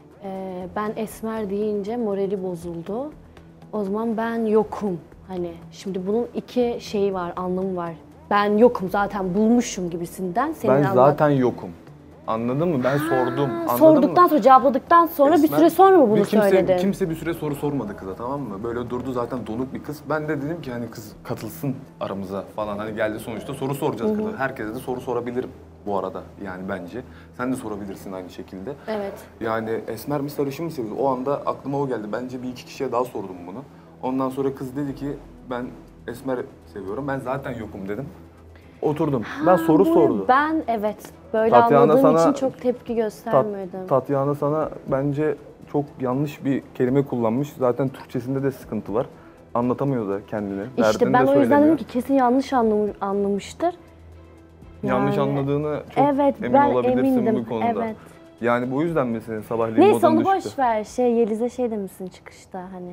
Ben Esmer deyince morali bozuldu. O zaman ben yokum. Hani şimdi bunun iki şeyi var, anlamı var. Ben yokum zaten bulmuşum gibisinden. Ben zaten yokum. Anladın mı? Ben sordum. Anladın Sorduktan mı? sonra cevapladıktan sonra bir süre sonra mı bunu söyledin? Kimse bir süre soru sormadı kıza, tamam mı? Böyle durdu zaten, donuk bir kız. Ben de dedim ki hani kız katılsın aramıza falan. Hani geldi sonuçta, soru soracağız kıza. Herkese de soru sorabilirim bu arada yani bence. Sen de sorabilirsin aynı şekilde. Evet. Yani Esmer mi sarışın mı seviyorsun? O anda aklıma o geldi. Bence bir iki kişiye daha sordum bunu. Ondan sonra kız dedi ki ben Esmer seviyorum. Ben zaten yokum dedim. Oturdum. Ben soru sordu. Ben evet böyle Tatyana anladığım sana- için çok tepki göstermedim. Tatyana sana bence çok yanlış bir kelime kullanmış. Zaten Türkçesinde de sıkıntı var. Anlatamıyor da kendini. İşte derdini ben de o yüzden söylemiyor. dedim ki kesin yanlış anlamıştır. Yanlış Yani- anladığını çok Evet, emin ben olabilirsin emindim, bu konuda. evet. Yani bu yüzden mi senin sabahleyin Neyse modun onu düştü? boş ver. Yeliz'e şey demişsin çıkışta hani.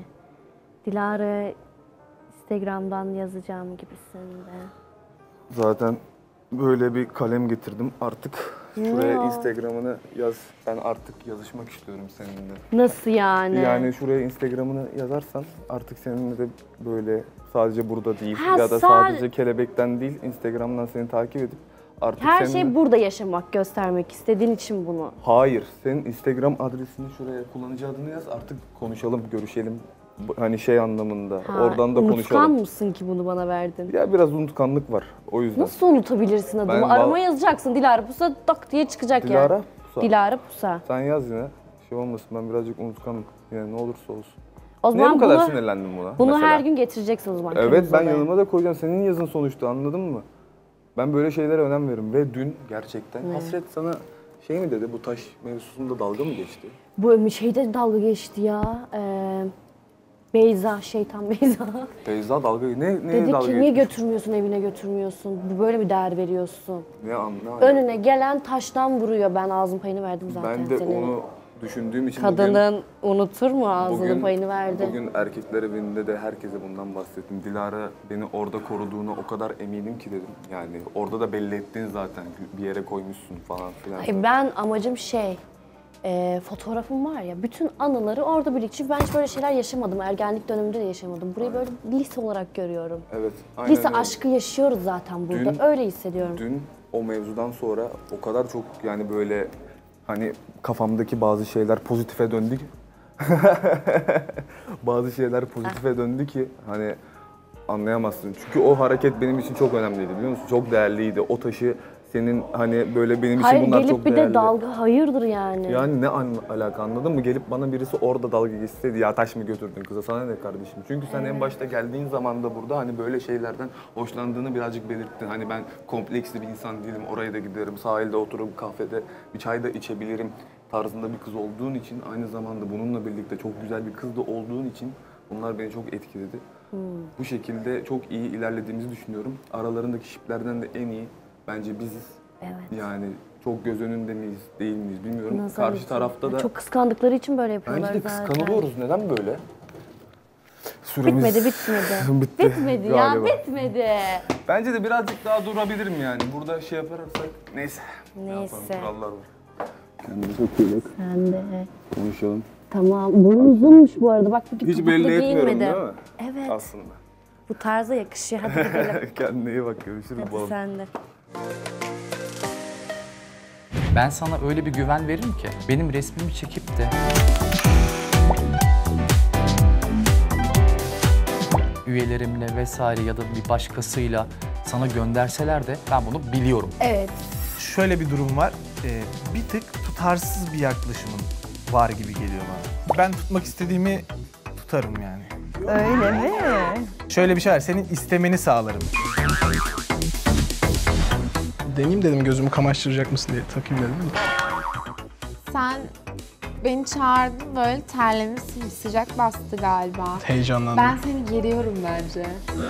Dilara Instagram'dan yazacağım gibisinde. Zaten böyle bir kalem getirdim. Artık şuraya Ya. Instagram'ını yaz. Ben artık yazışmak istiyorum seninle. Nasıl yani? Yani şuraya Instagram'ını yazarsan artık seninle de böyle sadece burada değil Ha, ya da sadece kelebekten değil, Instagram'dan seni takip edip artık Her seninle... şey burada yaşamak, göstermek istediğin için bunu. Hayır, senin Instagram adresini şuraya, kullanıcı adını yaz, artık konuşalım, görüşelim. Hani şey anlamında, Ha, oradan da unutkan konuşalım. mısın ki bunu bana verdin? Ya biraz unutkanlık var, o yüzden. Nasıl unutabilirsin adımı? Ben Arama yazacaksın. Dilara Pusa tak diye çıkacak Dilara yani. Pusa. Dilara Pusa. Sen yaz yine, şey olmasın, ben birazcık unutkanım. Yani ne olursa olsun. O Niye zaman bu kadar bunu- sinirlendin buna? Bunu mesela? her gün getireceksin o zaman. Evet, kırmızı ben odaya. yanıma da koyacağım. Senin yazın sonuçta, anladın mı? Ben böyle şeylere önem veririm ve dün gerçekten Ne? Hasret sana şey mi dedi, bu taş mevzusunda dalga mı geçti? Bu şeyde dalga geçti ya. Beyza, şeytan Beyza. Beyza dalga ne Dedi dalga ki niye geçmiş? götürmüyorsun, evine götürmüyorsun? Bu böyle mi değer veriyorsun? Ne anla? Önüne gelen taştan vuruyor. Ben ağzın payını verdim zaten Ben de senin. onu düşündüğüm için Kadının unutur mu ağzının bugün, payını verdi. Bugün erkekler evinde de herkese bundan bahsettim. Dilara beni orada koruduğuna o kadar eminim ki dedim. Yani orada da belli ettin zaten, bir yere koymuşsun falan filan. Hayır, ben amacım fotoğrafım var ya, bütün anıları orada birikti. Çünkü ben hiç böyle şeyler yaşamadım. Ergenlik döneminde de yaşamadım. Burayı böyle lise olarak görüyorum. Evet, aynen Lise öyle. aşkı yaşıyoruz zaten burada. Dün- öyle hissediyorum. Dün o mevzudan sonra o kadar çok yani böyle hani kafamdaki bazı şeyler pozitife döndü ki bazı şeyler pozitife döndü ki hani anlayamazsın. Çünkü o hareket benim için çok önemliydi, biliyor musun? Çok değerliydi. O taşı senin hani böyle benim için Hayır, bunlar gelip çok bir değerli. de dalga hayırdır yani. Yani ne alaka, anladın mı? Gelip bana birisi orada dalga geçseydi, ya taş mı götürdün kıza, sana ne kardeşim? Çünkü sen en başta geldiğin zaman da burada hani böyle şeylerden hoşlandığını birazcık belirttin. Hani ben kompleksli bir insan değilim, oraya da giderim, sahilde oturup kafede bir çay da içebilirim tarzında bir kız olduğun için, aynı zamanda bununla birlikte çok güzel bir kız da olduğun için bunlar beni çok etkiledi. Bu şekilde çok iyi ilerlediğimizi düşünüyorum. Aralarındaki şiplerden de en iyi bence biziz. Evet. Yani çok göz önünde miyiz, değil miyiz bilmiyorum. Nazar Karşı için. tarafta da Çok kıskandıkları için böyle yapıyorlar bence de zaten. kıskanılıyoruz. Neden böyle? Bitmedi. Bitti Bitmedi ya, galiba. bitmedi. Bence de birazcık daha durabilirim yani. Burada şey yaparsak neyse. Ne yapalım, Neyse. kurallar var. Kendine çok iyi bak. Sen de. Konuşalım. Tamam. Burun uzunmuş bu arada. Bak bugün Hiç topuklu belli etmiyorum giyinmedi. değil mi? Evet. Aslında. Bu tarza yakışıyor. Hadi gidelim. Kendine iyi bak, görüşürüz. Hadi balım. sen de. Ben sana öyle bir güven veririm ki benim resmimi çekip de üyelerimle vesaire ya da bir başkasıyla sana gönderseler de ben bunu biliyorum. Evet. Şöyle bir durum var. Bir tık tutarsız bir yaklaşımın var gibi geliyor bana. Ben tutmak istediğimi tutarım yani. Öyle mi? Şöyle bir şey var, senin istemeni sağlarım. Deneyeyim dedim, gözümü kamaştıracak mısın diye takayım dedim. Sen beni çağırdın, böyle terlemişsin, sıcak bastı galiba. Heyecanlandım. Ben seni geriyorum bence.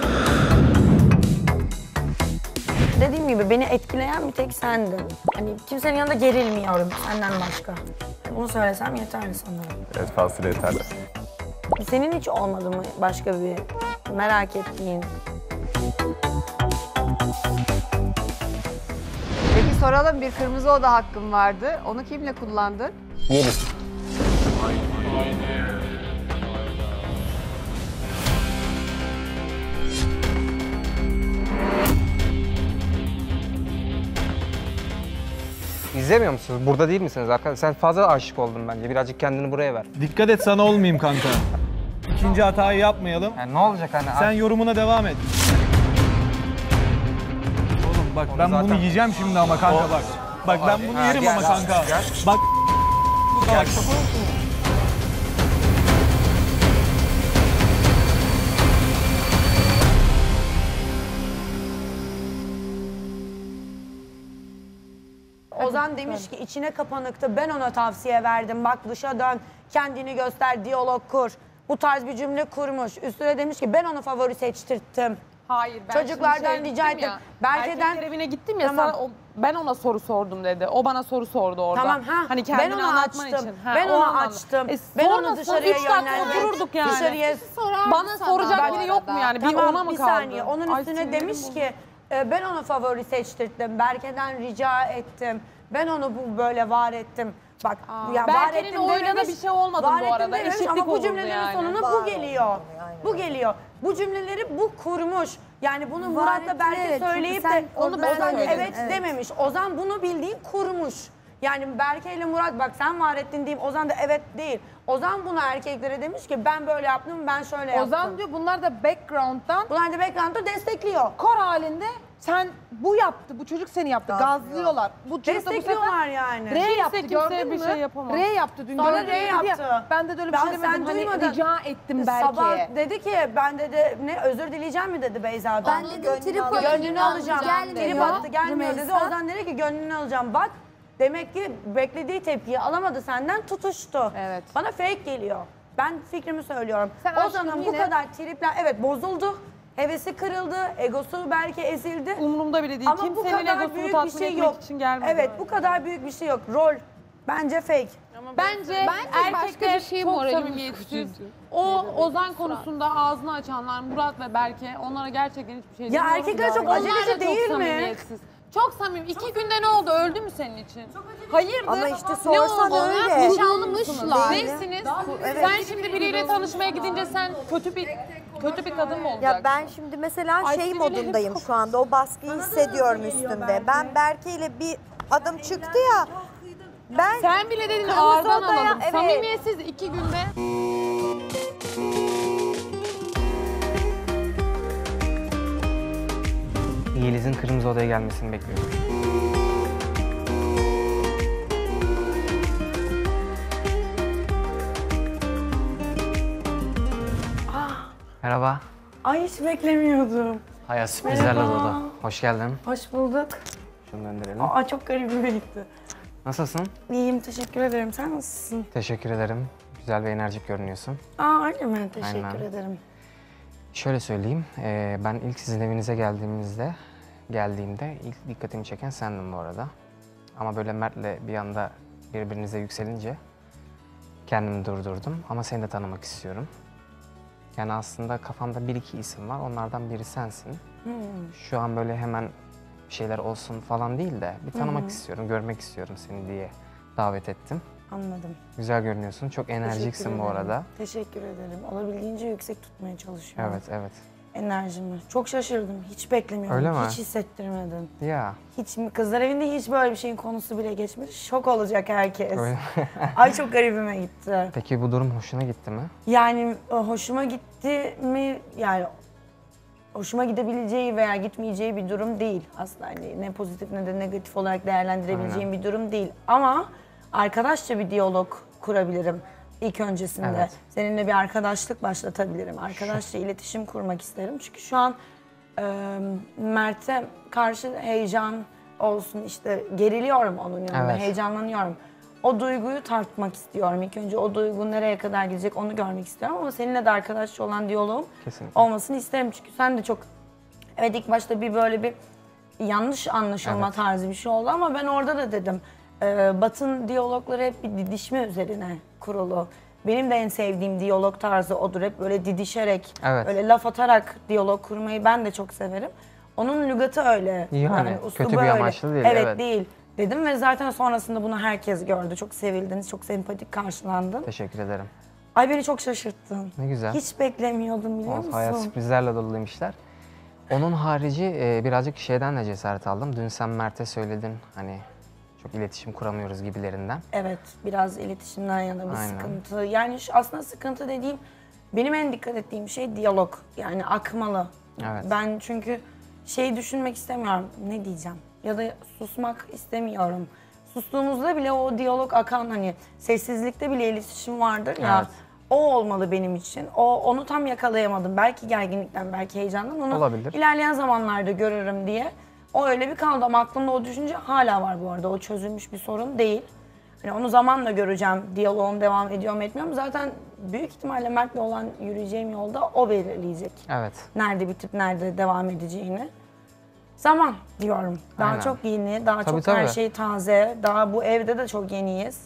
Dediğim gibi beni etkileyen bir tek sendin. Hani kimsenin yanında gerilmiyorum senden başka. Bunu söylesem yeterli sanırım. Evet, fazla yeterli. Senin hiç olmadı mı başka bir merak ettiğin? Peki soralım, bir kırmızı oda hakkın vardı. Onu kimle kullandın? Yeliz. İzlemiyor musunuz? Burada değil misiniz arkadaşlar? Sen fazla aşık oldun bence. Birazcık kendini buraya ver. Dikkat et sana olmayayım kanka. İkinci hatayı yapmayalım. Yani ne olacak hani? Sen yorumuna devam et. Oğlum bak ben bunu yiyeceğim şimdi ama kanka bak. Bak ben bunu yerim ama kanka. Bak bak. Ozan demiş ki içine kapanıktı. Ben ona tavsiye verdim. Bak dışa dön, kendini göster, diyalog kur. Bu tarz bir cümle kurmuş. Üstüne demiş ki ben onu favori seçtirttim. Hayır, ben Çocuklardan şimdi rica ettim. Berke'den erkekler evine gittim ya, Tamam. sana ben ona soru sordum dedi. O bana soru sordu orada. Tamam, ha. Hani Ben kendini onu anlatman açtım. için. Ha, Ben o onu anlamda. açtım. Ben onu sormasın, dışarıya 3 dakika yönlendirdim. otururduk yani. Dışarıya Bana soracak biri yok mu yani? Bir Tamam, ona mı bir kaldı? saniye. Onun Ay, üstüne sinirim demiş bozuldu. ki ben onu favori seçtirdim. Berke'den rica ettim. Ben onu bu böyle var ettim. Bak ya var Berke'nin ettim oyuna da dememiş. bir şey olmadı var bu ettim arada. dememiş Eşitlik ama bu olurdu cümlelerin yani. sonuna Var bu geliyor. oldu yani. Bu geliyor. Bu cümleleri bu kurmuş. Yani bunu Var Murat'la ettim, Berke evet. Çünkü söyleyip sen de onu ben Ozan söyledim, evet, evet. dememiş. Ozan bunu bildiğin kurmuş. Yani Berke ile Murat bak sen var ettin deyip Ozan da evet değil. Ozan bunu erkeklere demiş ki ben böyle yaptım, ben şöyle yaptım. Ozan diyor bunlar da background'dan. Bunlar da background'da destekliyor. Kor halinde sen bu yaptı, bu çocuk seni yaptı. Gazlıyorlar. Bu çocuk da bu Destekliyorlar sefer yani. R yaptı, Kimse gördün bir mü? şey yapamaz. R yaptı dün. Sonra gördün R mü? yaptı. Ben de de öyle bir şey demedim. Sen Hani duymadın. rica ettim Sabah Berke'ye. dedi ki ben dedi ne özür dileyeceğim mi dedi Beyza'dan. Ben dedim trip atıyor. Gönlünü alacağım. Gelmiyor. Trip attı gelmiyor dedi. Rümeysa. Ozan dedi ki gönlünü alacağım. Bak demek ki beklediği tepkiyi alamadı senden, tutuştu. Evet. Bana fake geliyor. Ben fikrimi söylüyorum. Sen Ozan'ın aşkım bu yine- kadar tripler evet bozuldu. Hevesi kırıldı, egosu belki ezildi. Umurumda bile değil. Ama bu Kimsenin kadar egosunu büyük bir tatmin şey etmek yok. için gelmedi. Evet, bu kadar büyük bir şey yok. Rol bence fake. Bence başka erkekler bir şey çok moralim samimiyetsiz. O Ozan konusunda ağzını açanlar Murat ve Berke, onlara gerçekten hiçbir şey Ya demiyorum. erkekler çok Onlar aceleci da çok değil mi? samimiyetsiz. Çok samimi. 2 günde ne oldu? Öldü mü senin için? Hayırdır? Ama işte Ne sorsan oldu? öyle. Nişanlımışlar. Değil. Neysiniz? Evet. Sen şimdi biriyle tanışmaya gidince sen kötü bir kadın mı olacaksın? Ya ben şimdi mesela Ay, şey sinirlerim modundayım çok- şu anda. O baskıyı hissediyorum üstümde. Ben Berke ile bir adım çıktı ya. Ben Sen bile dedin Kırmızı ağırdan odaya- alalım. evet. Samimiyetsiz 2 günde. Yeliz'in kırmızı odaya gelmesini bekliyorum. Merhaba. Ay hiç beklemiyordum. Hayat sürprizlerle Merhaba. dolu. Hoş geldin. Hoş bulduk. Şunu döndürelim. Aa çok garibime gitti. Nasılsın? İyiyim, teşekkür ederim. Sen nasılsın? Teşekkür ederim. Güzel ve enerjik görünüyorsun. Aa öyle mi? Teşekkür Aynen. ederim. Şöyle söyleyeyim, ben ilk sizin evinize geldiğimde ilk dikkatimi çeken sendin bu arada. Ama böyle Mert'le bir anda birbirinize yükselince kendimi durdurdum ama seni de tanımak istiyorum. Yani aslında kafamda bir iki isim var, onlardan biri sensin. Şu an böyle hemen bir şeyler olsun falan değil de bir tanımak istiyorum, görmek istiyorum seni diye davet ettim. Anladım. Güzel görünüyorsun, çok enerjiksin Teşekkür bu ederim. arada. Teşekkür ederim. Olabildiğince yüksek tutmaya çalışıyorum. Evet, evet. Enerjimi. Çok şaşırdım. Hiç beklemiyordum. Öyle mi? Hiç hissettirmedin. Ya. Hiç kızlar evinde hiç böyle bir şeyin konusu bile geçmedi. Şok olacak herkes. Öyle. Ay çok garibime gitti. Peki bu durum hoşuna gitti mi? Yani hoşuma gitti mi? Yani hoşuma gidebileceği veya gitmeyeceği bir durum değil. Aslında hani ne pozitif ne de negatif olarak değerlendirebileceğim bir durum değil. Ama arkadaşça bir diyalog kurabilirim ilk öncesinde. Evet. Seninle bir arkadaşlık başlatabilirim. Arkadaşça iletişim kurmak isterim. Çünkü şu an Mert'e karşı heyecan olsun işte geriliyorum onun yanında, Evet. heyecanlanıyorum. o duyguyu tartmak istiyorum. İlk önce o duygu nereye kadar gidecek onu görmek istiyorum ama seninle de arkadaşça olan diyaloğum Kesinlikle. olmasını isterim. Çünkü sen de çok, evet ilk başta böyle bir yanlış anlaşılma tarzı bir şey oldu ama ben orada da dedim. Batın diyalogları hep bir didişme üzerine kurulu. Benim de en sevdiğim diyalog tarzı odur. Hep böyle didişerek, böyle laf atarak diyalog kurmayı ben de çok severim. Onun lügatı öyle. Yani üslubu kötü bir öyle. amaçlı değil. Evet değil dedim ve zaten sonrasında bunu herkes gördü. Çok sevildiniz, çok sempatik karşılandın. Teşekkür ederim. Ay beni çok şaşırttın. Ne güzel. Hiç beklemiyordum biliyor musun? Hayat sürprizlerle doluymuş. Onun harici birazcık şeyden de cesaret aldım. Dün sen Mert'e söyledin hani çok iletişim kuramıyoruz gibilerinden. Evet, biraz iletişimden yana bir Aynen. sıkıntı. Yani aslında sıkıntı dediğim, benim en dikkat ettiğim şey diyalog. Yani akmalı. Evet. Ben çünkü düşünmek istemiyorum, ne diyeceğim? Ya da susmak istemiyorum. Sustuğumuzda bile o diyalog akan, hani sessizlikte bile iletişim vardır ya. Evet. O olmalı benim için. Onu tam yakalayamadım. Belki gerginlikten, belki heyecandan. Onu Olabilir. ilerleyen zamanlarda görürüm diye. O öyle bir kaldı ama aklımda o düşünce hala var bu arada. O çözülmüş bir sorun değil. Yani onu zamanla göreceğim. Diyaloğum devam ediyor mu etmiyor mu? Zaten büyük ihtimalle Mert'le olan yürüyeceğim yolda o belirleyecek. Evet. Nerede bitip nerede devam edeceğini. Zaman diyorum. Daha Aynen. çok yeni, daha Tabii, çok her tabii. şey taze. Daha bu evde de çok yeniyiz.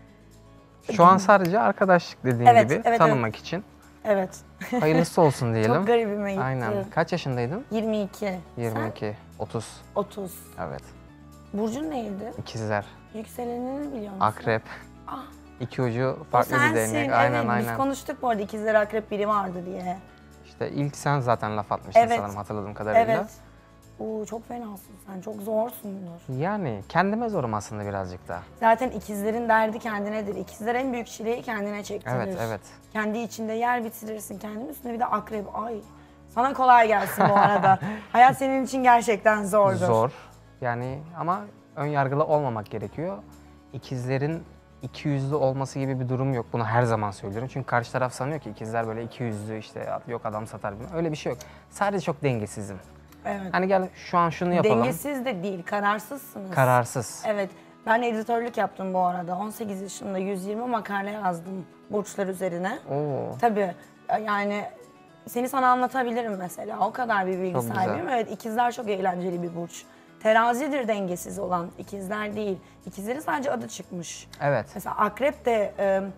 Şu an sadece arkadaşlık dediğin Evet, gibi evet, tanımak için. Evet. Hayırlısı olsun diyelim. Çok garibime gitti. Aynen. Kaç yaşındaydın? 22. 22. 30. 30. Evet. Burcun neydi? İkizler. Yükselenini biliyor musun? Akrep. Ah. İki ucu O farklı bir sensin. değnek. Aynen Evet, aynen. biz konuştuk bu arada ikizler akrep biri vardı diye. İşte ilk sen zaten laf atmıştın Evet. sanırım hatırladığım kadarıyla. Evet. Oo, çok fenasın sen, çok zorsundur. Yani kendime zorum aslında birazcık da. Zaten ikizlerin derdi kendinedir. İkizler en büyük çileyi kendine çektirir. Evet, evet. Kendi içinde yer bitirirsin, kendinin üstüne bir de akrep. Ay, sana kolay gelsin bu arada. Hayat senin için gerçekten zordur. Zor. Yani ama ön yargılı olmamak gerekiyor. İkizlerin ikiyüzlü olması gibi bir durum yok. Bunu her zaman söylüyorum. Çünkü karşı taraf sanıyor ki ikizler böyle ikiyüzlü işte yok adam satar bilmem. Öyle bir şey yok. Sadece çok dengesizim. Evet. Hani gel şu an şunu yapalım. Dengesiz de değil, kararsızsınız. Kararsız. Evet. Ben editörlük yaptım bu arada. 18 yaşımda 120 makale yazdım burçlar üzerine. Oo. Tabii yani seni sana anlatabilirim mesela. O kadar bir bilgi Çok güzel. sahibiyim. Evet, ikizler çok eğlenceli bir burç. Terazidir dengesiz olan, ikizler değil. İkizlerin sadece adı çıkmış. Evet. Mesela akrep de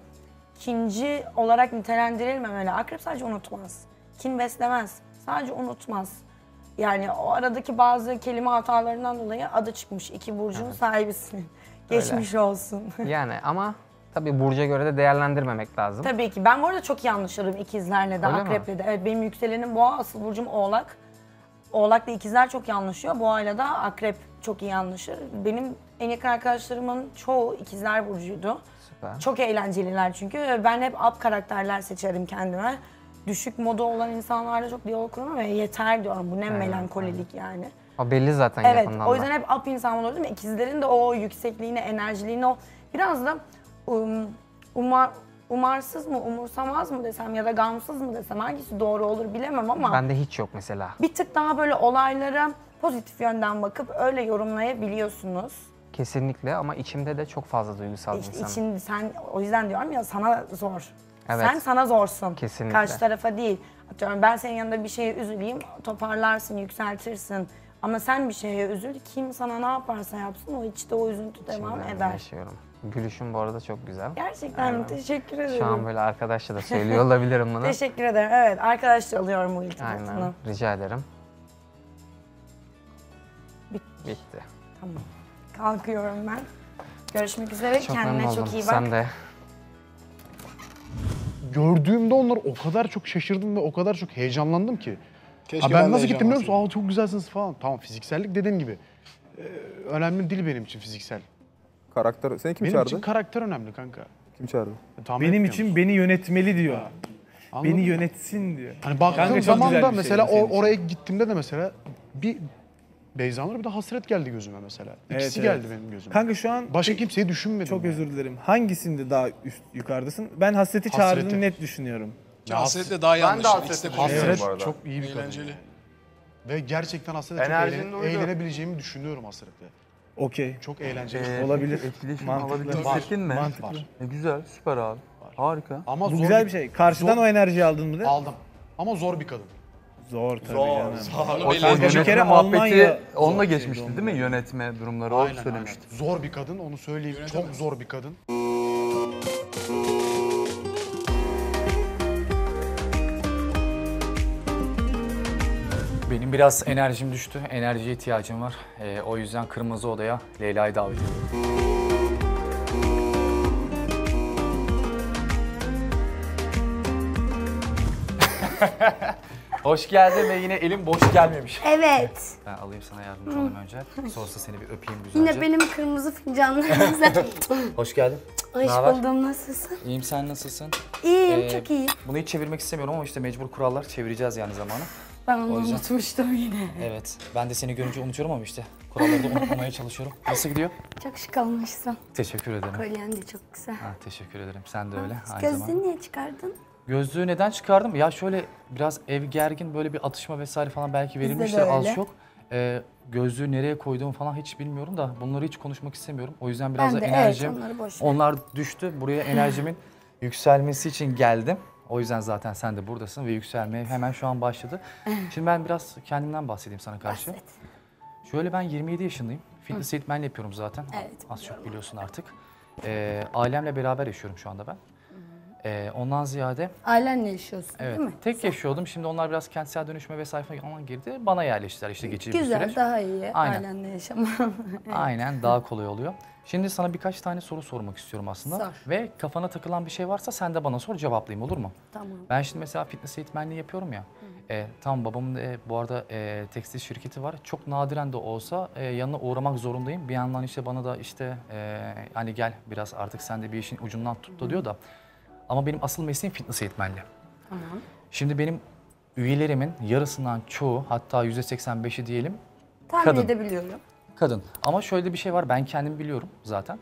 kinci olarak nitelendirilmemeli. Akrep sadece unutmaz. Kin beslemez. Sadece unutmaz. Yani o aradaki bazı kelime hatalarından dolayı adı çıkmış. İki burcun sahibisin. Geçmiş olsun. Yani ama tabii burca göre de değerlendirmemek lazım. Tabii ki. Ben bu arada çok iyi anlaşırım ikizlerle de, Öyle mi? akreple de. Evet, benim yükselenim boğa, asıl burcum oğlak. Oğlak'la ikizler çok iyi anlaşıyor. Boğayla da akrep çok iyi anlaşır. Benim en yakın arkadaşlarımın çoğu ikizler burcuydu. Süper. Çok eğlenceliler çünkü. Ben hep up karakterler seçerim kendime. Düşük moda olan insanlarla çok diyalog kuramam ve yeter diyorum. Bu ne melankolilik yani. O belli zaten Evet, yakından o yüzden da. hep up insan olur değil mi? İkizlerin de o yüksekliğini, enerjiliğini, o biraz da umarsız mı, umursamaz mı desem ya da gamsız mı desem hangisi doğru olur bilemem ama Bende hiç yok mesela. bir tık daha böyle olaylara pozitif yönden bakıp öyle yorumlayabiliyorsunuz. Kesinlikle ama içimde de çok fazla duygusal bir İşte insanım. için sen, o yüzden diyorum ya, sana zor. Evet. Sen sana zorsun. Kesinlikle. Karşı tarafa değil. Atıyorum ben senin yanında bir şeye üzüleyim, toparlarsın, yükseltirsin. Ama sen bir şeye üzül, kim sana ne yaparsa yapsın o içte o üzüntü devam İçimden eder. yaşıyorum. Gülüşüm bu arada çok güzel. Gerçekten mi? Teşekkür ederim. Şu an böyle arkadaşla da söylüyor olabilirim bunu. Teşekkür ederim. Evet, arkadaşla alıyorum bu iltifatını. Aynen. Rica ederim. Bitti. Bitti. Tamam. Kalkıyorum ben. Görüşmek üzere. Çok Kendine memnun çok oldum. iyi bak. Sen de. Gördüğümde onları o kadar çok şaşırdım ve o kadar çok heyecanlandım ki. Keşke Ha, ben ben de nasıl gittim biliyor musun? heyecanlansaydım. Aa çok güzelsiniz falan. Tamam, fiziksellik dediğim gibi. Önemli değil benim için fiziksel. Karakter, seni kim Benim çağırdı? için karakter önemli kanka. Kim çağırdı? Benim için beni yönetmeli diyor. Anladın Beni mı? yönetsin diyor. Hani baktığım Kanka çok zaman güzel da bir şey mesela senin için. oraya gittiğimde de mesela bir Beyza'nın bir de hasret geldi gözüme mesela. İkisi Evet, geldi benim gözüme. Kanka şu an Başka kimseyi düşünmedim. çok yani. özür dilerim. Hangisinde daha yukarıdasın? Ben hasreti çağırdığını net düşünüyorum. Ya hasretle daha iyi anlaşılır. İkisi de Hasret konuşuyor. çok iyi bir kadın. Eğlenceli. Ve gerçekten hasretle çok Enerjini duydum. eğlenebileceğimi düşünüyorum hasretle. Okey. Çok eğlenceli. Olabilir. Etkileşim Mantıklı. alabildin, Var, hissettin mi? mantıklı. Var. Güzel, süper abi. Harika. Ama Bu zor güzel bir şey. Karşıdan o enerjiyi aldın mı de? Aldım. Ama zor bir kadın. Zor tabii Zor, canım. zor. O Kanka bir kere muhabbeti Almanya... onunla geçmişti değil mi? Yönetme durumları o söylemişti. Zor bir kadın, onu söyleyeyim. Çok zor bir kadın. Benim biraz enerjim düştü. Enerjiye ihtiyacım var. O yüzden Kırmızı Oda'ya Leyla'yı davet ediyorum. Hoş geldin ve yine elim boş gelmemiş. Evet. Ben alayım sana yardımcı olayım önce. Sonrasında seni bir öpeyim güzelce. Yine benim kırmızı fincanlarımıza. Hoş geldin. Hoş Naber? buldum, nasılsın? İyiyim, sen nasılsın? İyiyim, çok iyiyim. Bunu hiç çevirmek istemiyorum ama işte mecbur kurallar, çevireceğiz yani zamanı. Ben onu O yüzden- unutmuştum yine. Evet, ben de seni görünce unutuyorum ama işte kuralları da unutmamaya çalışıyorum. Nasıl gidiyor? Çok şık olmuşsun. Teşekkür ederim. Kolyen de çok güzel. Ha, teşekkür ederim. Sen de öyle. Aynı Gözlüğünü zamanda. niye çıkardın? Gözlüğü neden çıkardım? Ya şöyle biraz ev gergin, böyle bir atışma vesaire falan belki Bizde de verilmiştir az öyle. çok. Gözlüğü nereye koyduğumu falan hiç bilmiyorum da bunları hiç konuşmak istemiyorum. O yüzden biraz Ben da de, enerjim, evet, onları boş ver. onlar düştü. Buraya enerjimin yükselmesi için geldim. O yüzden zaten sen de buradasın ve yükselmeye hemen şu an başladı. Şimdi ben biraz kendimden bahsedeyim sana karşı. Şöyle ben 27 yaşındayım. Fitness eğitmenliği yapıyorum zaten. Evet, Az çok biliyorsun artık. Ailemle beraber yaşıyorum şu anda ben. Ondan ziyade... Ailenle yaşıyorsun Evet, değil mi? tek yaşıyordum. Şimdi onlar biraz kentsel dönüşme vesaire falan girdi. Bana yerleştiler işte geçici bir süreç. Güzel, daha iyi Aynen. ailenle yaşaman. Evet. Aynen, daha kolay oluyor. Şimdi sana birkaç tane soru sormak istiyorum aslında. Sor. Ve kafana takılan bir şey varsa sen de bana sor, cevaplayayım, olur mu? Tamam. Ben şimdi mesela fitness eğitmenliği yapıyorum ya. Tamam, babamın bu arada tekstil şirketi var. Çok nadiren de olsa yanına uğramak zorundayım. Bir yandan işte bana da işte hani gel biraz artık sen de bir işin ucundan tut da diyor da. Ama benim asıl mesleğim fitness eğitmenliği. Tamam. Şimdi benim üyelerimin yarısından çoğu, hatta %85'i diyelim, Tahmin kadın. edebiliyorum. Kadın. Ama şöyle bir şey var, ben kendim biliyorum zaten.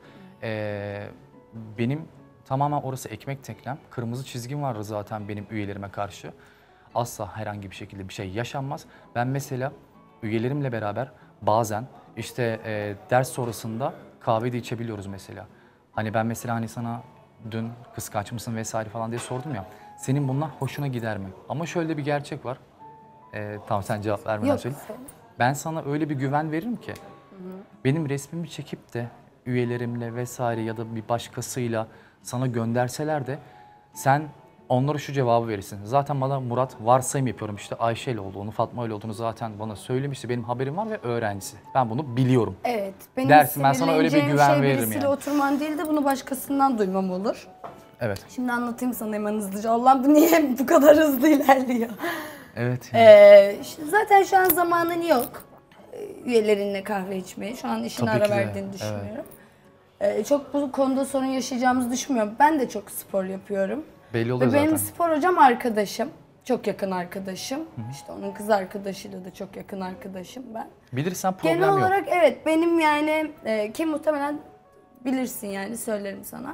Benim tamamen orası ekmek teknem. Kırmızı çizgim var zaten benim üyelerime karşı. Asla herhangi bir şekilde bir şey yaşanmaz. Ben mesela üyelerimle beraber bazen işte ders sonrasında kahve de içebiliyoruz mesela. Hani ben mesela hani sana dün kıskanç mısın vesaire falan diye sordum ya. Senin bunlar hoşuna gider mi? Ama şöyle bir gerçek var. Tamam, sen cevap vermeden söyle. Ben sana öyle bir güven veririm ki. Benim resmimi çekip de üyelerimle vesaire ya da bir başkasıyla sana gönderseler de sen onlara şu cevabı verirsin. Zaten bana Murat varsayım yapıyorum, işte Ayşe ile olduğunu, Fatma ile olduğunu zaten bana söylemişti. Benim haberim var ve öğrencisi. Ben bunu biliyorum. Evet. Benim Dersin, ben sana öyle bir sinirleneceğim güven şey veririm birisiyle yani. oturman değil de bunu başkasından duymam olur. Evet. Şimdi anlatayım sana hemen hızlıca. Allah'ım bu niye bu kadar hızlı ilerliyor? Evet. İşte zaten şu an zamanın yok. Üyelerinle kahve içmeye. Şu an işine Tabii ara ki de, verdiğini düşünüyorum. Çok bu konuda sorun yaşayacağımızı düşünmüyorum. Ben de çok spor yapıyorum. Belli oluyor Ve benim zaten. spor hocam arkadaşım. Çok yakın arkadaşım. İşte onun kız arkadaşıyla da çok yakın arkadaşım ben. Bilirsen problem Genel yok. olarak evet benim yani ki muhtemelen bilirsin yani söylerim sana.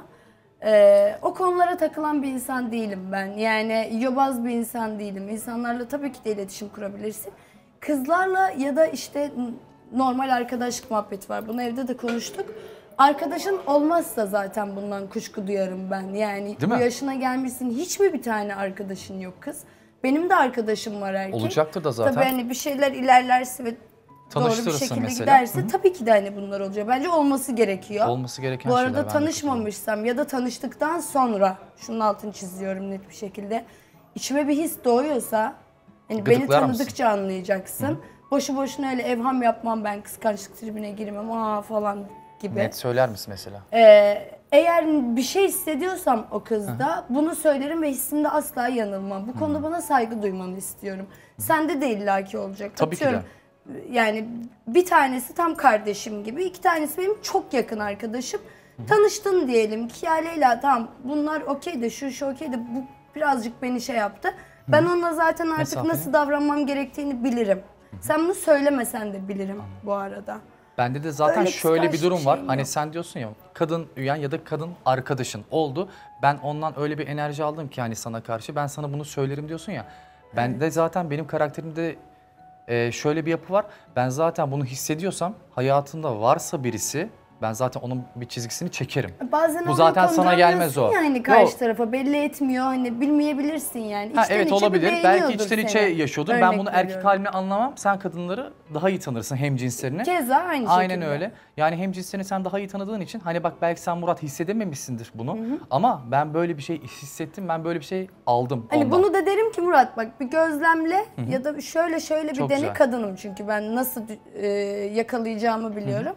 O konulara takılan bir insan değilim ben. Yani yobaz bir insan değilim. İnsanlarla tabii ki de iletişim kurabilirsin. Kızlarla ya da işte normal arkadaşlık muhabbeti var. Bunu evde de konuştuk. Arkadaşın olmazsa zaten bundan kuşku duyarım ben. Yani Değil bu mi? yaşına gelmişsin, hiç mi bir tane arkadaşın yok kız? Benim de arkadaşım var erkek. Olacaktır da zaten. Tabii hani bir şeyler ilerlerse ve doğru bir Tanıştırırsın şekilde mesela. giderse Hı hı. tabii ki de hani bunlar olacak. Bence olması gerekiyor. Olması gereken Bu şeyler, arada ben de tanışmamışsam ya da tanıştıktan sonra şunun altını çiziyorum net bir şekilde. İçime bir his doğuyorsa hani beni Gıdıklar mısın? tanıdıkça anlayacaksın. Boşu boşuna öyle evham yapmam, ben kıskançlık tribine girmem falan gibi. Net söyler misin mesela? Eğer bir şey hissediyorsam o kızda bunu söylerim ve hissimde asla yanılmam. Bu konuda bana saygı duymanı istiyorum. Sende de illaki olacak. Tabii ki de. Atıyorum, yani bir tanesi tam kardeşim gibi, iki tanesi benim çok yakın arkadaşım. Tanıştın diyelim ki ya Leyla tamam bunlar okey de şu okey de bu birazcık beni şey yaptı. Ben onunla zaten artık Mesafeli. nasıl davranmam gerektiğini bilirim. Sen bunu söylemesen de bilirim bu arada. Bende de zaten Öyle şöyle bir kıskançlık durum var. şeyim Hani yok. sen diyorsun ya kadın üyen ya da kadın arkadaşın oldu. Ben ondan öyle bir enerji aldım ki hani sana karşı. Ben sana bunu söylerim diyorsun ya. Ben de zaten benim karakterimde Şöyle bir yapı var. Ben zaten bunu hissediyorsam hayatında varsa birisi ben zaten onun bir çizgisini çekerim. Bazen bu zaten sana gelmez o. Yani karşı tarafa belli etmiyor. Hani bilmeyebilirsin yani. İçten Evet içe olabilir. bir Belki beğeniyordur içten içe seni. yaşıyordur. Örnek Ben bunu erkek veriyorum. halini anlamam. Sen kadınları daha iyi tanırsın hemcinslerini. Keza aynı Aynen şekilde. öyle. Yani hemcinslerini sen daha iyi tanıdığın için hani bak belki sen Murat hissedememişsindir bunu. Ama ben böyle bir şey hissettim. Ben böyle bir şey aldım Hani ondan. bunu da derim ki Murat bak bir gözlemle Hı hı. ya da şöyle bir Çok dene güzel. kadınım çünkü ben nasıl yakalayacağımı biliyorum.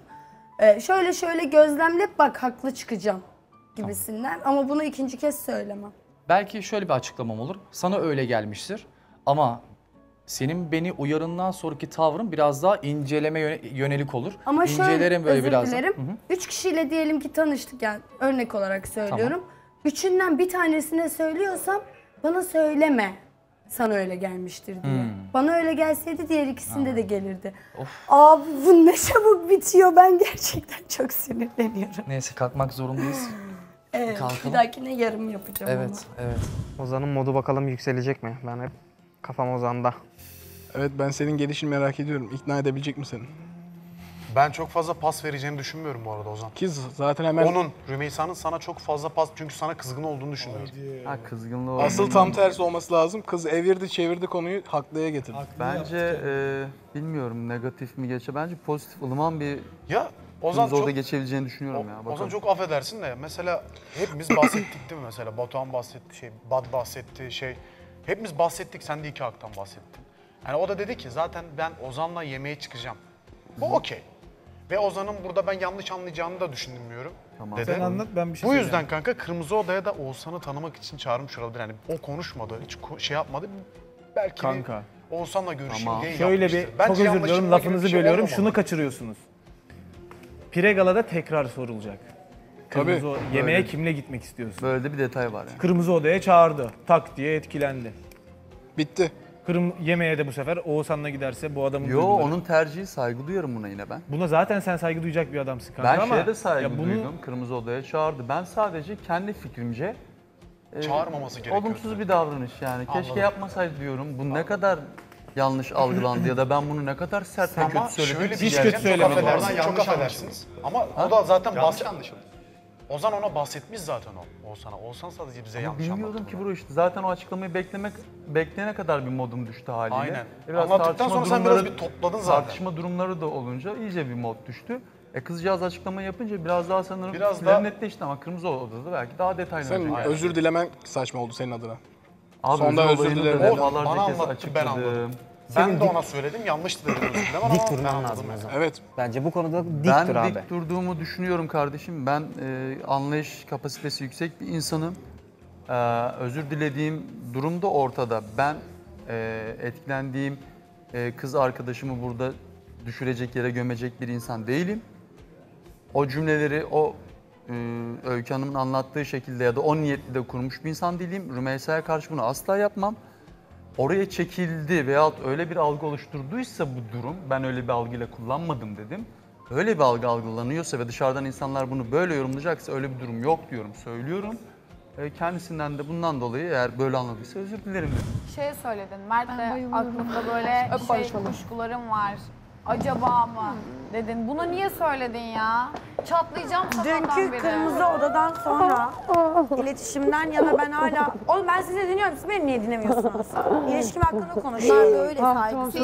Şöyle gözlemle bak haklı çıkacağım gibisinden ama bunu ikinci kez söylemem. Belki şöyle bir açıklamam olur. Sana öyle gelmiştir. Ama senin beni uyarından sonraki tavrın biraz daha inceleme yönelik olur. Ama şöyle İncelerim böyle özür biraz. dilerim. Hı hı. 3 kişiyle diyelim ki tanıştık yani örnek olarak söylüyorum. Üçünden bir tanesine söylüyorsam bana söyleme. Sana öyle gelmiştir diye. Bana öyle gelseydi diğer ikisinde de gelirdi. Abi bu ne çabuk bitiyor. Ben gerçekten çok sinirleniyorum. Neyse kalkmak zorundayız. Evet, Kalkalım. bir dahakine yarım yapacağım onu. Evet. Ozan'ın modu bakalım yükselecek mi? Ben hep kafam Ozan'da. Evet ben senin gelişini merak ediyorum. İkna edebilecek mi seni? Ben çok fazla pas vereceğini düşünmüyorum bu arada Ozan. Ki zaten hemen... Onun, Rümeysa'nın sana çok fazla pas... Çünkü sana kızgın olduğunu düşünüyorum. Ha kızgınlığı Asıl tam tersi olması lazım. Kız evirdi çevirdi konuyu haklıya getirdi. Bence bilmiyorum negatif mi geçe. Bence pozitif ılıman bir Ya Ozan orada çok... geçebileceğini düşünüyorum ya. Ozan Bakalım. çok affedersin de mesela hepimiz bahsettik değil mi mesela? Batuhan bahsetti, Bad bahsetti, Hepimiz bahsettik, sen de 2 haktan bahsettin. Yani o da dedi ki zaten ben Ozan'la yemeğe çıkacağım. Bu okey. Ve Ozan'ın burada ben yanlış anlayacağını da düşünmüyorum. Tamam. Dedi. Sen anlat, ben bir şey Bu yüzden söyleyeyim. kanka Kırmızı Oda'ya da Oğuzhan'ı tanımak için çağırmış olabilir. Yani o konuşmadı, hiç şey yapmadı. Belki Kanka. bir Oğuzhan'la görüşeyim diye Şöyle bir, yapmıştır. Bence çok özür yanlışlıkla diliyorum gibi lafınızı bir şey bölüyorum. olmamalı. Şunu kaçırıyorsunuz. Piregala'da tekrar sorulacak. Kırmızı yemeğe Böyle. kimle gitmek istiyorsun? Böyle de bir detay var yani. Kırmızı Oda'ya çağırdı. Tak diye etkilendi. Bitti. Yemeğe de bu sefer Oğuzhan'la giderse bu adamın Yo duyguları- onun tercihi saygı duyuyorum buna yine ben. Buna zaten sen saygı duyacak bir adamsın kanka Ben ama... şeye de saygı ya bunu- duydum. Kırmızı Oda'ya çağırdı. Ben sadece kendi fikrimce Çağırmaması gerekiyordu. olumsuz bir davranış yani. Keşke Anladım. yapmasaydı diyorum. Bu ne kadar yanlış algılandı ya da ben bunu ne kadar sert ve Ama kötü söyledim. şöyle bir Hiç şey kötü çok söylemedim. affedersiniz, çok affedersiniz. Ama o da zaten Yanlış anlaşıldı. Ozan ona bahsetmiş zaten Oğuzhan'a. Oğuzhan sadece bize yanlış anlattı. Bilmiyordum ki bro işte. Zaten o açıklamayı bekleyene kadar bir modum düştü haliyle. Aynen. Biraz Anlattıktan tartışma sonra sen biraz durumları- bir topladın zaten. Tartışma durumları da olunca iyice bir mod düştü. Kızcağız açıklama yapınca biraz daha sanırım Biraz fikirlerim daha- netleşti ama Kırmızı Oda'da belki daha detaylı. Senin özür dilemen saçma oldu senin adına. Abi Sonda özür özür olayını dilerim. da defalarca Bana kez anlattı, ben açıkladım. anladım. Ben de ona söyledim, yanlıştı dedim özür dilerim ama Dik ben durman anladım lazım o yani. zaman. Evet. Bence bu konuda dik Ben dur abi. dik durduğumu düşünüyorum kardeşim. Ben anlayış kapasitesi yüksek bir insanım. Özür dilediğim durum da ortada. Ben etkilendiğim kız arkadaşımı burada düşürecek yere gömecek bir insan değilim. O cümleleri o Öykü Hanım'ın anlattığı şekilde ya da o niyetli de kurmuş bir insan değilim. Rümeysa'ya karşı bunu asla yapmam. Oraya çekildi veyahut öyle bir algı oluşturduysa bu durum, ben öyle bir algıyla kullanmadım dedim. Öyle bir algı algılanıyorsa ve dışarıdan insanlar bunu böyle yorumlayacaksa öyle bir durum yok diyorum, söylüyorum. Kendisinden de bundan dolayı eğer böyle anladıysa özür dilerim dedim. Şey söyledin, Mert'le aklımda böyle kuşkularım var. Acaba mı dedin. Bunu niye söyledin ya? Çatlayacağım sabahtan Dünkü beri. Kırmızı Oda'dan sonra iletişimden yana ben hala... Oğlum ben sizi dinliyorum, siz beni niye dinlemiyorsunuz? İlişkim hakkında konuşuyorum. Böyle saygısız.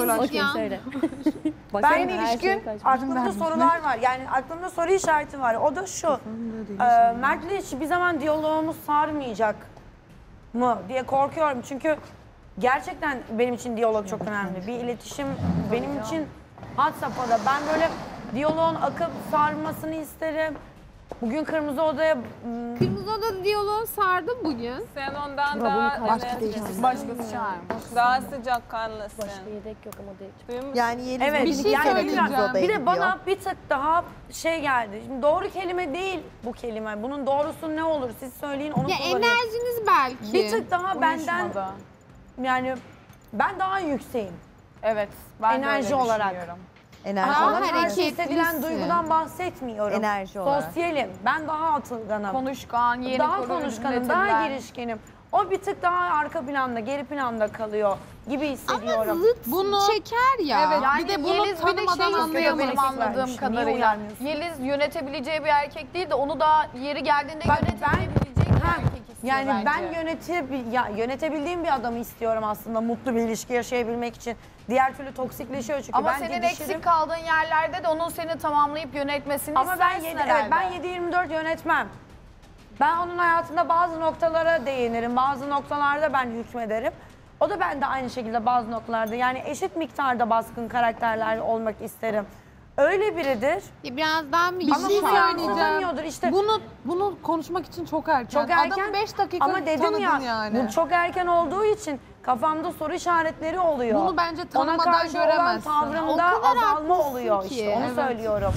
Ben ilişkin, aklımda sorular var. Yani aklımda soru işareti var. O da şu, Mert'le hiçbir zaman diyalogumuz sarmayacak mı diye korkuyorum. Çünkü gerçekten benim için diyalog çok önemli. Bir iletişim benim için had safhada. Ben böyle diyaloğun akıp sarmasını isterim. Bugün Kırmızı Oda'ya... Kırmızı Oda diyaloğu sardı bugün. Sen ondan daha Başkası çağırmış. daha sıcakkanlısın. Başka yedek yok ama değil. Yani yeni Evet, bir şey yani söyleyeceğim. bir de bana bir tık daha şey geldi. Şimdi doğru kelime değil bu kelime. Bunun doğrusu ne olur? Siz söyleyin, onu Ya kullanayım. enerjiniz belki. Bir tık daha benden, Uyuşmadı. yani ben daha yükseğim. Evet, ben Enerji de öyle olarak. düşünüyorum. Enerji Ama olarak her şey hissedilen hareketlisin. duygudan bahsetmiyorum. Enerji olarak. Sosyalim. Ben daha atılganım. Konuşkan, yeni Daha konu konuşkanım, üretilen. daha girişkenim. O bir tık daha arka planda, geri planda kalıyor gibi hissediyorum. Ama bunu çeker ya. Evet, Yani bir de bunu Yeliz bir de tanımadan şey istiyor anlayamadım. benim anladığım kadarıyla. Yeliz yönetebileceği bir erkek değil de onu da yeri geldiğinde yönetebilecek bir erkek istiyor Yani bence. ben yönetebildiğim bir adamı istiyorum aslında mutlu bir ilişki yaşayabilmek için. Diğer türlü toksikleşiyor çünkü Ama ben senin didişirim. eksik kaldığın yerlerde de onun seni tamamlayıp yönetmesini Ama ben istersin evet, herhalde. ben 7-24 yönetmem. Ben onun hayatında bazı noktalara değinirim, bazı noktalarda ben hükmederim. O da ben de aynı şekilde bazı noktalarda yani eşit miktarda baskın karakterler olmak isterim. Öyle biridir. Birazdan bir Ama şey bu yansıtamıyordur işte. Bunu konuşmak için çok erken. Çok erken. Adamı 5 dakika ama dedim tanıdın ya, yani. bu çok erken olduğu için kafamda soru işaretleri oluyor. Bunu bence Ona tanımadan karşı olan göremezsin. tavrımda O kadar azalma haklısın oluyor ki, işte onu evet. söylüyorum.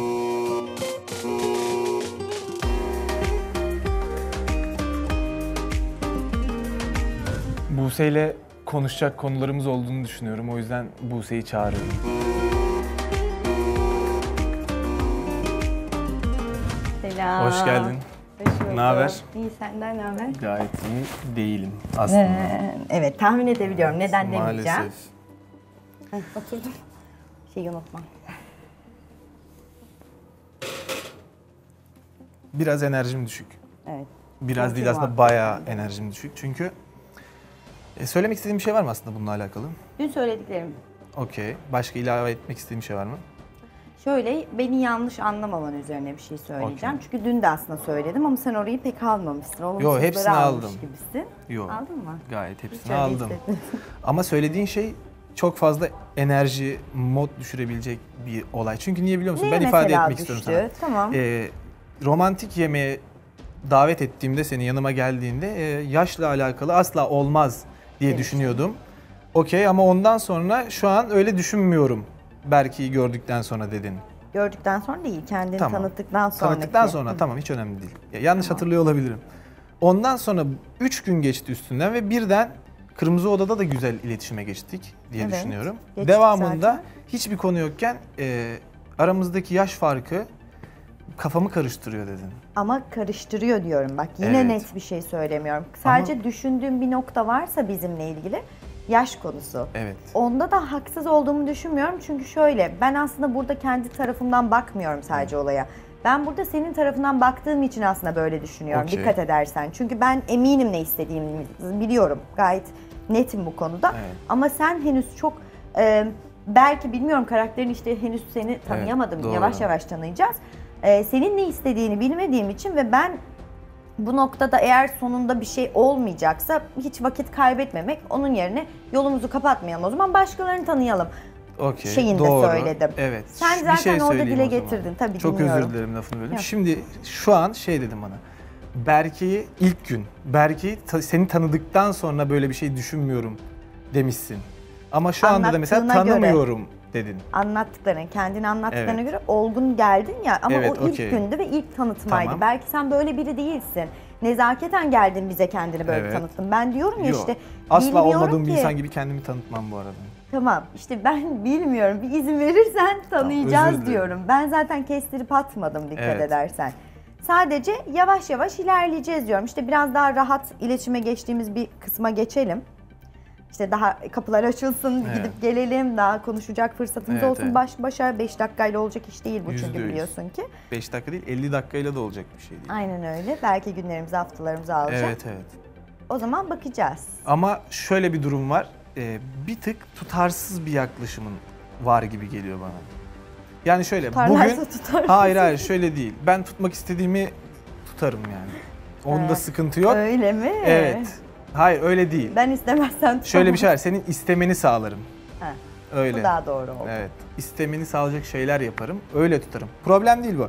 Buse ile konuşacak konularımız olduğunu düşünüyorum. O yüzden Buse'yi çağırıyorum. Selam. Hoş geldin. Hoş bulduk. Ne haber? İyi, senden ne haber? Gayet iyi değilim aslında. Evet, tahmin edebiliyorum. Neden demeyeceğim. Maalesef. Oturdum. Şeyi unutma. Biraz enerjim düşük. Evet. Biraz değil aslında bayağı enerjim düşük. Çünkü söylemek istediğim bir şey var mı aslında bununla alakalı? Dün söylediklerim. Okey. Başka ilave etmek istediğim bir şey var mı? Şöyle, beni yanlış anlamaman üzerine bir şey söyleyeceğim. Çünkü dün de aslında söyledim ama sen orayı pek almamışsın. Yo, hepsini almış aldım. Gibisin. Yo. Aldın mı? Gayet hepsini Hiç öyle aldım. hissetmedim. Ama söylediğin şey çok fazla enerji, mod düşürebilecek bir olay. Çünkü niye biliyor musun? Neye Ben ifade mesela etmek düştü? istiyorum sana. Tamam. Romantik yemeğe davet ettiğimde, senin yanıma geldiğinde yaşla alakalı asla olmaz diye düşünüyordum. Okey, ama ondan sonra şu an öyle düşünmüyorum. Berke'yi gördükten sonra dedin. Gördükten sonra değil, kendini Tamam. tanıttıktan sonra. Tanıttıktan sonra tamam, hiç önemli değil. Ya, yanlış hatırlıyor olabilirim. Ondan sonra 3 gün geçti üstünden ve birden Kırmızı Oda'da da güzel iletişime geçtik diye Evet, düşünüyorum. geçtik Devamında zaten. hiçbir konu yokken aramızdaki yaş farkı kafamı karıştırıyor dedin. Ama karıştırıyor diyorum bak. Yine Evet. net bir şey söylemiyorum. Sadece düşündüğüm bir nokta varsa bizimle ilgili yaş konusu. Evet. Onda da haksız olduğumu düşünmüyorum. Çünkü şöyle, ben aslında burada kendi tarafımdan bakmıyorum sadece olaya. Ben burada senin tarafından baktığım için aslında böyle düşünüyorum. Okey. Dikkat edersen. Çünkü ben eminim ne istediğimi biliyorum. Gayet netim bu konuda. Evet. Ama sen henüz çok belki bilmiyorum, karakterin işte henüz seni tanıyamadım. doğru. Yavaş yavaş tanıyacağız. Senin ne istediğini bilmediğim için ve ben bu noktada eğer sonunda bir şey olmayacaksa hiç vakit kaybetmemek, onun yerine yolumuzu kapatmayalım, o zaman başkalarını tanıyalım. Okey, Şeyini de doğru. söyledim. Evet. Sen Bir zaten şey orada söyleyeyim dile o zaman. getirdin. Tabii Çok dinliyorum. özür dilerim, lafını böldüm. Yok. Şimdi şu an şey dedim bana. Berke'yi ilk gün, Berke'yi seni tanıdıktan sonra böyle bir şey düşünmüyorum demişsin. Ama şu anda da mesela Anlattığına göre. tanımıyorum dedin. Kendini anlattıklarına Evet. göre olgun geldin ya, ama Evet, o ilk okey. gündü ve ilk tanıtmaydı. Tamam. Belki sen böyle biri değilsin. Nezaketen geldin bize kendini böyle Evet. tanıttın. Ben diyorum ya Yok, işte asla bilmiyorum olmadığım bir ki. insan gibi kendimi tanıtmam bu arada. Tamam, işte ben bilmiyorum. Bir izin verirsen özür tanıyacağız dilerim. diyorum. Ben zaten kestirip atmadım, dikkat Evet. edersen. Sadece yavaş yavaş ilerleyeceğiz diyorum. İşte biraz daha rahat iletişime geçtiğimiz bir kısma geçelim. İşte daha kapılar açılsın, Evet. gidip gelelim, daha konuşacak fırsatımız Evet, olsun evet. baş başa. 5 dakikayla olacak iş değil bu, çünkü %100. biliyorsun ki. 5 dakika değil, 50 dakikayla da olacak bir şey değil. Aynen öyle. Belki günlerimizi, haftalarımızı alacak. Evet, evet. O zaman bakacağız. Ama şöyle bir durum var. Bir tık tutarsız bir yaklaşımın var gibi geliyor bana. Yani şöyle, Tutarlarsa bugün... tutarsın. Hayır, şöyle değil. Ben tutmak istediğimi tutarım yani. Onda sıkıntı yok. Öyle mi? Evet. Hayır, öyle değil. Ben istemezsem tutamam. Şöyle bir şey var, senin istemeni sağlarım. Ha, Öyle. Bu daha doğru oldu. Evet. İstemeni sağlayacak şeyler yaparım. Öyle tutarım. Problem değil bu.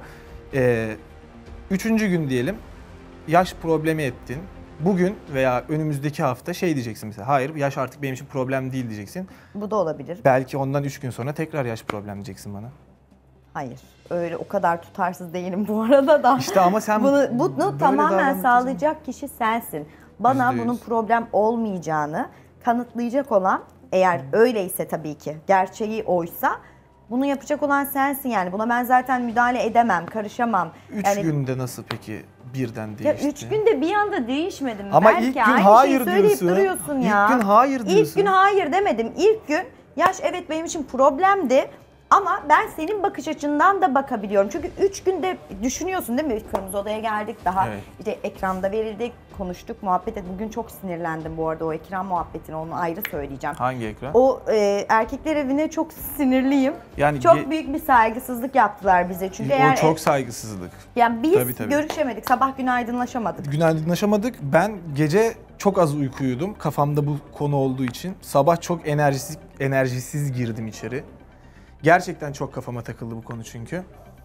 3. gün diyelim. Yaş problemi ettin. Bugün veya önümüzdeki hafta şey diyeceksin mesela. Hayır, yaş artık benim için problem değil diyeceksin. Bu da olabilir. Belki ondan 3 gün sonra tekrar yaş problem diyeceksin bana. Hayır. Öyle o kadar tutarsız değilim bu arada da. İşte ama sen bunu böyle tamamen davranınca- sağlayacak kişi sensin. Bana %100. bunun problem olmayacağını kanıtlayacak olan, eğer öyleyse tabii ki, gerçeği oysa, Bunu yapacak olan sensin yani. Buna ben zaten müdahale edemem, karışamam. 3 günde nasıl peki birden değişti? Ya 3 günde bir anda değişmedim. Ama Belki ilk gün aynı hayır şeyi söyleyip diyorsun. duruyorsun ya. İlk gün hayır diyorsun. İlk gün hayır demedim. İlk gün yaş evet benim için problemdi. Ama ben senin bakış açından da bakabiliyorum. Çünkü 3 günde düşünüyorsun değil mi? Kırmızı Oda'ya geldik, daha işte ekranda verildik, konuştuk, muhabbet ettik. Bugün çok sinirlendim bu arada o ekran muhabbetine, onu ayrı söyleyeceğim. Hangi ekran? O erkekler evine çok sinirliyim. Yani çok büyük bir saygısızlık yaptılar bize. Çünkü o çok saygısızlık. Yani biz Tabii. görüşemedik, sabah günaydınlaşamadık. Günaydınlaşamadık. Ben gece çok az uyku uyudum. Kafamda bu konu olduğu için. Sabah çok enerjisiz girdim içeri. Gerçekten çok kafama takıldı bu konu çünkü.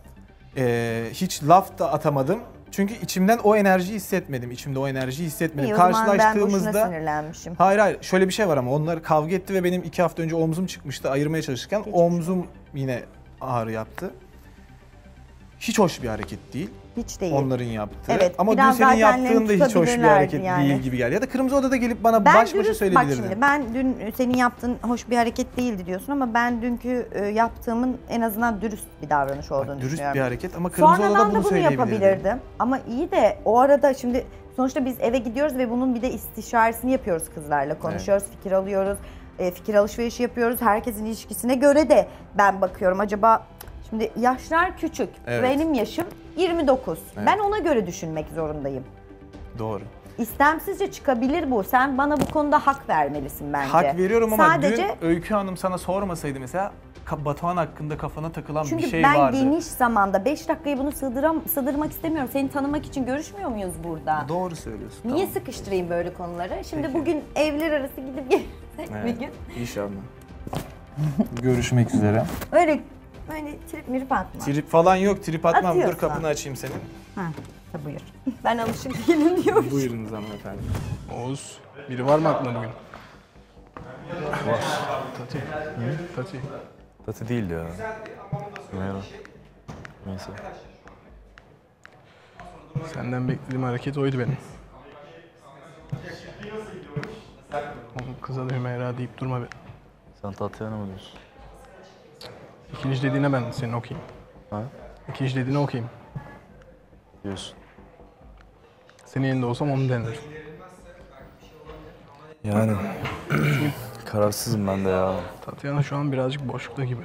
Hiç laf da atamadım. Çünkü içimden o enerjiyi hissetmedim. İçimde o enerjiyi hissetmedim. İyi, o zaman ben Karşılaştığımızda... boşuna sinirlenmişim. Hayır. Şöyle bir şey var ama onlar kavga etti ve benim 2 hafta önce omzum çıkmıştı. Ayırmaya çalışırken omzum yine ağrı yaptı. Hiç hoş bir hareket değil. Hiç değil. Onların yaptığı. Evet, ama dün senin yaptığın da hiç hoş bir hareket yani. değil gibi geldi. Ya da Kırmızı Oda'da gelip bana baş başa söyleyebilirdin. Bak şimdi ben dün senin yaptığın hoş bir hareket değildi diyorsun ama ben dünkü yaptığımın en azından dürüst bir davranış olduğunu dürüst düşünüyorum. bir hareket ama Kırmızı Oda'da Sonradan bunu da bunu söyleyebilirdin. yapabilirdim. Ama iyi de o arada şimdi sonuçta biz eve gidiyoruz ve bunun bir de istişaresini yapıyoruz kızlarla. Konuşuyoruz, fikir alıyoruz, fikir alışverişi yapıyoruz. Herkesin ilişkisine göre de ben bakıyorum acaba... Şimdi yaşlar küçük. Evet. Benim yaşım 29. Evet. Ben ona göre düşünmek zorundayım. Doğru. İstemsizce çıkabilir bu. Sen bana bu konuda hak vermelisin bence. Hak veriyorum ama sadece, dün Öykü Hanım sana sormasaydı mesela Batuhan hakkında kafana takılan çünkü bir şey ben vardı. geniş zamanda 5 dakikayı bunu sığdırmak istemiyorum. Seni tanımak için görüşmüyor muyuz burada? Doğru söylüyorsun. Niye sıkıştırayım böyle konuları? Şimdi bugün evler arası gidip gelsek bir gün. İnşallah. Görüşmek üzere. Öyle trip mirip atma. Trip falan yok. Trip atmam. Atıyorsan. Dur kapını açayım senin. Ha, buyur. Ben alışık değilim diyorum. Buyurunuz hanımefendi. Oğuz, biri var mı aklına bugün? Var. Tati. Tati. Tati değil ya. Bilmiyorum. Neyse. Senden beklediğim hareket oydu benim. Kıza da Hümeyra deyip durma be. Sen Tatyana mı diyorsun? İkinci dediğine ben senin okuyayım. Ha? İkinci dediğine okuyayım. Diyorsun. Senin yerinde olsam onu denerim. Yani kararsızım ben de ya. Tatyana şu an birazcık boşlukta gibi.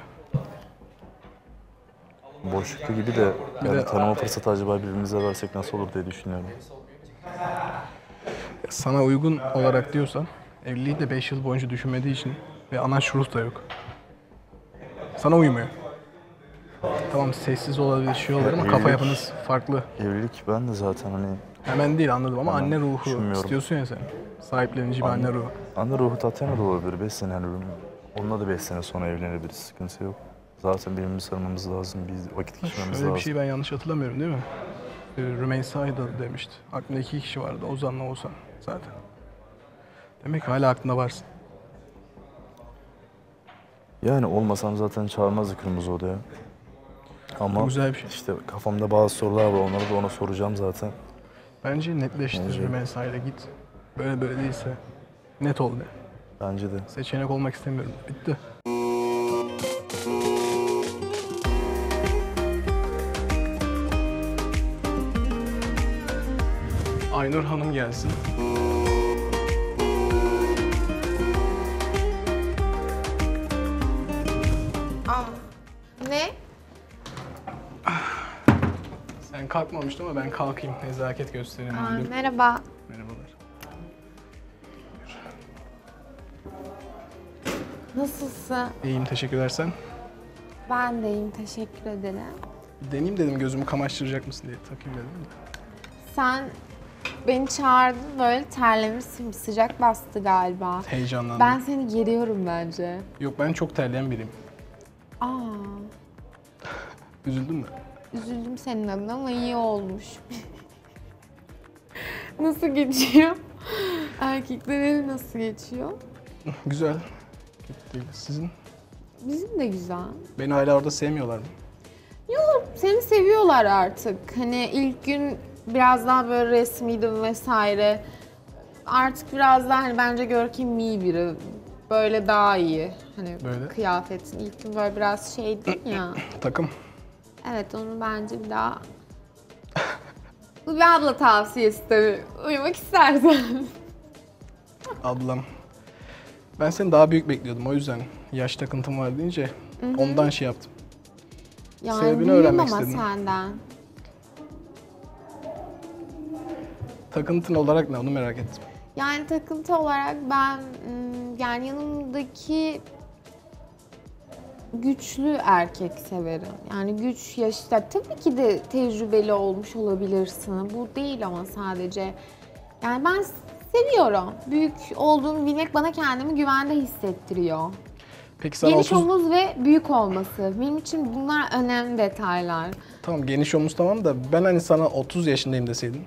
Boşlukta gibi de yani tanıma fırsatı acaba birbirimize versek nasıl olur diye düşünüyorum. Sana uygun olarak diyorsan evliliği de 5 yıl boyunca düşünmediği için ve anaç ruh da yok. Sana uymuyor. Tamam sessiz olabilir, şey olabilir ama kafa yapınız farklı. Evlilik ben de zaten hani... Hemen değil anladım ama Hemen anne ruhu istiyorsun ya sen. Sahiplenici bir anne ruhu. Anne ruhu Tatyana da olabilir. 5 sene yani onunla da 5 sene sonra evlenebiliriz. Sıkıntı yok. Zaten birbirimizi sarmamız lazım. Bir vakit geçirmemiz lazım. Şöyle bir şey ben yanlış hatırlamıyorum değil mi? Rümeysa'yı da demişti. Aklında 2 kişi vardı. Ozan'la Oğuzhan zaten. Demek ki hala aklında varsın. Yani olmasam zaten çağırmazdı Kırmızı Oda'ya. Ama güzel bir şey. işte kafamda bazı sorular var. Onları da ona soracağım zaten. Bence netleştir Rümeysa'yla git. Böyle değilse net ol de. Bence de. Seçenek olmak istemiyorum. Bitti. Aynur Hanım gelsin. Ne? Sen kalkmamıştın ama ben kalkayım. Nezaket göstereyim. dedim. Merhaba. Merhabalar. Nasılsın? İyiyim, teşekkürler sen. Ben de iyiyim, teşekkür ederim. Deneyeyim dedim gözümü kamaştıracak mısın diye takayım dedim de. Sen beni çağırdın, böyle terlemişsin, bir sıcak bastı galiba. Heyecanlandım. Ben seni geriyorum bence. Yok ben çok terleyen biriyim. Aa, Üzüldün mü? üzüldüm senin adına ama iyi olmuş. Nasıl geçiyor? Erkekler evi nasıl geçiyor? Güzel. Kötü değil. Sizin? Bizim de güzel. Beni hala orada sevmiyorlar mı? Yok, seni seviyorlar artık. Hani ilk gün biraz daha böyle resmiydi vesaire. Artık biraz daha hani bence Görkem iyi biri. böyle daha iyi. Hani Böyle. kıyafetin ilk gün böyle biraz şeydin ya. Takım. Evet onu bence bir daha... Bu bir abla tavsiyesi tabii. Uyumak istersen. Ablam. Ben seni daha büyük bekliyordum o yüzden. Yaş takıntım var deyince ondan şey yaptım. Yani Sebebini büyüğüm öğrenmek ama istedim. senden. Takıntın olarak ne onu merak ettim. Yani takıntı olarak ben yani yanımdaki güçlü erkek severim. Yani güç yaşta tabii ki de tecrübeli olmuş olabilirsin. Bu değil ama sadece. Yani ben seviyorum. Büyük olduğunu bilmek bana kendimi güvende hissettiriyor. Peki sana Geniş 30... omuz ve büyük olması. Benim için bunlar önemli detaylar. Tamam geniş omuz tamam da ben hani sana 30 yaşındayım deseydin.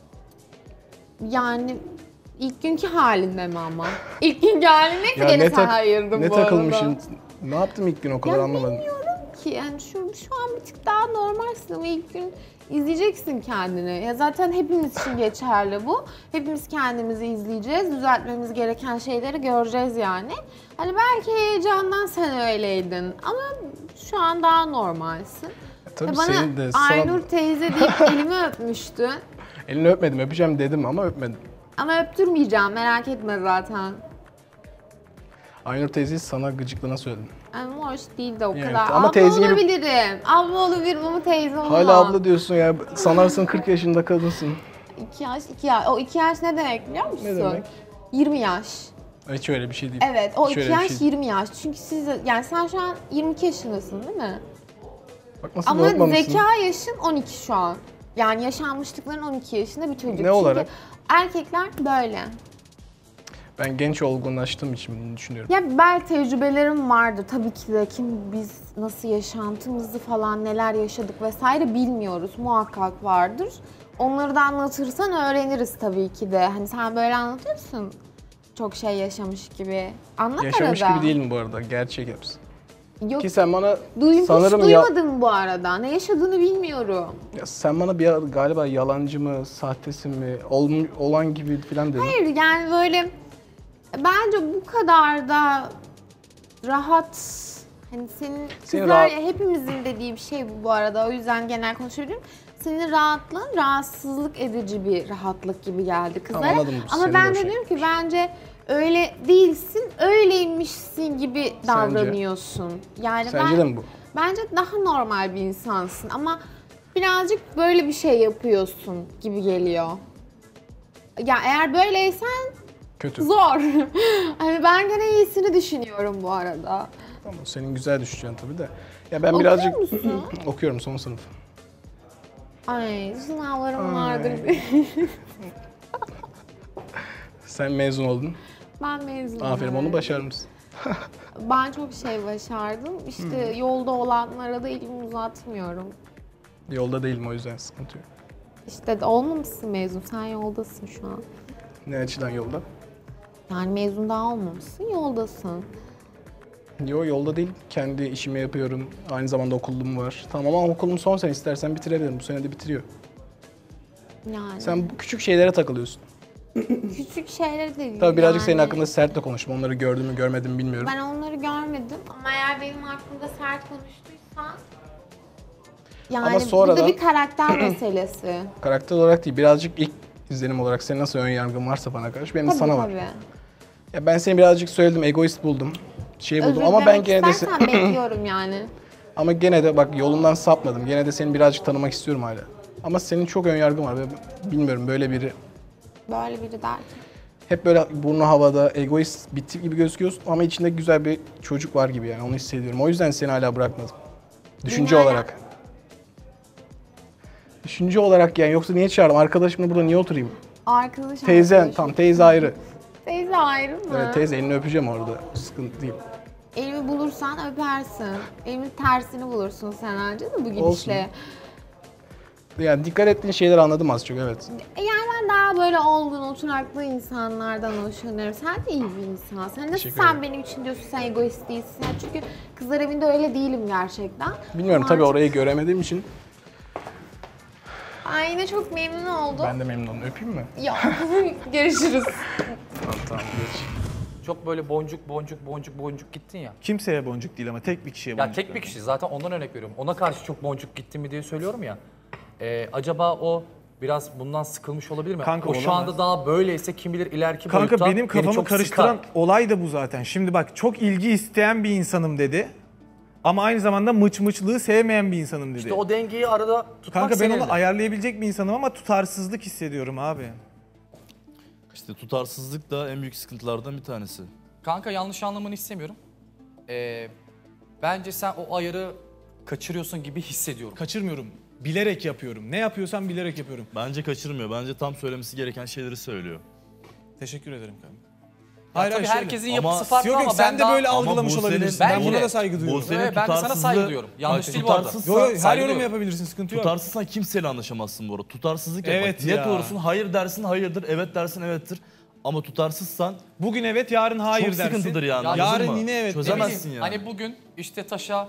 Yani ilk günkü halinde mi ama? İlk günkü halinde ki gene sen hayırdın ne bu arada. takılmışsın? Ne yaptım ilk gün o kadar anlamadım. Bilmiyorum ki yani şu an bir tık daha normalsin ama ilk gün izleyeceksin kendini. Ya zaten hepimiz için geçerli bu. Hepimiz kendimizi izleyeceğiz. Düzeltmemiz gereken şeyleri göreceğiz yani. Hani belki heyecandan sen öyleydin ama şu an daha normalsin. Tabii bana senin de Aynur teyze deyip elimi öpmüştün. Elini öpmedim, öpeceğim dedim ama öpmedim. Ama öptürmeyeceğim, merak etme zaten. Aynur teyzeyi sana gıcıklığına söyledim. Ama hoş değil de o Yani, kadar. ama Abla teyze gibi- olabilirim. Abla olabilirim ama teyze olmam. Hala abla diyorsun ya, sanarsın 40 yaşında kadınsın. 2 yaş, 2 yaş. O 2 yaş ne demek biliyor musun? Ne demek? 20 yaş. Hiç öyle bir şey değil. Evet, o Hiç 2 öyle bir yaş şey değil. 20 yaş. Çünkü siz, yani sen şu an 22 yaşındasın değil mi? Bak nasıl Ama unutmamışsın. zeka yaşın 12 şu an. Yani yaşanmışlıkların 12 yaşında bir çocuk. Ne olarak? Çünkü erkekler böyle. Ben genç olgunlaştığım için bunu düşünüyorum. Ya belki tecrübelerim vardı tabii ki de biz nasıl yaşantımızı falan neler yaşadık vesaire bilmiyoruz muhakkak vardır. Onları da anlatırsan öğreniriz tabii ki de. Hani sen böyle anlatıyorsun çok şey yaşamış gibi. Anlat Yaşamış arada. gibi değil mi bu arada? Gerçek hepsi. Yok. Ki sen bana Hiç sanırım duymadım bu arada. Ne yaşadığını bilmiyorum. ya sen bana bir ara galiba yalancı mı, sahtesi mi, olan gibi falan dedin. Hayır yani böyle bence bu kadar da rahat hani senin kızlar rahat- ya hepimizin dediği bir şey bu arada o yüzden genel konuşabilirim. Senin rahatlığın rahatsızlık edici bir rahatlık gibi geldi kızlara. Tamam, anladım. Ama Senin ben de o de şey. diyorum ki bence öyle değilsin, öyleymişsin gibi davranıyorsun. Yani Sence de mi bu? Bence daha normal bir insansın ama birazcık böyle bir şey yapıyorsun gibi geliyor. Ya eğer böyleysen Kötü. zor. Hani ben gene iyisini düşünüyorum bu arada. Tamam, senin güzel düşeceğin tabii de. Ya ben Okuyor birazcık musun? okuyorum son sınıf. Ay sınavlarım vardır. Sen mezun oldun. Ben mezunum. Aferin, onu evet. başarmışsın. Ben çok şey başardım. İşte yolda olanlara da elimi uzatmıyorum. Yolda değilim o yüzden sıkıntı yok. İşte de olmamışsın mezun. Sen yoldasın şu an. Ne açıdan yolda? Yani mezun daha olmamışsın, yoldasın. Yo, yolda değil. Kendi işimi yapıyorum. Aynı zamanda okulum var. Tamam ama okulum son sene, istersen bitirebilirim. Bu sene de bitiriyor. Yani. Sen bu küçük şeylere takılıyorsun. Küçük şeyler değil. Tabii birazcık yani. senin hakkında sert de konuştum. Onları gördüm mü görmedim mi bilmiyorum. Ben onları görmedim ama eğer benim hakkımda sert konuştuysan yani Ama bu sonradan- da bir karakter meselesi. Karakter olarak değil, birazcık ilk izlenim olarak senin nasıl ön yargın varsa bana karşı benim de Tabii sana var. tabii. Ya ben seni birazcık söyledim, egoist buldum. Şey buldum Özür ama ben dilemek gene de istersen bekliyorum yani. ama gene de bak yolundan sapmadım. Gene de seni birazcık tanımak istiyorum hala. Ama senin çok ön yargın var. Bilmiyorum, böyle biri Böyle biri derken. hep böyle burnu havada, egoist bir tip gibi gözüküyorsun ama içinde güzel bir çocuk var gibi, yani onu hissediyorum. O yüzden seni hala bırakmadım. Düşünce Dünyaya- olarak. Düşünce olarak yani, yoksa niye çağırdım? Arkadaşımla burada niye oturayım? Arkadaş Teyzen, arkadaşım. tam teyze ayrı. Teyze ayrı mı? Evet, teyze elini öpeceğim orada. Sıkıntı değil. Elimi bulursan öpersin. Elimin tersini bulursun sen anca da bu gidişle. Olsun. Yani dikkat ettiğin şeyleri anladım az çok, evet. Yani ben daha böyle olgun, oturaklı insanlardan hoşlanıyorum. Sen de iyi bir insansın. Hani nasıl Teşekkür sen ederim. benim için diyorsun sen egoist değilsin. Yani çünkü kızlar evinde öyle değilim gerçekten. Bilmiyorum Ama tabii, artık- orayı göremediğim için. Ay yine çok memnun oldum. Ben de memnunum. Öpeyim mi? Ya görüşürüz. Tamam, geç. çok böyle boncuk gittin ya. Kimseye boncuk değil ama tek bir kişiye boncuk. Ya tek bir kişi zaten ondan örnek veriyorum. Ona karşı çok boncuk gittin mi diye söylüyorum ya. Acaba o biraz bundan sıkılmış olabilir mi? Kanka, o şu olamaz. anda daha böyleyse kim bilir ileriki Kanka boyutta benim beni kafamı çok karıştıran sıkar. olay da bu zaten. Şimdi bak çok ilgi isteyen bir insanım dedi. Ama aynı zamanda mıçlığı sevmeyen bir insanım dedi. İşte o dengeyi arada tutmak Kanka ben senin onu elinde. ayarlayabilecek bir insanım ama tutarsızlık hissediyorum abi. İşte tutarsızlık da en büyük sıkıntılardan bir tanesi. Kanka yanlış anlamanı istemiyorum. Bence sen o ayarı kaçırıyorsun gibi hissediyorum. Kaçırmıyorum. Bilerek yapıyorum. Ne yapıyorsam bilerek yapıyorum. Bence kaçırmıyor. Bence tam söylemesi gereken şeyleri söylüyor. Teşekkür ederim kanka. Tabii herkesin yapısı farklı yok, ama sen ben de böyle algılamış olabilirsin. Ben buna da saygı duyuyorum. Ben de sana saygı duyuyorum. Yanlış değil bu arada. Yok, her yorum yapabilirsin, sıkıntı yok. Tutarsızsan kimseyle anlaşamazsın bu arada. Tutarsızlık Evet yapmak. Net ya. olursun, hayır dersin, hayırdır, evet dersin, evettir. Ama tutarsızsan bugün evet, yarın hayır çok dersin. sıkıntıdır yani. anladın Yarın mı? yine evet. Çözemezsin yani. Hani bugün işte taşa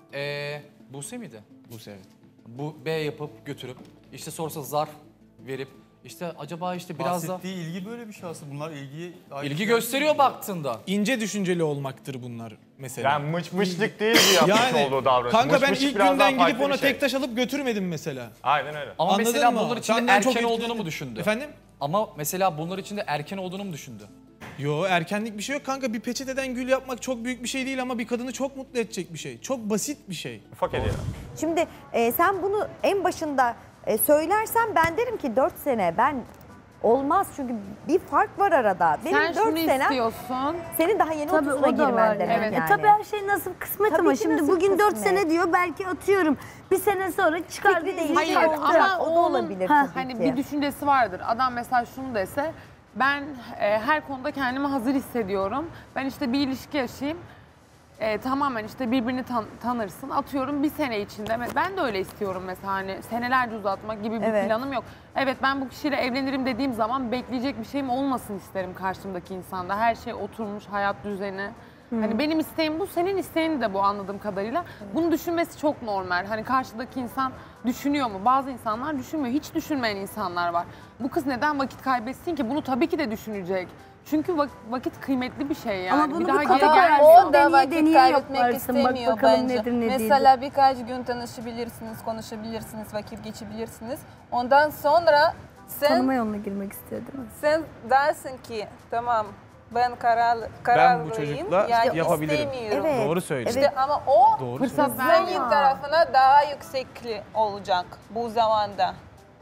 Buse miydi? Buse evet. Bu B yapıp götürüp işte sorsa zarf verip işte acaba işte biraz da Bahsettiği ilgi böyle bir şey aslında. Bunlar ilgiye... ilgi gösteriyor baktığında. İnce düşünceli olmaktır bunlar mesela. Yani mıçlık değil bu yapmış olduğu davranış. Kanka ben Mıçmışlık ilk biraz daha günden gidip farklı ona bir şey. tek taş alıp götürmedim mesela. Aynen öyle. Ama Anladın mesela mı? bunlar içinde Senden çok erken olduğunu etkilendim. mu düşündü? Efendim? Ama mesela bunlar içinde erken olduğunu mu düşündü? Yo, erkenlik bir şey yok kanka. Bir peçeteden gül yapmak çok büyük bir şey değil ama bir kadını çok mutlu edecek bir şey. Çok basit bir şey. Ufak hediye. Şimdi sen bunu en başında söylersen ben derim ki 4 sene ben olmaz çünkü bir fark var arada. Benim Sen 4 şunu senem istiyorsun. senin daha yeni Tabii 30'una o da var girmen demek yani. yani. Tabii her şey nasip kısmet Tabii ama ki şimdi nasip bugün 4 kısmet. sene diyor belki atıyorum. Bir sene sonra çıkar Fikri değişir. Hayır olacak, ama o da onun olabilir tabii hani ki. bir düşüncesi vardır. Adam mesela şunu dese ben her konuda kendimi hazır hissediyorum. Ben işte bir ilişki yaşayayım. Tamamen işte birbirini tanırsın. Atıyorum bir sene içinde. Ben de öyle istiyorum mesela hani senelerce uzatmak gibi bir Evet. planım yok. Evet ben bu kişiyle evlenirim dediğim zaman bekleyecek bir şeyim olmasın isterim karşımdaki insanda. Her şey oturmuş, hayat düzeni. Hani benim isteğim bu, senin isteğin de bu anladığım kadarıyla. Bunu düşünmesi çok normal. Hani karşıdaki insan düşünüyor mu? Bazı insanlar düşünmüyor. Hiç düşünmeyen insanlar var. Bu kız neden vakit kaybetsin ki? Bunu tabii ki de düşünecek. Çünkü vakit kıymetli bir şey yani. Ama bunu bir daha bu geri kadar gelmiyor. koyarsan O da vakit deneye kaybetmek yaparsın. Bak istemiyor bakalım bence. nedir ne değildir. Mesela birkaç gün tanışabilirsiniz, konuşabilirsiniz, vakit geçebilirsiniz. Ondan sonra Tanıma yoluna girmek istiyor değil mi? sen dersin ki tamam ben Ben kararlıyım. bu çocukla yani yapabilirim. istemiyorum. Evet. Doğru söylüyorsun. İşte ama o Doğru fırsat söylüyorsun. senin tarafına daha yüksekli olacak bu zamanda.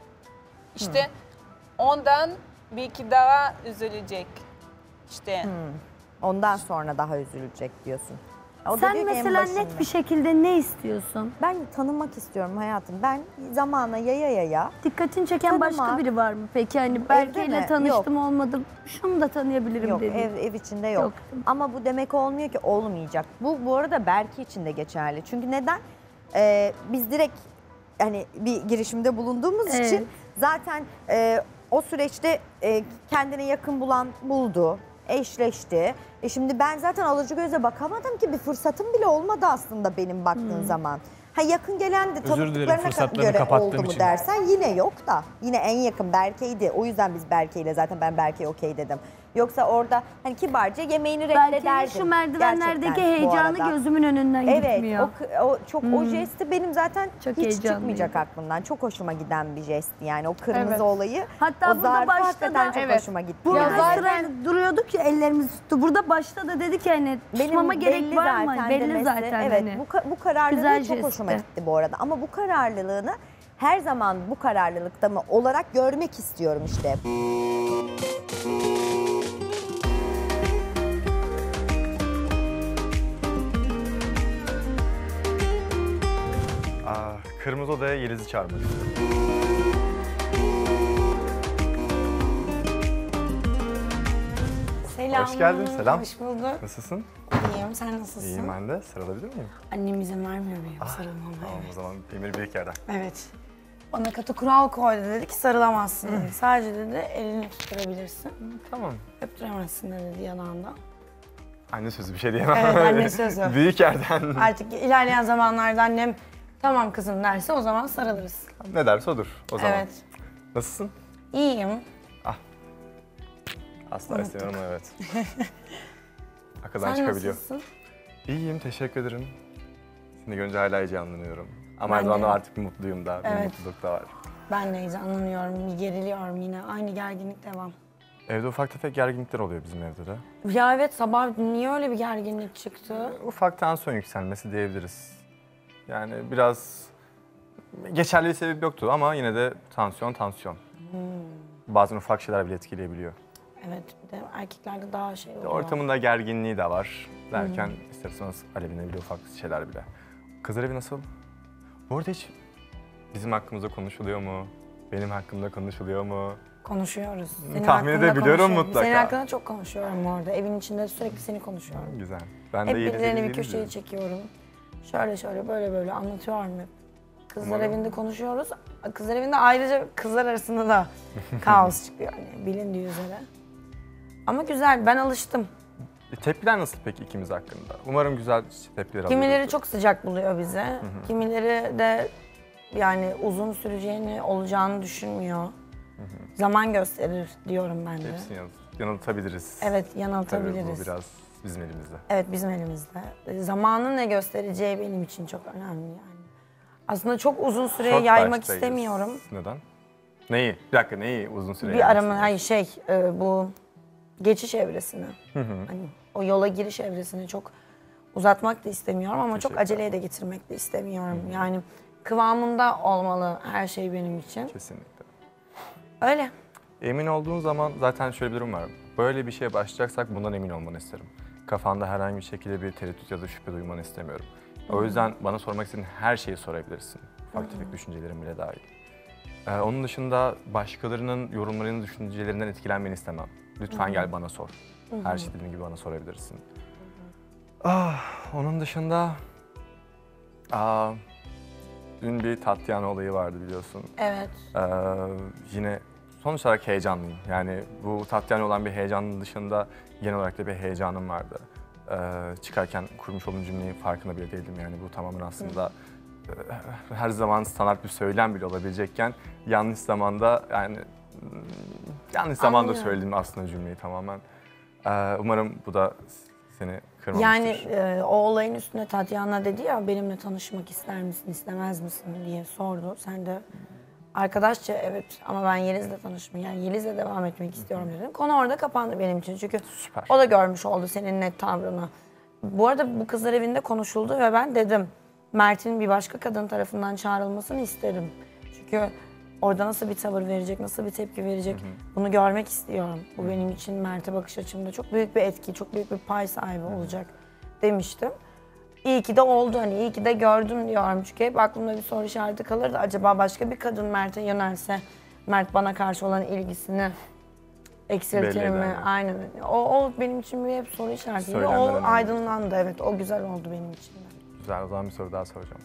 İşte ondan belki daha üzülecek. İşte. Ondan sonra daha üzülecek diyorsun. O da Sen diyor ki en mesela başında. net bir şekilde ne istiyorsun? Ben tanımak istiyorum hayatım. Ben zamana yaya. Dikkatini çeken başka Tanımak. biri var mı? Peki hani Berke mi? ile tanıştım olmadı. Şunu da tanıyabilirim Yok dediğin. ev içinde yok. Ama bu demek olmuyor ki olmayacak. Bu arada Berke için de geçerli. Çünkü neden? Biz direkt hani bir girişimde bulunduğumuz Evet. için zaten o süreçte kendine yakın bulan buldu. Eşleşti. Şimdi ben zaten alıcı göze bakamadım ki bir fırsatım bile olmadı aslında benim baktığın zaman. Ha yakın gelen de Özür dilerim, tanıdıklarına fırsatlarını göre kapattığım oldu mu için. dersen yine yok da. Yine en yakın Berke'ydi. O yüzden biz Berke'yle zaten ben Berke'ye okey dedim. Yoksa orada hani kibarca yemeğini reddederdim. Berke'nin şu merdivenlerdeki gerçekten bu heyecanı arada. gözümün önünden Evet, gitmiyor. o çok o jesti benim zaten Çok hiç heyecanlıydı. çıkmayacak aklımdan. Çok hoşuma giden bir jestti yani o kırmızı Evet. olayı. Hatta o burada zarfı başta hakikaten da çok evet. hoşuma gitti. Burada yani. sırayla duruyorduk ya ellerimiz tuttu. Burada başta da dedi ki hani tutmama gerek var mı? Belli demesi. zaten Evet hani. bu kararlılığı Güzel çok hoşuma jestti. gitti bu arada. Ama bu kararlılığını her zaman bu kararlılıkta mı olarak görmek istiyorum işte. Kırmızı odaya Yeliz'i çağırmak istiyorum. Selam. Hoş geldin, selam. Hoş bulduk. Nasılsın? İyiyim, sen nasılsın? İyiyim ben de. Sarılabilir miyim? Annem izin vermiyor benim sarılmama. Tamam o zaman Emir bir yerden. Evet. Bana katı kural koydu, dedi ki sarılamazsın dedi. Sadece dedi elini tutturabilirsin. Tamam. Öptüremezsin dedi yanağından. Anne sözü bir şey diyemem. Evet, anne sözü. Büyük yerden. Artık ilerleyen zamanlarda annem tamam kızım derse o zaman sarılırız. Ne derse odur o zaman. Evet. Nasılsın? İyiyim. Asla Unuttuk. istemiyorum ama evet. akıldan Sen çıkabiliyor. nasılsın? İyiyim, teşekkür ederim. Seni görünce hala heyecanlanıyorum. Ama Ben aynı zamanda de. artık mutluyum da, bir Evet. mutluluk da var. Ben de heyecanlanıyorum, bir geriliyorum yine. Aynı gerginlik devam. Evde ufak tefek gerginlikler oluyor bizim evde de. Ya evet, sabah niye öyle bir gerginlik çıktı? Ufak tansiyon yükselmesi diyebiliriz. Yani biraz geçerli bir sebep yoktu ama yine de tansiyon. Bazen ufak şeyler bile etkileyebiliyor. Evet, bir de erkeklerde daha şey oluyor. Ortamında gerginliği de var derken isterseniz alevlenebiliyor ufak şeyler bile. Kızlar evi nasıl? Bu arada hiç bizim hakkımızda konuşuluyor mu? Benim hakkımda konuşuluyor mu? Konuşuyoruz. Tahmin edebiliyorum konuşuyorum. mutlaka. Senin hakkında çok konuşuyorum orada. Evin içinde sürekli seni konuşuyorum. Güzel. Ben Hep de birilerini bir iyi köşeye değilim. çekiyorum. Şöyle böyle anlatıyorum hep. Kızlar Umarım. evinde konuşuyoruz. Kızlar evinde ayrıca kızlar arasında da kaos çıkıyor yani bilindiği üzere. Ama güzel, ben alıştım. Tepkiler nasıl peki ikimiz hakkında? Umarım güzel tepkiler alıyoruz. Kimileri çok sıcak buluyor bize. Kimileri de yani uzun süreceğini, olacağını düşünmüyor. Zaman gösterir diyorum ben de. Hepsini yanıltabiliriz. Evet, Tabii yanıltabiliriz. bu biraz bizim elimizde. Evet, bizim elimizde. Zamanın ne göstereceği benim için çok önemli yani. Aslında çok uzun süreye Çok yaymak baştayız. istemiyorum. Neden? Neyi? Bir dakika neyi uzun süre Bir arama, hayır bu geçiş evresini. Hani o yola giriş evresini çok uzatmak da istemiyorum ama çok aceleye de getirmek de istemiyorum. Yani kıvamında olmalı her şey benim için. Kesinlikle. Öyle. Emin olduğun zaman zaten şöyle bir durum var. Böyle bir şeye başlayacaksak bundan emin olmanı isterim. Kafanda herhangi bir şekilde bir tereddüt ya da şüphe duymanı istemiyorum. O yüzden bana sormak istediğin her şeyi sorabilirsin. Ufak tefek düşüncelerim bile dahil. Onun dışında başkalarının yorumlarının, düşüncelerinden etkilenmeni istemem. Lütfen gel bana sor. Her şey dediğim gibi bana sorabilirsin. Onun dışında dün bir Tatyana olayı vardı biliyorsun. Evet. Yine sonuç olarak heyecanlıyım. Yani bu Tatyana olan bir heyecanın dışında genel olarak da bir heyecanım vardı. Çıkarken kurmuş olduğum cümlenin farkında bile değildim. Yani bu tamamen aslında her zaman standart bir söylem bile olabilecekken yanlış zamanda yani yanlış zamanda söyledim aslında cümleyi tamamen. Umarım bu da seni kırmamıştır. Yani o olayın üstüne Tatyana dedi ya benimle tanışmak ister misin, istemez misin diye sordu. Sen de arkadaşça evet ama ben Yeliz'le tanışmayı, yani Yeliz'le devam etmek istiyorum dedim. Konu orada kapandı benim için çünkü o da görmüş oldu senin net tavrını. Bu arada bu kızlar evinde konuşuldu ve ben dedim Mert'in bir başka kadın tarafından çağrılmasını isterim. Çünkü orada nasıl bir tavır verecek, nasıl bir tepki verecek bunu görmek istiyorum. Bu benim için Mert'e bakış açımda çok büyük bir etki, çok büyük bir pay sahibi olacak demiştim. İyi ki de oldu, hani iyi ki de gördüm diyorum. Çünkü hep aklımda bir soru işareti kalırdı. Acaba başka bir kadın Mert'e yönelse, Mert bana karşı olan ilgisini eksiltir mi? Aynen. O benim için bir hep soru işaretiydi. O aydınlandı, evet. O güzel oldu benim için de. Güzel, o zaman bir soru daha soracağım.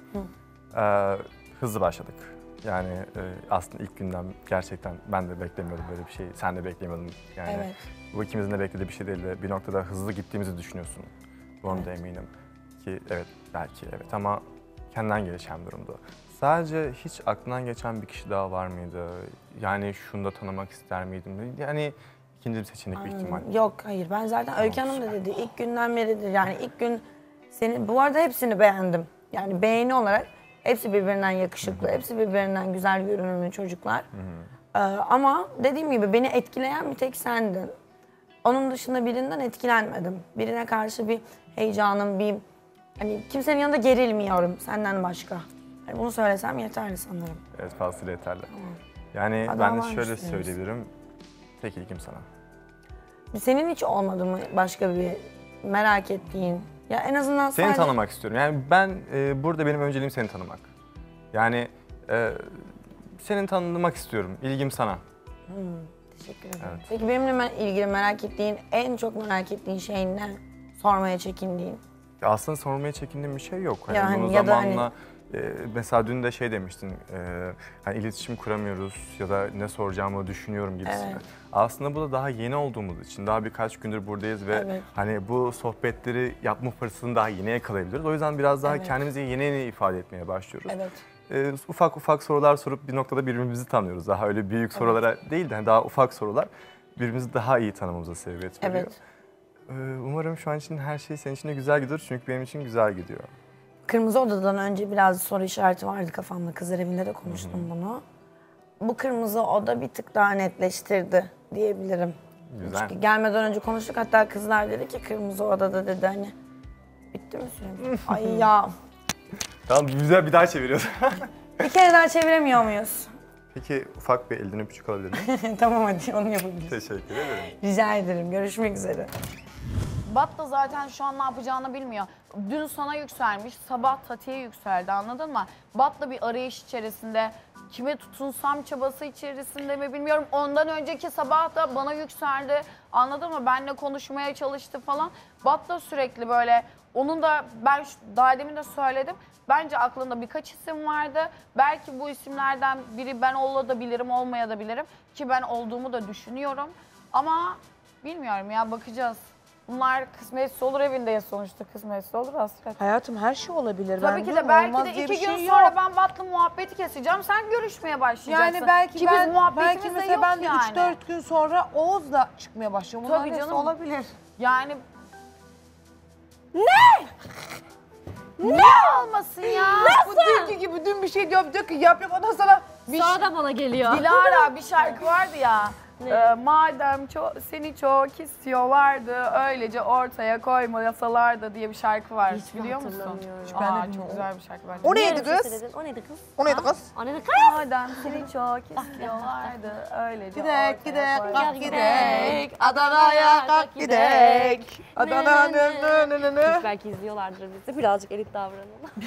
Hızlı başladık. Yani aslında ilk günden gerçekten ben de beklemiyordum böyle bir şey. Sen de beklemiyordun. Yani Evet. bu ikimizin de beklediği bir şey değildi. Bir noktada hızlı gittiğimizi düşünüyorsun. Bunun da eminim. Ki evet, belki evet ama kendinden gelişen durumdu. Sadece hiç aklından geçen bir kişi daha var mıydı? Yani şunu da tanımak ister miydim? Yani ikinci bir seçenek bir ihtimal. Yok, hayır. Ben zaten Öykü Hanım da dedi. İlk günden beridir. Yani ilk gün seni, bu arada hepsini beğendim. Yani beğeni olarak hepsi birbirinden yakışıklı, hepsi birbirinden güzel görünümlü çocuklar. Ama dediğim gibi beni etkileyen bir tek sendin. Onun dışında birinden etkilenmedim. Birine karşı bir heyecanım, bir hani kimsenin yanında gerilmiyorum senden başka. Yani bunu söylesem yeterli sanırım. Evet, fazlasıyla yeterli. Yani Adam ben de varmış şöyle diyorsun. söyleyebilirim. Tek ilgim sana. Senin hiç olmadı mı başka bir merak ettiğin? Ya en azından Seni sadece... tanımak istiyorum. Yani ben burada benim önceliğim seni tanımak. Yani senin tanımak istiyorum. İlgim sana. Teşekkür ederim. Evet. Peki benimle ilgili merak ettiğin, en çok merak ettiğin şey ne? Sormaya çekindiğin? Ya aslında sormaya çekindiğim bir şey yok. Hani Yani bunu ya da zamanla mesela dün de şey demiştin. Hani iletişim kuramıyoruz ya da ne soracağımı düşünüyorum gibisine. Evet. Aslında bu da daha yeni olduğumuz için daha birkaç gündür buradayız ve Evet. hani bu sohbetleri yapma fırsatını daha yeni yakalayabiliriz. O yüzden biraz daha Evet. kendimizi yeni yeni ifade etmeye başlıyoruz. Evet. Ufak ufak sorular sorup bir noktada birbirimizi tanıyoruz. Daha öyle büyük sorulara değil de daha ufak sorular birbirimizi daha iyi tanımamıza sebebiyet veriyor. Evet. Umarım şu an için her şey senin için de güzel gidiyor çünkü benim için güzel gidiyor. Kırmızı Oda'dan önce biraz soru işareti vardı kafamda. Kızlar evinde de konuştum bunu. Bu Kırmızı Oda bir tık daha netleştirdi diyebilirim. Güzel. Çünkü gelmeden önce konuştuk. Hatta kızlar dedi ki Kırmızı Oda'da dedi hani bitti mi süremiz? Ay ya. Tamam güzel, bir daha çeviriyoruz. Bir kere daha çeviremiyor muyuz? Peki ufak bir elden öpücük alabilir miyim? Tamam hadi onu yapabiliriz. Teşekkür ederim. Rica ederim. Görüşmek üzere. Bat da zaten şu an ne yapacağını bilmiyor. Dün sana yükselmiş, sabah Tati'ye yükseldi, anladın mı? Bat da bir arayış içerisinde, kime tutunsam çabası içerisinde mi bilmiyorum. Ondan önceki sabah da bana yükseldi, anladın mı? Benle konuşmaya çalıştı falan. Bat da sürekli böyle, onun da ben daha demin de söyledim. Bence aklında birkaç isim vardı. Belki bu isimlerden biri ben olabilirim, olmayabilirim. Ki ben olduğumu da düşünüyorum. Ama bilmiyorum ya, bakacağız. Bunlar kısmetse olur, evindeyiz sonuçta, kısmetse olur hasret. Hayatım her şey olabilir. Tabii ki bence. de belki Olmaz de diye 2 bir gün şey sonra yok. ben Bat'la muhabbeti keseceğim, sen görüşmeye başlayacaksın. Yani belki ki ben, biz muhabbetimiz belki de mesela yok ben de yani. 3-4 gün sonra Oğuz'la çıkmaya başlıyorum. Bunlar Tabii hepsi canım. olabilir. Yani Ne? ne olmasın ya? Bu dünkü gibi dün bir şey diyor ki yap ondan sonra Sonra da bana geliyor. Dilara bir şarkı vardı ya. Madem seni çok istiyorlardı, öylece ortaya koymasalardı diye bir şarkı var. Hiç biliyor musun? hatırlamıyorum. Ben de Aa, bilmiyorum. çok güzel bir şarkı bence. O neydi Niye öyle bir kız? şey söyledin? O neydi kız? O neydi kız? O neydi kız? Madem seni çok istiyorlardı, öylece Gidek ortaya gidek kalk koymasalardı. gidek Adana'ya kalk gidek Adana nı. Belki izliyorlardır bizi. Birazcık elit davranalım.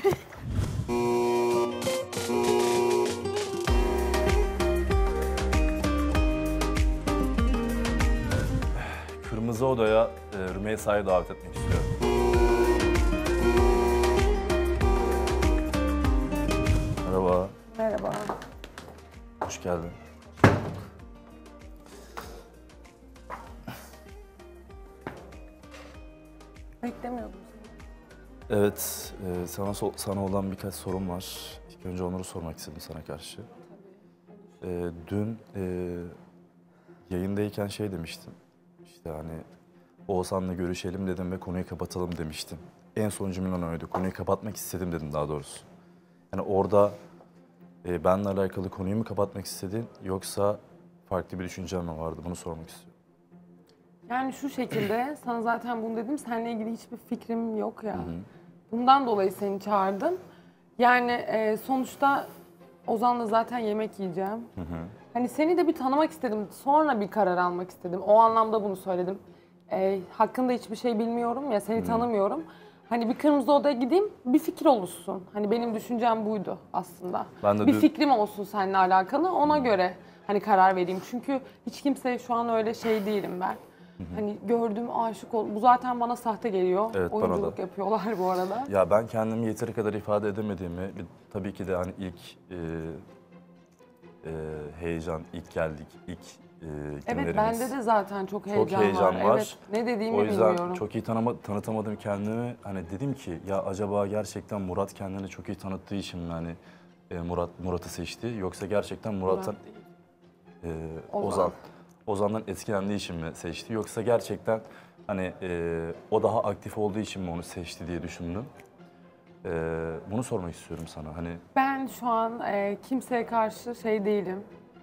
Kırmızı Oda'ya Rümeysa'yı davet etmek istiyorum. Merhaba. Merhaba. Hoş geldin. Beklemiyordum. Evet, sana olan birkaç sorum var. İlk önce onları sormak istedim sana karşı. Dün yayındayken şey demiştin. İşte hani Oğuzhan'la görüşelim dedim ve konuyu kapatalım demiştin. En son cümlen oydu. Konuyu kapatmak istedim dedim daha doğrusu. Yani orada benimle alakalı konuyu mu kapatmak istedin yoksa farklı bir düşüncen mi vardı? Bunu sormak istiyorum. Yani şu şekilde, sana zaten bunu dedim, seninle ilgili hiçbir fikrim yok ya. Bundan dolayı seni çağırdım. Yani sonuçta Ozan'la zaten yemek yiyeceğim. Hani seni de bir tanımak istedim, sonra bir karar almak istedim. O anlamda bunu söyledim. Hakkında hiçbir şey bilmiyorum ya, seni tanımıyorum. Hani bir Kırmızı Oda'ya gideyim, bir fikir oluşsun. Hani benim düşüncem buydu aslında. Ben de bir fikrim olsun seninle alakalı, ona göre hani karar vereyim. Çünkü hiç kimseye şu an öyle şey değilim ben. Hani gördüm, aşık ol. Bu zaten bana sahte geliyor. Evet, bana Oyunculuk da. yapıyorlar bu arada. Ya ben kendimi yeteri kadar ifade edemediğimi, tabii ki de hani ilk heyecan, ilk geldik, ilk günlerimiz. Evet, bende de zaten çok heyecan, heyecan var. Evet, ne dediğimi o yüzden bilmiyorum. çok iyi tanıtamadım kendimi. Hani dedim ki ya acaba gerçekten Murat kendini çok iyi tanıttığı için mi hani Murat'ı seçti yoksa gerçekten Murat'tan Ozan'dan etkilendiği için mi seçti yoksa gerçekten hani o daha aktif olduğu için mi onu seçti diye düşündüm. Bunu sormak istiyorum sana. Hani Ben şu an kimseye karşı şey değilim.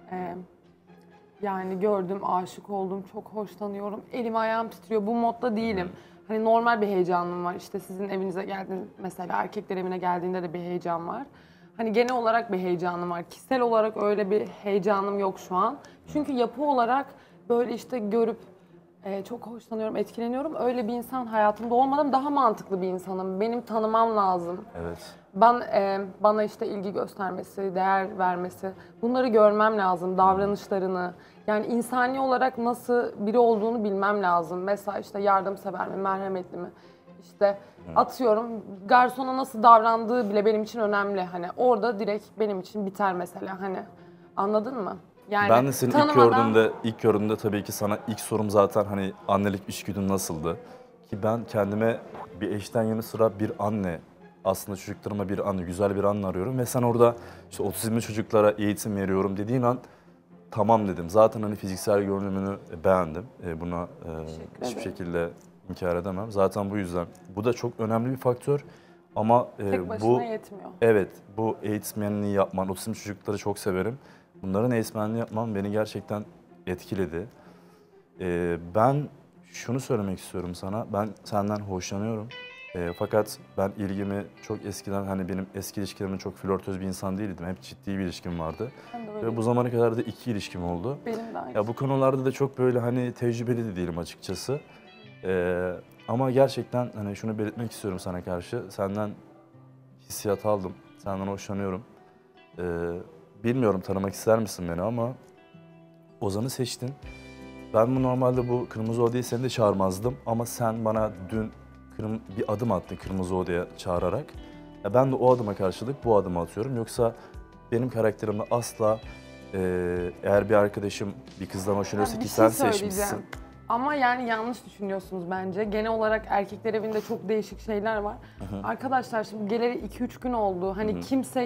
Yani gördüm, aşık oldum, çok hoşlanıyorum. Elim ayağım titriyor, bu modda değilim. Hani normal bir heyecanım var. İşte sizin evinize geldiğinde, mesela erkekler evine geldiğinde de bir heyecan var. Hani genel olarak bir heyecanım var. Kişisel olarak öyle bir heyecanım yok şu an. Çünkü yapı olarak böyle işte görüp çok hoşlanıyorum, etkileniyorum. Öyle bir insan hayatımda olmadım. Daha mantıklı bir insanım. Benim tanımam lazım. evet. Bana işte ilgi göstermesi, değer vermesi, bunları görmem lazım, davranışlarını. Yani insani olarak nasıl biri olduğunu bilmem lazım. Mesela işte yardımsever mi, merhametli mi? İşte atıyorum garsona nasıl davrandığı bile benim için önemli. Hani orada direkt benim için biter mesela, hani anladın mı? Yani ben de seni ilk gördüğümde tabii ki sana ilk sorum zaten hani annelik içgüdün nasıldı? Ki ben kendime bir eşten yanı sıra bir anne, aslında çocuklarıma bir anne, güzel bir anne arıyorum ve sen orada işte otizmli çocuklara eğitim veriyorum dediğin an tamam dedim. Zaten hani fiziksel görünümünü beğendim. Buna hiçbir şekilde İnkar edemem. Zaten bu yüzden. Bu da çok önemli bir faktör. Ama Tek başına bu yetmiyor. Evet, bu eğitmenliği yapman, otizmli çocukları çok severim. Bunların eğitmenliği yapmam beni gerçekten etkiledi. Ben şunu söylemek istiyorum sana. Ben senden hoşlanıyorum. Fakat ben ilgimi çok eskiden, hani benim eski ilişkilerimde çok flörtöz bir insan değildim. Hep ciddi bir ilişkim vardı. Ve bu zamana kadar da 2 ilişkim oldu. Benim de aynı. Ya bu konularda da çok böyle hani tecrübeli de değilim açıkçası. Ama gerçekten hani şunu belirtmek istiyorum sana karşı. Senden hissiyat aldım. Senden hoşlanıyorum. Bilmiyorum tanımak ister misin beni ama Ozan'ı seçtin. Ben normalde bu Kırmızı Oda'yı seni de çağırmazdım ama sen bana dün bir adım attın Kırmızı Oda'ya çağırarak. Ben de o adıma karşılık bu adımı atıyorum. Yoksa benim karakterimde asla eğer bir arkadaşım bir kızdan hoşlanıyorsa ki sen seçmişsin. Ama yani yanlış düşünüyorsunuz bence. Genel olarak erkekler evinde çok değişik şeyler var. Arkadaşlar şimdi geleli 2-3 gün oldu. Hani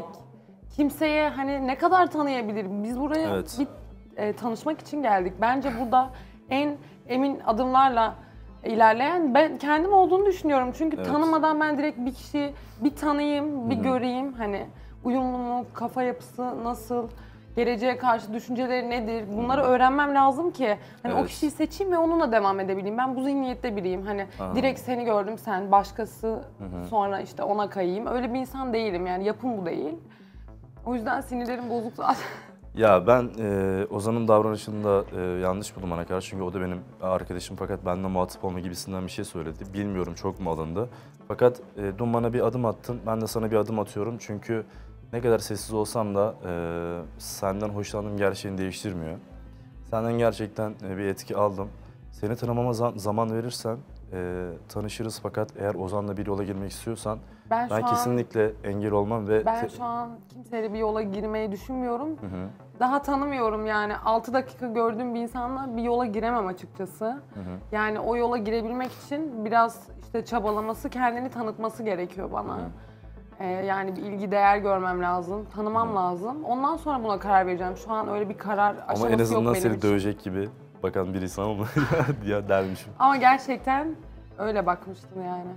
kimseye hani ne kadar tanıyabilir? Biz buraya tanışmak için geldik. Bence burada en emin adımlarla ilerleyen ben kendim olduğunu düşünüyorum. Çünkü tanımadan ben direkt bir kişiyi bir tanıyayım, bir göreyim. Hani uyumlu mu, kafa yapısı nasıl, geleceğe karşı düşünceleri nedir? Bunları öğrenmem lazım ki hani o kişiyi seçeyim ve onunla devam edebileyim. Ben bu zihniyette biriyim. Hani direkt seni gördüm, sen başkası, sonra işte ona kayayım. Öyle bir insan değilim yani, yapım bu değil. O yüzden sinirlerim bozuk zaten. Ya ben Ozan'ın davranışında yanlış buldum bana karşı. Çünkü o da benim arkadaşım fakat benden muhatap olma gibisinden bir şey söyledi. Bilmiyorum çok mu alındı. Fakat dün bana bir adım attın, ben de sana bir adım atıyorum. Çünkü ne kadar sessiz olsam da senden hoşlandığım gerçeğini değiştirmiyor. Senden gerçekten bir etki aldım. Seni tanımama zaman verirsen tanışırız fakat eğer Ozan'la bir yola girmek istiyorsan ben kesinlikle engel olmam ve... Ben şu an kimseyle bir yola girmeyi düşünmüyorum. Daha tanımıyorum yani 6 dakika gördüğüm bir insanla bir yola giremem açıkçası. Yani o yola girebilmek için biraz işte çabalaması, kendini tanıtması gerekiyor bana. Yani bir ilgi değer görmem lazım, tanımam lazım. Ondan sonra buna karar vereceğim. Şu an öyle bir karar aşaması yok benim için. Ama en azından seni dövecek gibi bakan birisi ama ya dermişim. Ama gerçekten öyle bakmıştım yani.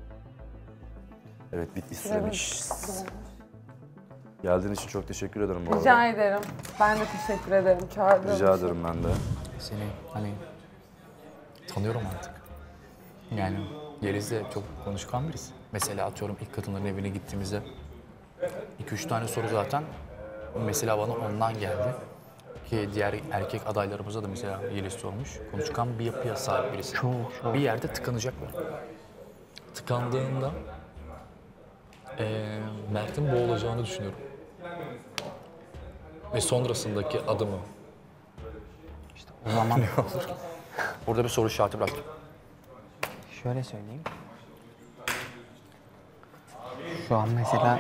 Evet, bitmiş süremiş. Geldiğin için çok teşekkür ederim bu arada. Rica ederim. Ben de teşekkür ederim çağırdığın için. Rica ederim ben de. Seni hani tanıyorum artık. Yani Yeliz de çok konuşkan birisi. Mesela atıyorum ilk kadınların evine gittiğimizde 2-3 tane soru zaten mesela bana ondan geldi. Ki diğer erkek adaylarımıza da mesela Yeliz sormuş. Konuşkan bir yapıya sahip birisi. Çok. Bir yerde tıkanacaklar. Tıkandığında Mert'in boğulacağını düşünüyorum. Ve sonrasındaki adımı. İşte o zaman... Burada bir soru işareti bıraktım. Şöyle söyleyeyim. Şu an mesela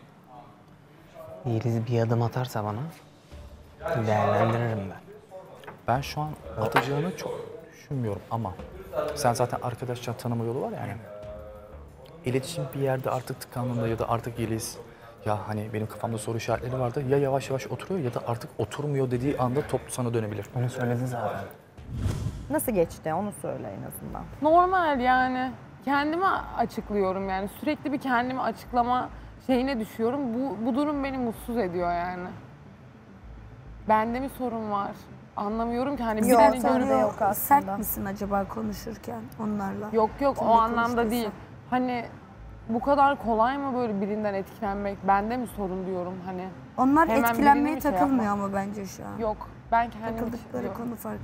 Yeliz bir adım atarsa bana değerlendiririm ben. Ben şu an atacağını çok düşünmüyorum ama sen zaten arkadaşça tanıma yolu var yani. İletişim bir yerde artık tıkandığında ya da artık Yeliz ya hani benim kafamda soru işaretleri vardı ya yavaş yavaş oturuyor ya da artık oturmuyor dediği anda top sana dönebilir. Onu söyledi zaten. Nasıl geçti onu söyle en azından. Normal yani. Kendimi açıklıyorum yani. Sürekli bir kendimi açıklama şeyine düşüyorum. Bu durum beni mutsuz ediyor yani. Bende mi sorun var? Anlamıyorum ki hani Yok, birini sende görüp... yok aslında. Sert misin acaba konuşurken onlarla? Yok o Kimle anlamda konuştuysa? değil. Hani bu kadar kolay mı böyle birinden etkilenmek? Bende mi sorun diyorum hani. Onlar Hemen etkilenmeye birini mi şey takılmıyor yapmak? ama bence şu an. Yok ben kendim Takıldıkları için konu farklı.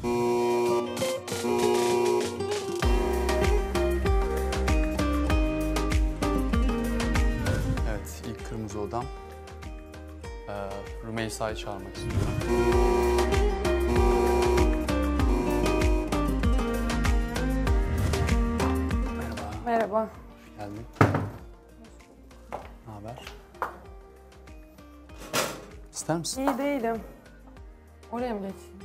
Evet, ilk Kırmızı Odam. Rümeysa'yı çağırmak istiyorum. Merhaba. Hoş geldin. Ne haber? İster misin? İyi değilim. Oraya mı geçeyim?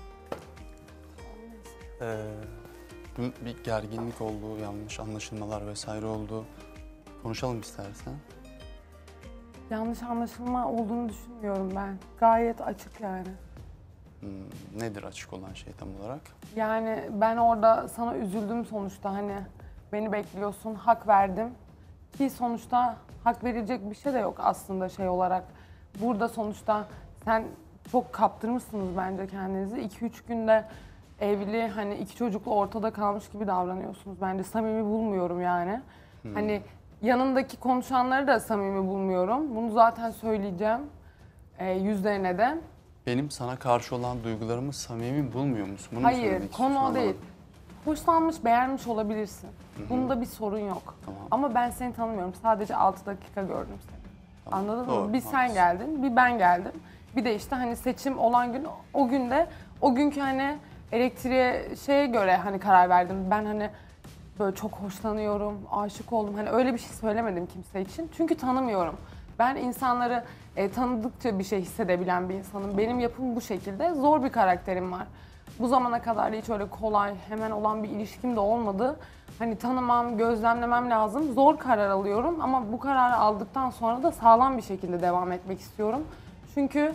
Dün bir gerginlik oldu, yanlış anlaşılmalar vesaire oldu. Konuşalım istersen. Yanlış anlaşılma olduğunu düşünmüyorum ben. Gayet açık yani. Nedir açık olan şey tam olarak? Yani ben orada sana üzüldüm sonuçta, hani beni bekliyorsun, hak verdim. Ki sonuçta hak verilecek bir şey de yok aslında şey olarak. Burada sonuçta sen çok kaptırmışsınız bence kendinizi. 2-3 günde evli, hani 2 çocuklu ortada kalmış gibi davranıyorsunuz. Bence samimi bulmuyorum yani. Hani yanındaki konuşanları da samimi bulmuyorum. Bunu zaten söyleyeceğim yüzlerine de. Benim sana karşı olan duygularımı samimi bulmuyor musun? Bunu mu Hayır, söylemek konu o istiyorsun değil. Hoşlanmış, beğenmiş olabilirsin. Hı hı. Bunda bir sorun yok. Tamam. Ama ben seni tanımıyorum. Sadece 6 dakika gördüm seni. Anladın Doğru, mı? Bir sen haklısın. geldin, bir ben geldim. Bir de işte hani seçim olan gün, o günde, o günkü hani elektriğe şeye göre hani karar verdim. Ben hani böyle çok hoşlanıyorum, aşık oldum. Hani öyle bir şey söylemedim kimse için. Çünkü tanımıyorum. Ben insanları tanıdıkça bir şey hissedebilen bir insanım. Benim yapım bu şekilde. Zor bir karakterim var. Bu zamana kadar da hiç öyle kolay, hemen olan bir ilişkim de olmadı. Hani tanımam, gözlemlemem lazım. Zor karar alıyorum ama bu kararı aldıktan sonra da sağlam bir şekilde devam etmek istiyorum. Çünkü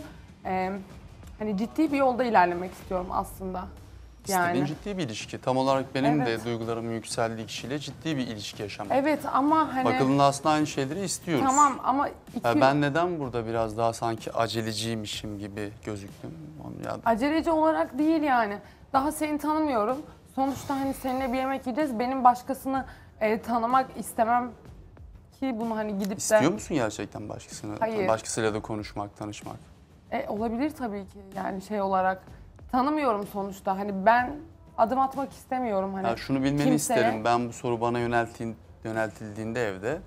hani ciddi bir yolda ilerlemek istiyorum aslında. İstediğin ciddi bir ilişki. Tam olarak benim Evet. de duygularımın yükseldiği kişiyle ciddi bir ilişki yaşamak. Evet ama hani... Bakıldığında aslında aynı şeyleri istiyoruz. Tamam ama... Ben neden burada biraz daha sanki aceleciymişim gibi gözüktüm? Aceleci olarak değil yani. Daha seni tanımıyorum. Sonuçta hani seninle bir yemek yiyeceğiz. Benim başkasını tanımak istemem ki bunu hani gidip de... İstiyor musun gerçekten başkasını? Hayır. Başkasıyla da konuşmak, tanışmak. Olabilir tabii ki yani şey olarak. Tanımıyorum sonuçta. Hani ben adım atmak istemiyorum. Hani Ya şunu bilmeni kimseye... isterim. Ben bu soru bana yöneltildiğinde evde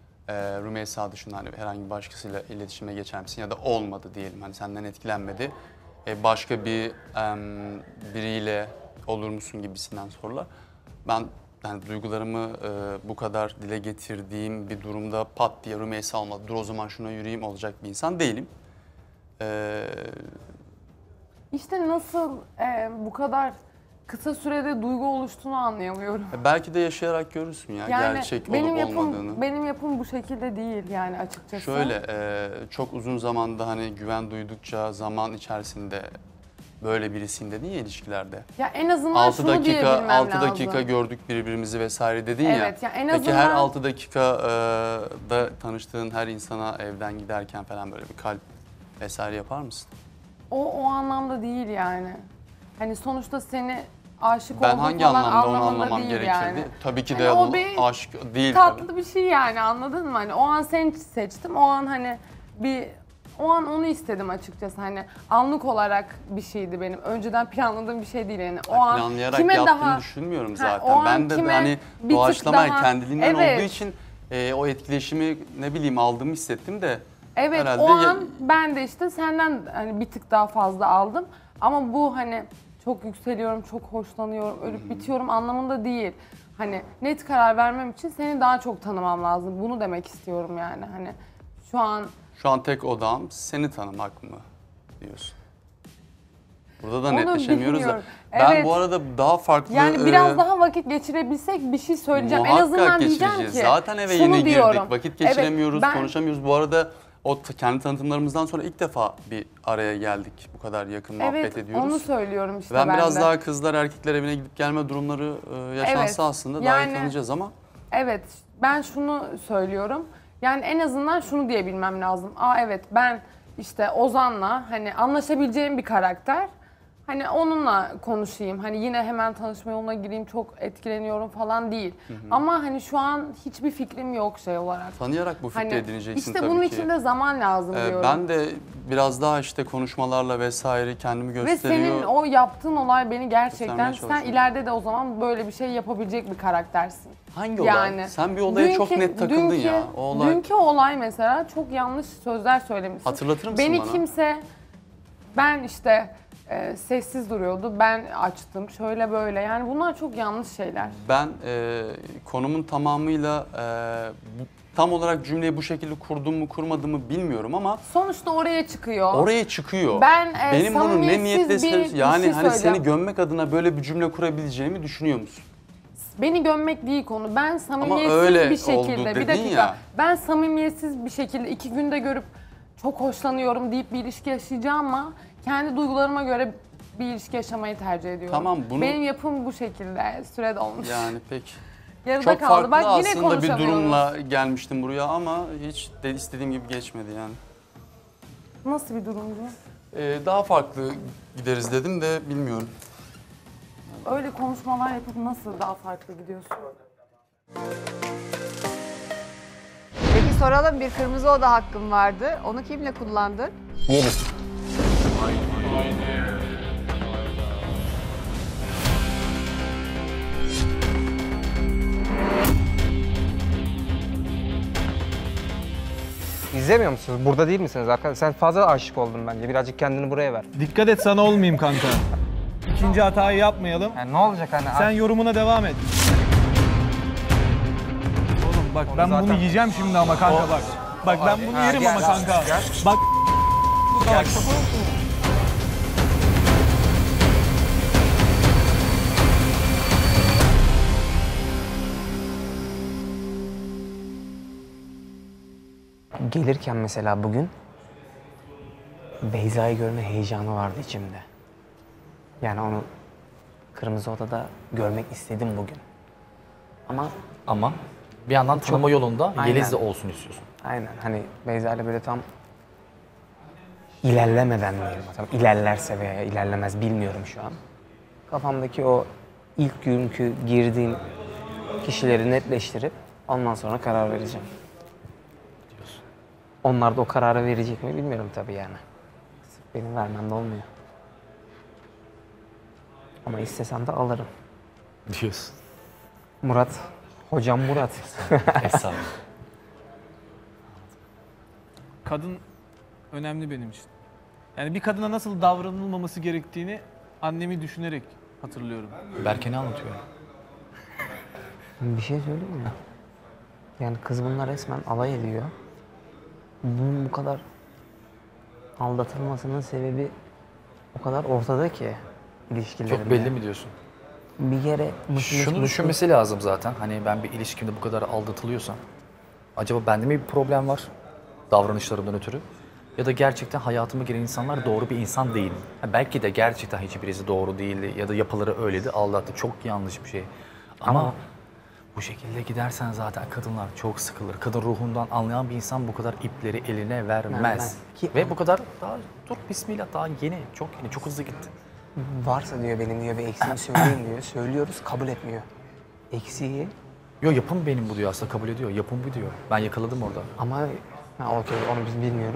Rümeysa dışında hani herhangi bir başkasıyla iletişime geçer misin ya da olmadı diyelim hani senden etkilenmedi. Başka bir biriyle olur musun gibisinden sorular. Ben yani duygularımı bu kadar dile getirdiğim bir durumda pat diye Rümeysa olmadı. Dur o zaman şuna yürüyeyim olacak bir insan değilim. İşte nasıl bu kadar kısa sürede duygu oluştuğunu anlayamıyorum. Belki de yaşayarak görürsün ya Yani gerçek olup olmadığını. Benim yapım bu şekilde değil yani açıkçası. Şöyle çok uzun zamanda hani güven duydukça zaman içerisinde böyle birisiyim dedin ya ilişkilerde. Ya en azından şunu diyebilmem lazım. 6 dakika gördük birbirimizi vesaire dedin ya. Evet, ya en Peki azından... her 6 dakikada tanıştığın her insana evden giderken falan böyle bir kalp vesaire yapar mısın? O anlamda değil yani. Hani sonuçta seni aşık Ben olduğun hangi falan anlamda onu anlamında anlamam değil gerekirdi? yani. Tabii ki Hani de o bir aşk değil tatlı tabii. bir şey yani anladın mı? Hani o an seni seçtim. O an hani o an onu istedim açıkçası. Hani anlık olarak bir şeydi benim. Önceden planladığım bir şey değil yani. O an Planlayarak kime yaptığını daha düşünmüyorum o zaten. an Ben de kime hani bir tık doğaçlama daha- kendiliğinden Evet. olduğu için o etkileşimi ne bileyim aldığımı hissettim de Evet herhalde o an ben de işte senden hani bir tık daha fazla aldım. Ama bu hani çok yükseliyorum, çok hoşlanıyorum, ölüp bitiyorum anlamında değil. Hani net karar vermem için seni daha çok tanımam lazım. Bunu demek istiyorum yani. Hani şu an tek odam seni tanımak mı diyorsun? Burada da Onu netleşemiyoruz da. bilmiyorum. Ben Evet. bu arada daha farklı... yani biraz daha vakit geçirebilsek bir şey söyleyeceğim. En Muhakkak azından diyeceğim geçireceğiz. ki Zaten eve şunu yeni diyorum. girdik. Vakit geçiremiyoruz, Evet, ben- konuşamıyoruz. Bu arada kendi tanıtımlarımızdan sonra ilk defa bir araya geldik. Bu kadar yakın muhabbet ediyoruz. Onu söylüyorum işte Ben biraz de. daha kızlar erkekler evine gidip gelme durumları yaşansa Evet, aslında daha iyi yani- tanıyacağız ama. Evet, ben şunu söylüyorum. Yani en azından şunu diyebilmem lazım. Evet ben işte Ozan'la hani anlaşabileceğim bir karakter. Hani onunla konuşayım. Hani yine hemen tanışma yoluna gireyim, çok etkileniyorum falan değil. Ama hani şu an hiçbir fikrim yok şey olarak. Tanıyarak bu fikri Hani edineceksin işte tabii bunun ki. için de zaman lazım diyorum. Ben de biraz daha işte konuşmalarla vesaire kendimi Ve gösteriyor. senin o yaptığın olay beni gerçekten, Göstermeye sen çalışıyorum. ileride de o zaman böyle bir şey yapabilecek bir karaktersin. Hangi olay? Sen bir olaya çok net takıldın ya. O olay... Dünkü olay mesela çok yanlış sözler söylemişsin. Hatırlatır mısın beni bana? Ben işte sessiz duruyordu, ben açtım, şöyle böyle. Yani bunlar çok yanlış şeyler. Ben konumun tamamıyla tam olarak cümleyi bu şekilde kurdum mu kurmadım mı bilmiyorum ama sonuçta oraya çıkıyor. Oraya çıkıyor. Ben benim bunu ne samimiyetsiz niyetle bir yani şey hani söyleyeceğim. seni gömmek adına böyle bir cümle kurabileceğimi düşünüyor musun? Beni gömmek değil konu. Ben samimiyetsiz öyle bir şekilde, oldu bir dedin dakika. ya. Ben samimiyetsiz bir şekilde 2 günde görüp çok hoşlanıyorum deyip bir ilişki yaşayacağım ama kendi duygularıma göre bir ilişki yaşamayı tercih ediyorum. Tamam, bunu- Benim yapım bu şekilde. Süre dolmuş. Yani pek Yarıda çok kaldı. farklı Bak yine aslında bir konuşamıyoruz. durumla gelmiştim buraya ama hiç de istediğim gibi geçmedi yani. Nasıl bir durumdu? Daha farklı gideriz dedim de bilmiyorum. Öyle konuşmalar yapıp nasıl daha farklı gidiyorsun? Peki soralım, bir kırmızı oda hakkın vardı. Onu kimle kullandın? Yeliz. İzlemiyor musunuz? Burada değil misiniz arkadaşlar? Sen fazla aşık oldun bence. Birazcık kendini buraya ver. Dikkat et sana olmayayım kanka. İkinci hatayı yapmayalım. Yani ne olacak hani? Sen yorumuna devam et. Oğlum bak ben bunu yiyeceğim şimdi ama kanka bak. Bak ben bunu yerim ama kanka. Bak bak. Gelirken mesela bugün Beyza'yı görme heyecanı vardı içimde. Yani onu Kırmızı Oda'da görmek istedim bugün. Ama bir yandan tanıma yolunda Aynen. Yeliz de olsun istiyorsun. Aynen hani Beyza ile böyle tam ilerlemeden diyelim. Tam ilerlerse veya ilerlemez bilmiyorum şu an. Kafamdaki o ilk günkü girdiğim kişileri netleştirip ondan sonra karar vereceğim. Diyorsun. Onlar da o kararı verecek mi bilmiyorum tabii yani. Sırf benim vermem de olmuyor. Ama istesem de alırım. Diyorsun. Murat, hocam Murat. Estağfurullah. Kadın önemli benim için. Yani bir kadına nasıl davranılmaması gerektiğini annemi düşünerek hatırlıyorum. Berke ne anlatıyor? Bir şey söyleyeyim mi? Yani kız bunlar resmen alay ediyor. Bunun bu kadar aldatılmasının sebebi o kadar ortada ki ilişkilerinde. Çok belli mi diyorsun? Bir kere Şunu düşünmesi lazım zaten. Hani ben bir ilişkimde bu kadar aldatılıyorsam acaba bende mi bir problem var davranışlarımdan ötürü? Ya da gerçekten hayatıma giren insanlar doğru bir insan değil mi? Belki de gerçekten hiçbirisi doğru değildi ya da yapıları öyleydi, aldattı. Çok yanlış bir şey. Ama bu şekilde gidersen zaten kadınlar çok sıkılır. Kadın ruhundan anlayan bir insan bu kadar ipleri eline vermez. Ve bu kadar daha dur bismillah daha yeni, çok hızlı gitti. Varsa diyor benim diyor bir eksiğimi söyleyin diyor. Söylüyoruz kabul etmiyor. Eksiği. Yok yapım benim bu diyor aslında kabul ediyor. Yapım bu diyor. Ben yakaladım orada. Ama okey onu biz bilmiyorum.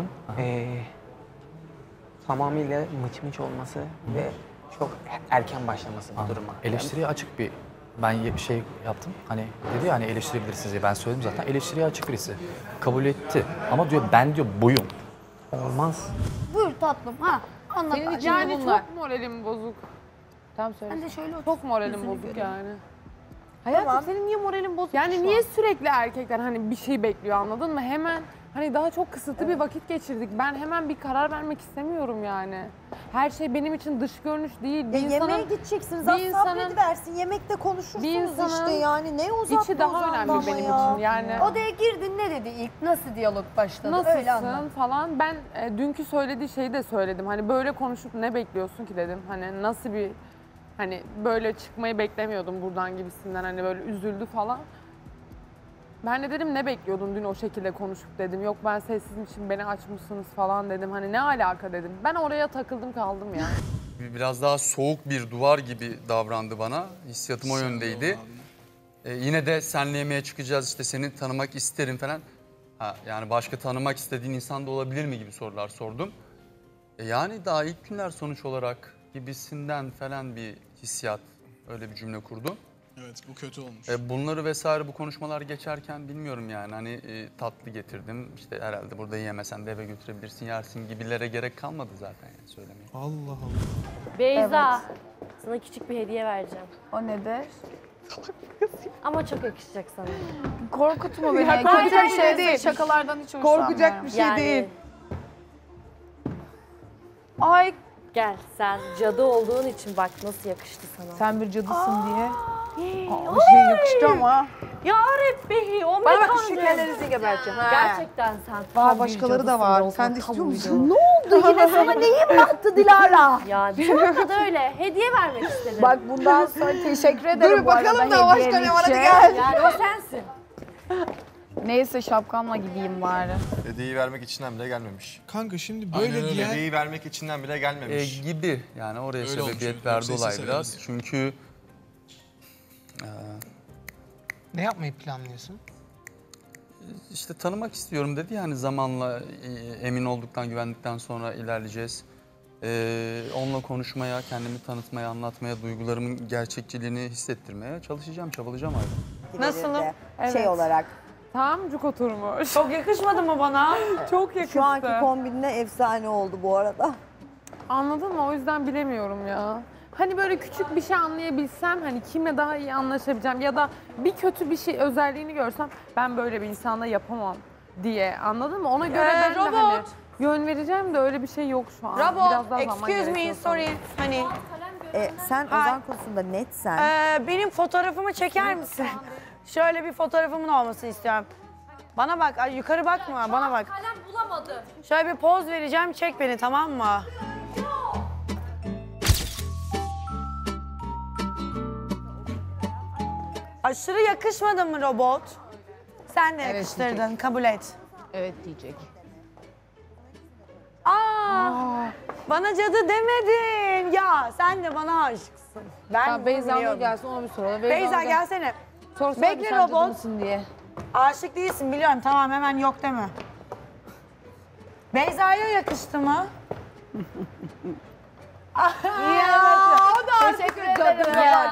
Tamamıyla mıç mıç olması ve çok erken başlaması bu duruma. Eleştiriye açık bir ben şey yaptım. Hani dedi ya hani eleştirebilirsiniz diye ben söyledim zaten. Eleştiriye açık birisi. Kabul etti. Ama diyor ben diyor buyum. Olmaz. Buyur tatlım ha. Anlat. Senin için yani çok moralim bozuk. Tamam söyle. Ben de şöyle çok moralim yüzünü bozuk göreyim. yani. Hayatım Tamam. senin niye moralin bozuk Yani şu niye an? sürekli erkekler hani bir şey bekliyor anladın mı? Hemen hani daha çok kısıtlı bir vakit geçirdik. Ben hemen bir karar vermek istemiyorum yani. Her şey benim için dış görünüş değil. Bir Yemeğe gideceksiniz. Az sabrediversin. Yemekte konuşursunuz işte yani. Ne uzattı içi daha önemli ama benim ya. için yani. Odaya girdin ne dedi ilk? Nasıl diyalog başladı? Öyle anlat. Nasılsın falan. Ben dünkü söylediği şeyi de söyledim. Hani böyle konuşup ne bekliyorsun ki dedim. Hani nasıl bir hani böyle çıkmayı beklemiyordum buradan gibisinden. Hani böyle üzüldü falan. Ben de dedim ne bekliyordun dün o şekilde konuşup dedim. Yok ben sessizim için beni açmışsınız falan dedim. Hani ne alaka dedim. Ben oraya takıldım kaldım ya. Biraz daha soğuk bir duvar gibi davrandı bana. Hissiyatım o yöndeydi. Yine de senle yemeğe çıkacağız işte seni tanımak isterim falan. Yani başka tanımak istediğin insan da olabilir mi gibi sorular sordum. Yani daha ilk günler sonuç olarak gibisinden falan bir hissiyat öyle bir cümle kurdu. Evet bu kötü olmuş. Bunları vesaire bu konuşmalar geçerken bilmiyorum yani hani tatlı getirdim işte herhalde burada yiyemesen de eve götürebilirsin yersin gibilere gerek kalmadı zaten yani söylemeye. Allah Allah. Beyza, sana küçük bir hediye vereceğim. O nedir? Ama çok yakışacak sana. Korkutma beni. Ya, Kötü bir şey değil. değil. Şakalardan hiç hoşlanmıyorum. Korkacak bir şey değil. Ay. Gel sen cadı olduğun için bak nasıl yakıştı sana. Sen bir cadısın diye. Bir şey yakıştı ama. Ya Rabbi, o Bana bak mekanı. şu şekerlerinizi geberteceğim. ha. Gerçekten sen. Aa, başkaları da var. Sen de istiyor musun? Ne oldu yine sana neyin battı Dilara? Ya çok da öyle. Hediye vermek istedim. Bak bundan sonra teşekkür ederim. Dur bu arada bakalım da başka ne var, hadi gel. Yani o sensin. Neyse şapkamla gideyim bari. Hediyeyi vermek içinden bile gelmemiş. Kanka şimdi Aynen böyle öyle. diyen... Hediyeyi vermek içinden bile gelmemiş. Gibi yani oraya Öyle olmuş, sebebiyet verdi sessiz olay sebebiyet. biraz. Çünkü Ne yapmayı planlıyorsun? işte tanımak istiyorum dedi yani zamanla emin olduktan, güvendikten sonra ilerleyeceğiz. Onunla konuşmaya, kendimi tanıtmaya, anlatmaya, duygularımın gerçekçiliğini hissettirmeye çalışacağım, çabalayacağım artık. Nasılım? Şey olarak. Tam cuk oturmuş. Çok yakışmadı mı bana? Çok yakıştı. Şu anki kombinle efsane oldu bu arada. Anladın mı? O yüzden bilemiyorum ya. Hani böyle küçük bir şey anlayabilsem, hani kimle daha iyi anlaşabileceğim ya da bir kötü bir şey özelliğini görsem ben böyle bir insanla yapamam diye, anladın mı? Ona göre ben de hani robot. yön vereceğim de öyle bir şey yok şu an. Biraz Robot, daha zaman excuse me, gerekiyor sorry. sanırım. Hani Sen Ozan konusunda netsen. benim fotoğrafımı çeker misin? Şöyle bir fotoğrafımın olmasını istiyorum. Bana bak, ay yukarı bakma, bana bak. Kalem bulamadım. Şöyle bir poz vereceğim, çek beni, tamam mı? Aşırı yakışmadı mı robot? Sen de yakıştırdın, kabul et. Evet diyecek. Bana cadı demedin. Ya sen de bana aşıksın. Ben Tamam, Beyza Nur biliyorum. gelsin, ona bir soralım. Beyza Nur gelsene. Sorsana Bekle bir, sen cadı robot. mısın diye. Aşık değilsin biliyorum, tamam hemen yok deme. Beyza'ya yakıştı mı? Ya, o da teşekkür ederim ya.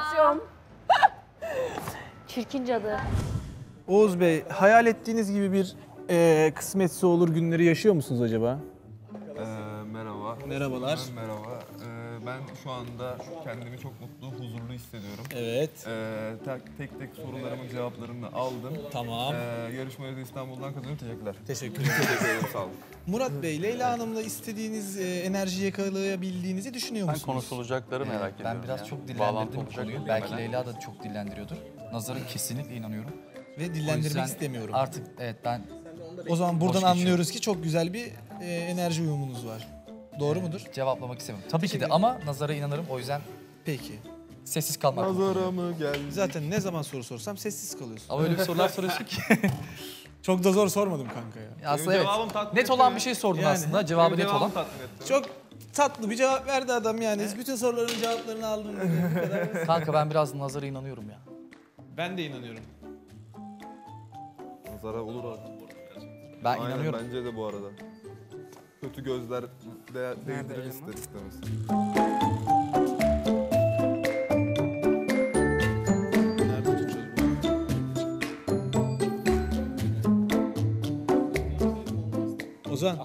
Çirkin cadı. Oğuz Bey, hayal ettiğiniz gibi bir kısmetse olur günleri yaşıyor musunuz acaba? Merhaba. Merhabalar. Merhaba. Ben şu anda kendimi çok mutlu, huzurlu hissediyorum. Evet. Tek tek sorularımın cevaplarını aldım. Tamam. Yarışmayı da İstanbul'dan kazanıyorum. Teşekkürler. Teşekkür ederim. Teşekkür ederim. Sağ olun. Murat Bey, Leyla Hanım'la istediğiniz enerjiyi yakalayabildiğinizi düşünüyor Ben musunuz? konuşulacakları merak ediyorum. Ben biraz ya. çok Bağlantı dillendirdim olacak konuyu. mı Belki bilmeden. Leyla da çok dillendiriyordur. Nazar'a kesinlikle inanıyorum. Ve O dillendirmek yüzden istemiyorum. Artık evet ben... O zaman buradan Boş geçiyorum. anlıyoruz ki çok güzel bir enerji uyumunuz var. Doğru mudur? Cevaplamak istemiyorum. Tabii ki de ama Nazar'a inanırım. O yüzden Peki. sessiz kalmak. Nazara mı geldi? Zaten ne zaman soru sorsam sessiz kalıyorsun. Ama öyle bir sorular soruyorsun ki. Çok da zor sormadım kanka ya. Aslında evet. Net olan bir şey sordun Yani. aslında. Cevabı net olan. Çok tatlı bir cevap verdi adam yani. Bütün soruların cevaplarını aldım. Bu kadar. Kanka ben biraz Nazar'a inanıyorum ya. Ben de inanıyorum. Nazara olur abi. Ben Aynen, inanıyorum. bence de bu arada. Kötü gözler değdirir ister istemez. Ozan.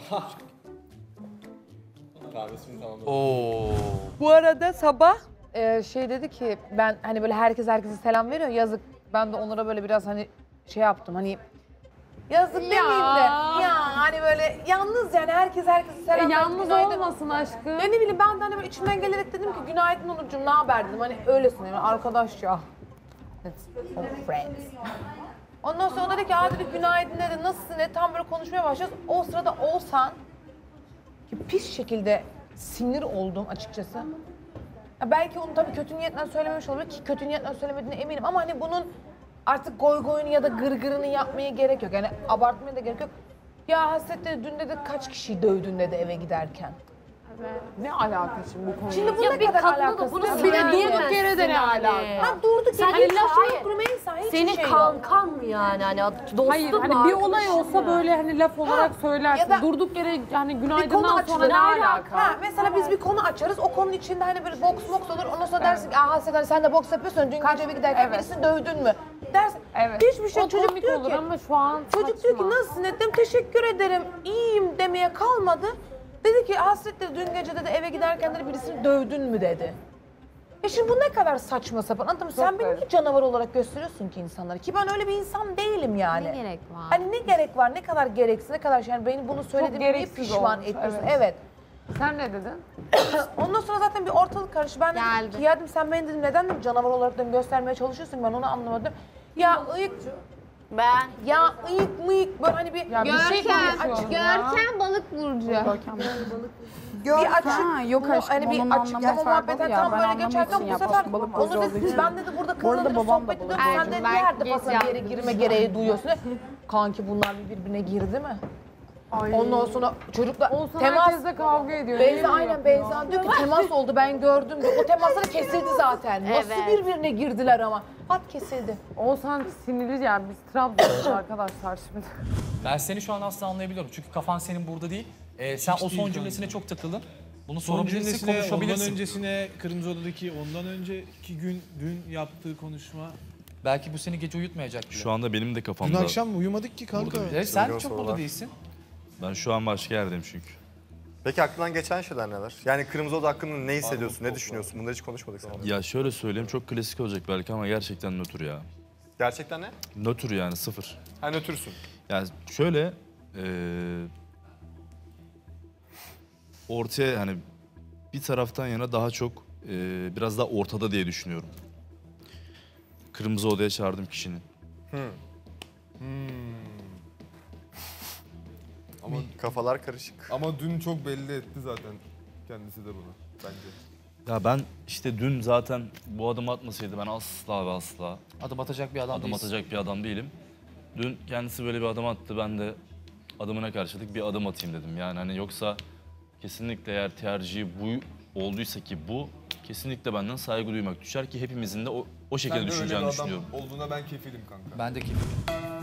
Oo. Bu arada sabah şey dedi ki ben hani böyle herkese selam veriyor, yazık. Ben de Onur'a böyle biraz hani şey yaptım, hani yazık demeyeyim de ya hani böyle yalnız yani herkese selam veriyor. Yalnız günaydın. olmasın aşkım. Ya ne bileyim ben de hani böyle içimden gelerek dedim ki günaydın Onurcuğum, ne haber dedim, hani öylesin yani arkadaş ya. Let's friends. Ondan sonra o dedi ki dedi günaydın dedi, nasılsın dedi, tam böyle konuşmaya başlıyoruz. O sırada Oğuzhan ki pis şekilde sinir oldum açıkçası. Ya belki onu tabii kötü niyetle söylememiş olabilir ki kötü niyetle söylemediğine eminim ama hani bunun artık goy goyunu ya da gırgırını yapmaya gerek yok. Yani abartmaya da gerek yok. Ya Hasret dedi dün dedi kaç kişiyi dövdün dedi eve giderken. Ne alaka şimdi bu konuda? Şimdi bu Ya ne bir kadar kadına da alakası? bunu Ya sinir bir de diyemezsin yere de ne yani. alaka? Ha durduk Sen yere hiç laf hayır. yok Rümeysa, hiç Senin şey yok. kankan mı yani? Hani dostun Hayır, mu, hani bir olay arkadaşın olsa mı? böyle hani laf olarak söylersin. ya da Durduk yere yani Bir konu günaydın'dan sonra açılır. ne alaka? Ha, mesela biz bir konu açarız, o konunun içinde hani böyle boks olur, ondan sonra dersin ki Hasret hani sen de boks yapıyorsun, dün gece eve giderken birisini dövdün mü? Dersin. Evet. Hiçbir şey O çocuk komik diyor olur ki, ama şu an çocuk diyor ki nasılsın dedim, teşekkür ederim, iyiyim demeye kalmadı. Dedi ki Hasret dedi dün gece dedi eve giderken dedi birisini dövdün mü dedi. Şimdi bu ne kadar saçma sapan, anladın mı? Sen beni niye canavar olarak gösteriyorsun ki insanlara? Ki ben öyle bir insan değilim yani. Ne gerek var? Hani ne gerek var, ne kadar gereksiz, ne kadar şey. Yani beni bunu söylediğime niye gereksiz pişman olmuş, ediyorsun? evet. Evet. Sen ne dedin? Ondan sonra zaten bir ortalık karıştı. Ben dedim ki ya dedim, sen beni dedim neden dedim canavar olarak dedim göstermeye çalışıyorsun, ben onu anlamadım. Ya ıyık. Ben. Ya ıyık mıyık böyle hani bir... Görkem balık burcu. Bir açık, Ha, yok bu, aşkım, hani bir onun açıklama anlamı muhabbete farklı ya. tam Ben böyle anlamak geçerken için bu sefer yapmıştım, balık burcu onu olduğu dedi, için. ben dedi burada Bu arada kızla babam da sohbet balık ediyorum. burcu. Sen de Ben niye her geç defasında bir yere yazdım. girme gereği duyuyorsun? Kanki bunlar birbirine girdi mi? Ondan sonra çocuklar Olsan temas... herkesle kavga ediyor. Beyza Niye aynen yapıyor? Beyza diyor ki temas oldu ben gördüm diyor. O temasları kesildi zaten. Nasıl Evet. birbirine girdiler ama. Hat kesildi. Oğuzhan sinirli yani biz Trabzon'dayız arkadaşlar şimdi. Ben seni şu an asla anlayabiliyorum. Çünkü kafan senin burada değil. Sen o son cümlesine çok takıldın. Bunu Son sorabilirsin, cümlesine, konuşabilirsin. ondan öncesine, Kırmızı Oda'daki ondan önceki gün, dün yaptığı konuşma. Belki bu seni gece uyutmayacak bile. Şu anda benim de kafamda. Dün akşam uyumadık ki kanka. Burada, sen çok burada değilsin. Ben şu an başka yerdeyim çünkü. Peki aklından geçen şeyler neler? Yani Kırmızı Oda hakkında ne hissediyorsun, ne düşünüyorsun? Bunları hiç konuşmadık seninle. Ya şöyle söyleyeyim, çok klasik olacak belki ama gerçekten nötr ya. Gerçekten ne? Nötr yani, sıfır. Ha, nötürsün. Yani şöyle ortaya hani bir taraftan yana daha çok biraz daha ortada diye düşünüyorum. Kırmızı Oda'ya çağırdım kişinin. Ama kafalar karışık. Ama dün çok belli etti zaten kendisi de bunu bence. Ya ben işte dün zaten bu adım atmasaydı ben asla ve asla adım atacak bir adam değilsin. atacak bir adam değilim. Dün kendisi böyle bir adım attı, ben de adımına karşılık bir adım atayım dedim. Yani hani yoksa kesinlikle eğer tercihi bu olduysa ki bu, kesinlikle benden saygı duymak düşer ki hepimizin de o şekilde düşüneceğini düşünüyorum. Olduğuna ben kefilim kanka. Ben de kefilim.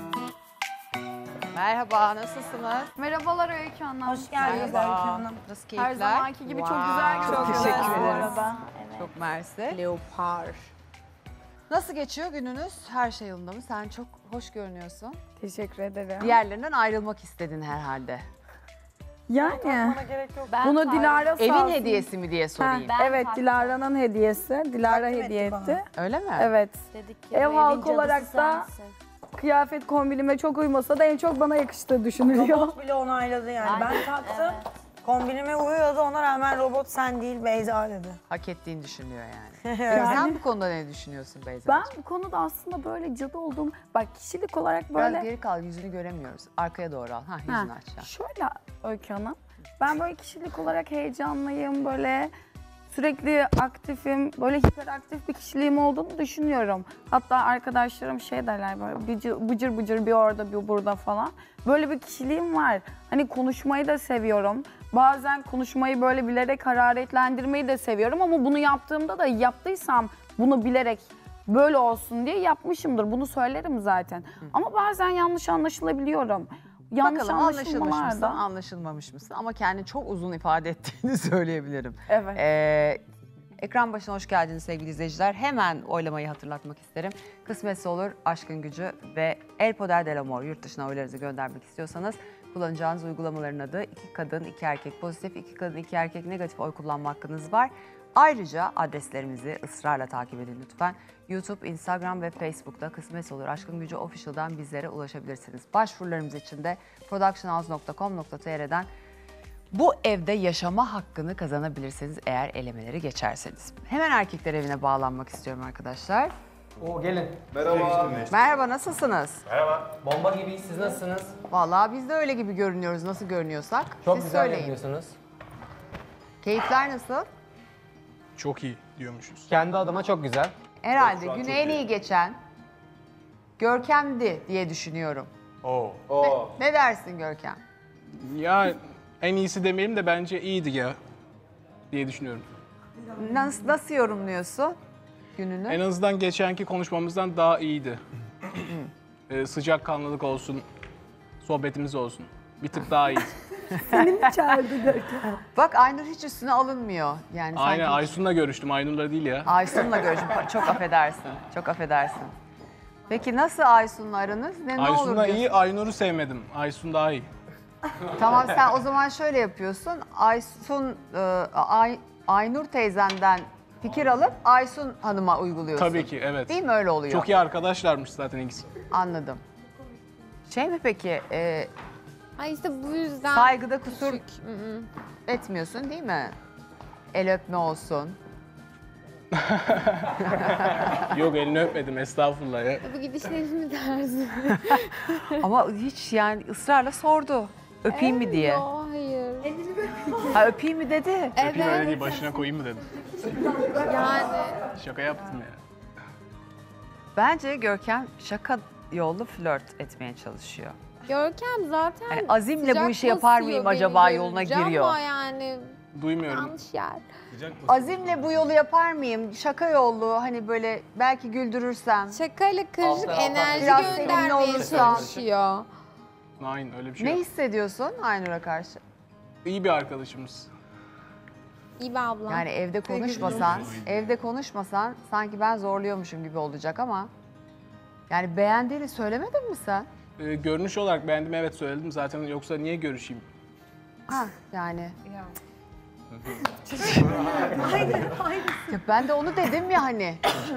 Merhaba, nasılsınız? Merhabalar Öykü Hanım. Hoş geldiniz Öykü Hanım. Nasıl keyifler? Her zamanki gibi çok güzel Çok görünüyorsunuz teşekkür bu ederiz. arada. Çok mersi. Leopar. Nasıl geçiyor gününüz? Her şey yolunda mı? Sen çok hoş görünüyorsun. Teşekkür ederim. Diğerlerinden ayrılmak istedin herhalde. Yani. Ben Bunu Dilara sağ Evin olsun. hediyesi mi diye sorayım. Evet, Dilara'nın hediyesi. Dilara hediye etti. Öyle mi? Evet. Dedik ki, Ev bu evin halkı cadısı olarak da sensin. kıyafet kombinime çok uymasa da en çok bana yakıştığı düşünülüyor. Robot bile onayladı yani. Aynen, Ben taktım. evet. Kombinime uyuyordu. Ona rağmen robot sen değil Beyza dedi. Hak ettiğini düşünüyor yani. Yani- Sen bu konuda ne düşünüyorsun Beyza? Ben bu konuda aslında böyle cadı olduğum, bak kişilik olarak Biraz böyle... geri kal, yüzünü göremiyoruz. Arkaya doğru al. Ha, yüzünü aç. ya. Şöyle Öykü Hanım, ben böyle kişilik olarak heyecanlıyım, böyle sürekli aktifim, böyle hiperaktif bir kişiliğim olduğunu düşünüyorum. Hatta arkadaşlarım şey derler böyle bıcır bıcır bir orada bir burada falan. Böyle bir kişiliğim var. Hani konuşmayı da seviyorum. Bazen konuşmayı böyle bilerek hararetlendirmeyi de seviyorum ama bunu yaptığımda da yaptıysam bunu bilerek böyle olsun diye yapmışımdır. Bunu söylerim zaten. Ama bazen yanlış anlaşılabiliyorum. Yanlış Bakalım anlaşılmış anlaşılmalar mısın, da. anlaşılmamış mısın? Ama kendini çok uzun ifade ettiğini söyleyebilirim. Evet. Ekran başına hoş geldiniz sevgili izleyiciler. Hemen oylamayı hatırlatmak isterim. Kısmetse olur, Aşkın Gücü ve El Poder del Amor yurt dışına oylarınızı göndermek istiyorsanız kullanacağınız uygulamaların adı 2 kadın 2 erkek pozitif, 2 kadın 2 erkek negatif oy kullanma hakkınız var. Ayrıca adreslerimizi ısrarla takip edin lütfen. YouTube, Instagram ve Facebook'ta Kısmetse Olur Aşkın Gücü Official'dan bizlere ulaşabilirsiniz. Başvurularımız için de productionhouse.com.tr'den bu evde yaşama hakkını kazanabilirsiniz eğer elemeleri geçerseniz. Hemen erkekler evine bağlanmak istiyorum arkadaşlar. Oo gelin. Merhaba. Merhaba, nasılsınız? Merhaba. Bomba gibiyiz, siz nasılsınız? Vallahi biz de öyle gibi görünüyoruz, nasıl görünüyorsak. Çok Siz güzel söyleyin. yapıyorsunuz. Keyifler nasıl? Çok iyi diyormuşuz. Kendi adıma çok güzel. Herhalde Şu an günü çok en iyi. iyi geçen Görkem'di diye düşünüyorum. Oo. Ne dersin Görkem? Ya en iyisi demeyelim de bence iyiydi ya diye düşünüyorum. Nasıl yorumluyorsun gününü? En azından geçenki konuşmamızdan daha iyiydi. Sıcakkanlılık olsun, sohbetimiz olsun. Bir tık daha iyi. Seni mi çağırdı Görkem? Bak Aynur hiç üstüne alınmıyor. Yani Aynen sanki Aysun'la görüştüm, Aynur'la değil ya. Aysun'la görüştüm. Çok affedersin. Çok affedersin. Peki nasıl Aysun'la aranız? Ne olur Aysun'la diyorsun? iyi, Aynur'u sevmedim. Aysun daha iyi. Tamam sen o zaman şöyle yapıyorsun. Aynur teyzenden fikir alıp Aysun Hanım'a uyguluyorsun. Tabii ki, evet. Değil mi öyle oluyor? Çok iyi arkadaşlarmış zaten ikisi. Anladım. Şey mi peki? Ay işte bu yüzden. Saygıda kusur etmiyorsun değil mi? El öpme olsun. Yok elini öpmedim estağfurullah ya. Bu gidişlerimi tarzı. Ama hiç yani ısrarla sordu. Öpeyim mi diye. Yo, hayır. Ha öpeyim mi dedi. Öpeyim öyle değil başına koyayım mı dedim. Yani. Şaka yaptım ya. Bence Görkem şaka yollu flört etmeye çalışıyor. Görkem zaten Hani azimle bu sıcak işi yapar mıyım basıyor acaba beni yoluna görünce giriyor. Ama yani Duymuyorum. yanlış yer. Azimle bu yolu yapar mıyım? Şaka yollu hani böyle belki güldürürsem. Şakayla karışık enerji Biraz sevimli göndermeye olursa. çalışıyor. Aynen öyle bir şey Ne yok. hissediyorsun Aynur'a karşı? İyi bir arkadaşımız. İyi be ablam. Yani evde konuşmasan sanki ben zorluyormuşum gibi olacak ama yani beğendiğini söylemedin mi sen? Görünüş olarak beğendim evet söyledim zaten yoksa niye görüşeyim? Ha yani. Aynen. Ya ben de onu dedim ya hani.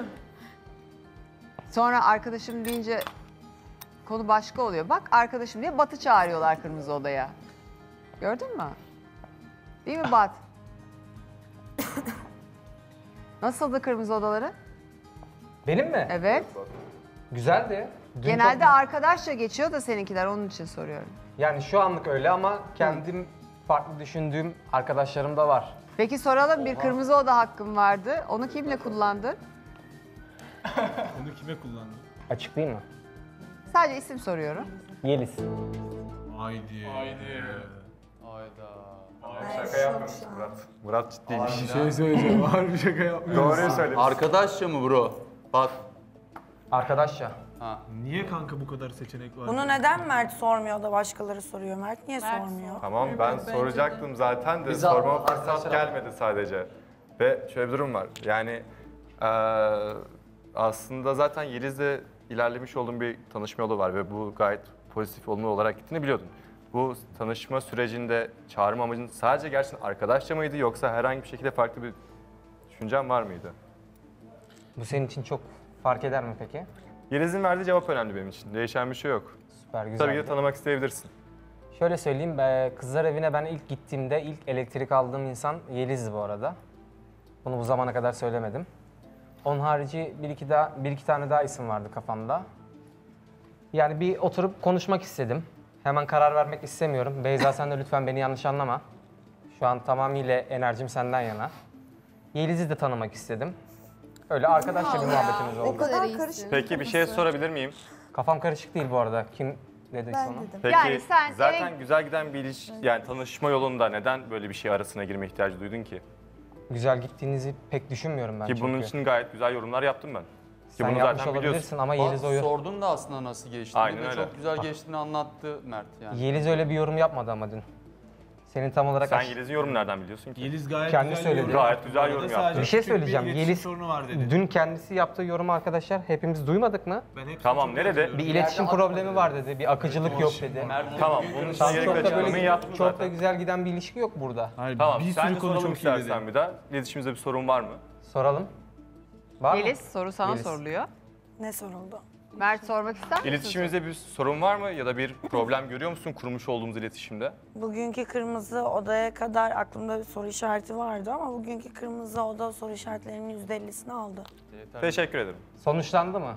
Sonra arkadaşım deyince konu başka oluyor. Bak arkadaşım diye Bat'ı çağırıyorlar Kırmızı Oda'ya. Gördün mü? Değil mi Bat? Nasıldı Kırmızı Odaları? Benim mi? Evet. Güzeldi. Dün Genelde çok- arkadaşça geçiyor da seninkiler onun için soruyorum. Yani şu anlık öyle ama kendim farklı düşündüğüm arkadaşlarım da var. Peki soralım bir Kırmızı Oda hakkım vardı. Onu kimle kullandın? Onu kime kullandın? Açıklayayım mı? Sadece isim soruyorum. Yeliz. Haydi. Şaka yapmıyorsun Murat. Murat ciddiymiş. Bir şey söyleyeceğim. Harbi şaka yapmıyorsun. Doğruyu söylemiş. Arkadaşça mı bro? Bak. Arkadaşça. Ha. Niye kanka bu kadar seçenek var? Bunu neden Mert sormuyor da başkaları soruyor? Mert niye sormuyor? Tamam ben soracaktım zaten de sormama fırsat gelmedi sadece. Ve şöyle bir durum var. Yani aslında zaten Yeliz'le ilerlemiş olduğum bir tanışma yolu var ve bu gayet pozitif olumlu olarak gittiğini biliyordun. Bu tanışma sürecinde çağırma amacın sadece gerçekten arkadaşça mıydı yoksa herhangi bir şekilde farklı bir düşüncen var mıydı? Bu senin için çok fark eder mi peki? Yeliz'in verdiği cevap önemli benim için. Değişen bir şey yok. Süper güzel. Tabii ki de tanımak isteyebilirsin. Şöyle söyleyeyim, kızlar evine ben ilk gittiğimde ilk elektrik aldığım insan Yeliz'di bu arada. Bunu bu zamana kadar söylemedim. Onun harici bir iki tane daha isim vardı kafamda. Yani bir oturup konuşmak istedim. Hemen karar vermek istemiyorum. Beyza sen de lütfen beni yanlış anlama. Şu an tamamıyla enerjim senden yana. Yeliz'i de tanımak istedim. Öyle arkadaşça bir muhabbetimiz oldu. O kadar karışık. Peki bir şey sorabilir miyim? Kafam karışık değil bu arada. Kim dediyse Ben ona. dedim. Peki Yani sen zaten güzel giden bir ilişki, yani tanışma yolunda neden böyle bir şey arasına girme ihtiyacı duydun ki? Güzel gittiğinizi pek düşünmüyorum ben Ki çünkü. bunun için gayet güzel yorumlar yaptım ben. Ki Sen bunu yapmış zaten olabilirsin biliyorsun. ama Yeliz o Sordun da aslında nasıl geçtiğini Aynen ve öyle. çok güzel geçtiğini anlattı Mert yani. Yeliz öyle bir yorum yapmadı ama dün. Senin tam olarak Sen Yeliz'in yorumunu nereden biliyorsun ki? Yeliz gayet Kendi güzel söyledi. yorum Gayet yaptı. güzel Bu arada yorum sadece yaptı. bir şey küçük söyleyeceğim. iletişim Yeliz sorunu var dedi. dün kendisi yaptığı yorumu arkadaşlar hepimiz duymadık mı? Ben hepsini Tamam, çok nerede? özlüyorum. Bir iletişim problemi var dedi, bir akıcılık yok dedi. Tamam, bunun için Tam gerekli çok da açıklamayı böyle yaptım çok da zaten. güzel giden bir ilişki yok burada. Hayır, Tamam, bir sen sürü de konu soralım çok iyi istersen dedi. bir daha. İletişimimizde bir sorun var mı? Soralım. Var mı? Yeliz soru sana Yeliz. soruluyor. Ne soruldu? Mert sormak ister misin? İletişimimizde bir sorun var mı ya da bir problem görüyor musun kurmuş olduğumuz iletişimde? Bugünkü kırmızı odaya kadar aklımda bir soru işareti vardı ama bugünkü kırmızı oda soru işaretlerimin %50'sini aldı. Teşekkür ederim. Sonuçlandı mı?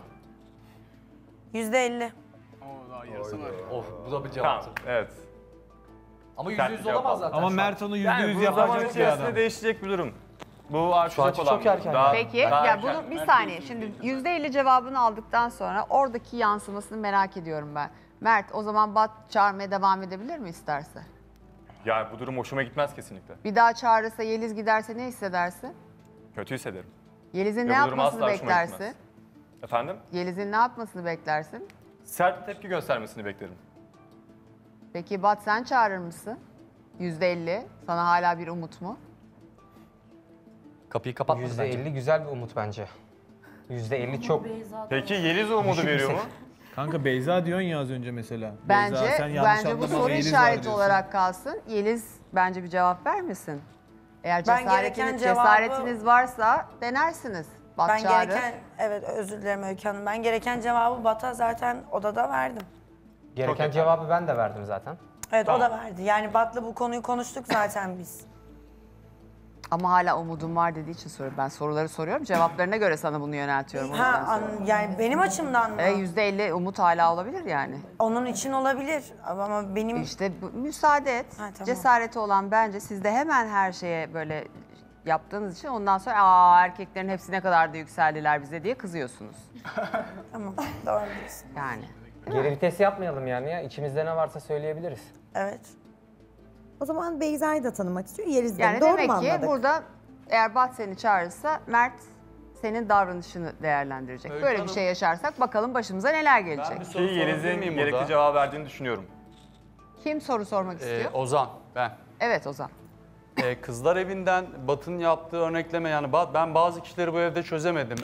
%50. Oo, daha yarısını var. Oh bu da bir Tamam, cevaptı. evet. Ama Sert %100 bir cevap olamaz aldım. zaten Ama şu an. Mert onu %100 Yani bu zaman yapacak bir içerisinde adam. değişecek bir durum. Bu Şu artacak an olan çok bir durum. erken. Daha- Peki daha ya erken. bunu bir saniye şimdi %50 cevabını aldıktan sonra oradaki yansımasını merak ediyorum ben. Mert o zaman Bat çağırmaya devam edebilir mi isterse? Ya bu durum hoşuma gitmez kesinlikle. Bir daha çağırırsa Yeliz giderse ne hissedersin? Kötü hissederim. Yeliz'in Ve ne bu durum yapmasını asla hoşuma beklersin? gitmez. Efendim? Yeliz'in ne yapmasını beklersin? Sert bir tepki göstermesini beklerim. Peki Bat sen çağırır mısın? %50. Sana hala bir umut mu? Kapıyı kapatmadı bence. %50 güzel bir umut bence. %50 çok. Peki Yeliz o umudu veriyor mu? Kanka Beyza diyorsun ya az önce mesela. Bence Beyza, sen yanlış bence bu anlama, soru Yeliz var işareti diyorsun. olarak kalsın. Yeliz bence bir cevap vermesin. Eğer Ben gereken cesaretiniz varsa denersiniz. Bat Ben çağırır. evet özür dilerim Öykü Hanım. Ben gereken cevabı Bat'a zaten odada verdim. Gereken cevabı ben de verdim zaten. Evet Tamam. o da verdi. Yani Bat'la bu konuyu konuştuk zaten biz. Ama hala umudum var dediği için soruyorum. Ben soruları soruyorum. Cevaplarına göre sana bunu yöneltiyorum. O yüzden soruyorum. Yani benim açımdan mı? %50 umut hala olabilir yani. Onun için olabilir ama benim... İşte müsaade et. Tamam. Cesareti olan bence sizde hemen her şeye böyle yaptığınız için ondan sonra erkeklerin hepsi ne kadar da yükseldiler bize diye kızıyorsunuz. Tamam, doğru diyorsun. Yani. Geri vites yapmayalım yani ya. İçimizde ne varsa söyleyebiliriz. Evet. O zaman Beyza'yı da tanımak istiyor. Yeriz Yani doğru mu demek ki anladık? burada eğer Bat seni çağırırsa Mert senin davranışını değerlendirecek. Öykü Böyle bir Hanım- şey yaşarsak bakalım başımıza neler gelecek. Ki Yeriz'in gerekli cevap verdiğini düşünüyorum. Kim soru sormak istiyor? Ozan, ben. Evet Ozan. Kızlar evinden Bat'ın yaptığı örnekleme yani ben bazı kişileri bu evde çözemedim.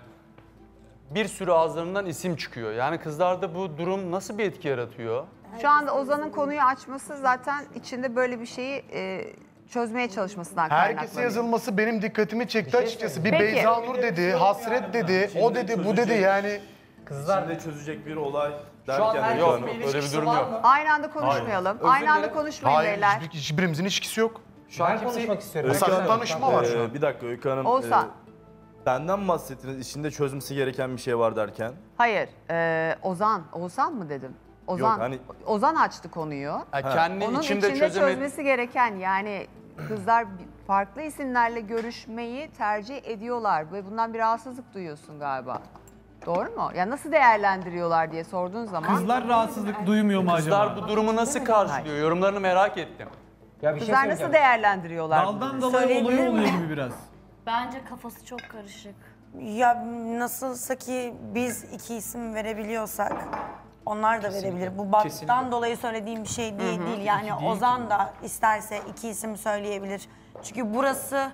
Bir sürü ağızlarından isim çıkıyor. Yani kızlarda bu durum nasıl bir etki yaratıyor? Şu anda Ozan'ın konuyu açması zaten içinde böyle bir şeyi çözmeye çalışmasından kaynaklanıyor. Herkese yazılması benim dikkatimi çekti açıkçası. Bir Peki. Beyza Nur dedi, Hasret dedi, o dedi, bu dedi yani. Kızlar da çözecek bir olay Şu an derken yok, öyle bir durum yok. Aynı anda konuşmayalım. Aynı anda konuşmayın Hayır, beyler. hiçbirimizin ilişkisi yok. Şu an konuşmak istiyorum. Saklı tanışma var şu an. Bir dakika Öykü Hanım. Oğuzhan. Benden bahsettiniz. İçinde çözmesi gereken bir şey var derken. Hayır, Ozan mı dedim? Ozan, Yok, hani- Ozan açtı konuyu. Kendi Onun içimde çözmesi gereken yani kızlar farklı isimlerle görüşmeyi tercih ediyorlar ve bundan bir rahatsızlık duyuyorsun galiba. Doğru mu? Ya nasıl değerlendiriyorlar diye sorduğun zaman. Kızlar rahatsızlık duymuyor mu acaba? Kızlar bu durumu nasıl karşılıyor? Yorumlarını merak ettim. Ya Kızlar nasıl değerlendiriyorlar? Daldan dalaya oluyor gibi biraz. Bence kafası çok karışık. Ya nasılsa ki biz iki isim verebiliyorsak onlar da verebilir. Bu Bat'tan dolayı söylediğim bir şey değil. Yani İki değil Ozan da isterse iki isim söyleyebilir. Çünkü burası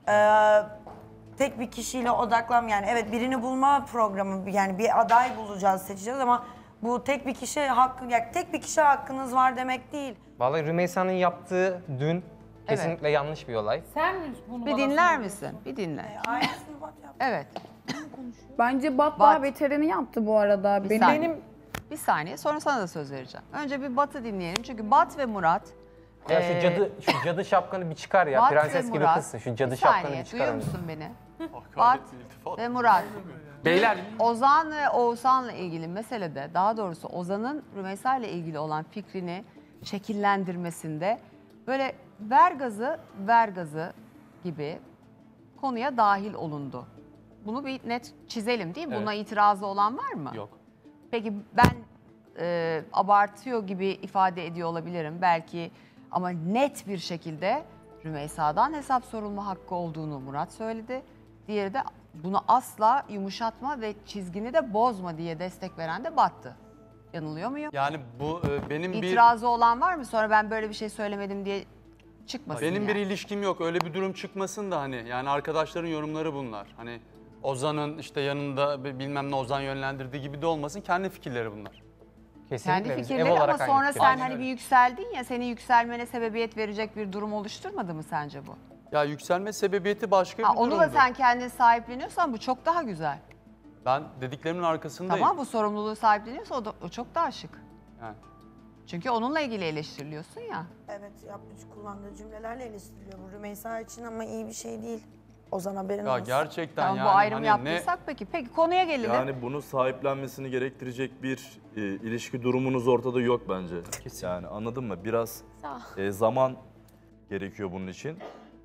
tek bir kişiyle odaklan yani evet birini bulma programı yani bir aday bulacağız seçeceğiz ama bu tek bir kişi hakkı yani tek bir kişi hakkınız var demek değil. Vallahi Rümeysa'nın yaptığı dün kesinlikle yanlış bir olay. Sen mi bunu Bir dinler misin? Bir dinle. Aynısını Bat yaptı. Evet. Bence Bat daha beterini yaptı bu arada. Bir saniye sonra sana da söz vereceğim. Önce bir Bat'ı dinleyelim çünkü Bat ve Murat. Ya şu cadı şapkanı bir çıkar ya. Bat ve Prenses gibi Murat, kızsın. Şu cadı bir şapkanı saniye, bir çıkar. duyuyor önce. musun beni? Bat ve Murat. Beyler. Ozan ve Oğuzhan'la ilgili meselede daha doğrusu Ozan'ın Rümeysa ile ilgili olan fikrini şekillendirmesinde böyle ver gazı gibi konuya dahil olundu. Bunu bir net çizelim değil mi? Buna itirazı olan var mı? Yok. Peki ben abartıyor gibi ifade ediyor olabilirim belki ama net bir şekilde Rümeysa'dan hesap sorulma hakkı olduğunu Murat söyledi. Diğeri de bunu asla yumuşatma ve çizgini de bozma diye destek veren de Bat'tı. Yanılıyor muyum? Yani bu benim İtirazı olan var mı? Sonra ben böyle bir şey söylemedim diye çıkmasın benim bir yani. ilişkim yok. Öyle bir durum çıkmasın da hani yani arkadaşların yorumları bunlar. Hani Ozan'ın işte yanında bilmem ne Ozan yönlendirdiği gibi de olmasın. Kendi fikirleri bunlar. Kendi fikirleri ama sonra sen hani bir yükseldin ya seni yükselmene sebebiyet verecek bir durum oluşturmadı mı sence bu? Ya yükselme sebebiyeti başka bir durumdu. Onu da sen kendin sahipleniyorsan bu çok daha güzel. Ben dediklerimin arkasındayım. Tamam bu sorumluluğu sahipleniyorsa o çok daha şık. Yani. Çünkü onunla ilgili eleştiriliyorsun ya. Evet yapmış kullandığı cümlelerle eleştiriliyor bu Rümeysa için ama iyi bir şey değil. Ozan haberin Ya olsun. gerçekten Tamam, yani. bu ayrımı hani yaptıysak peki konuya gelelim. Yani bunu sahiplenmesini gerektirecek bir ilişki durumunuz ortada yok bence. Yani anladın mı? Biraz zaman gerekiyor bunun için.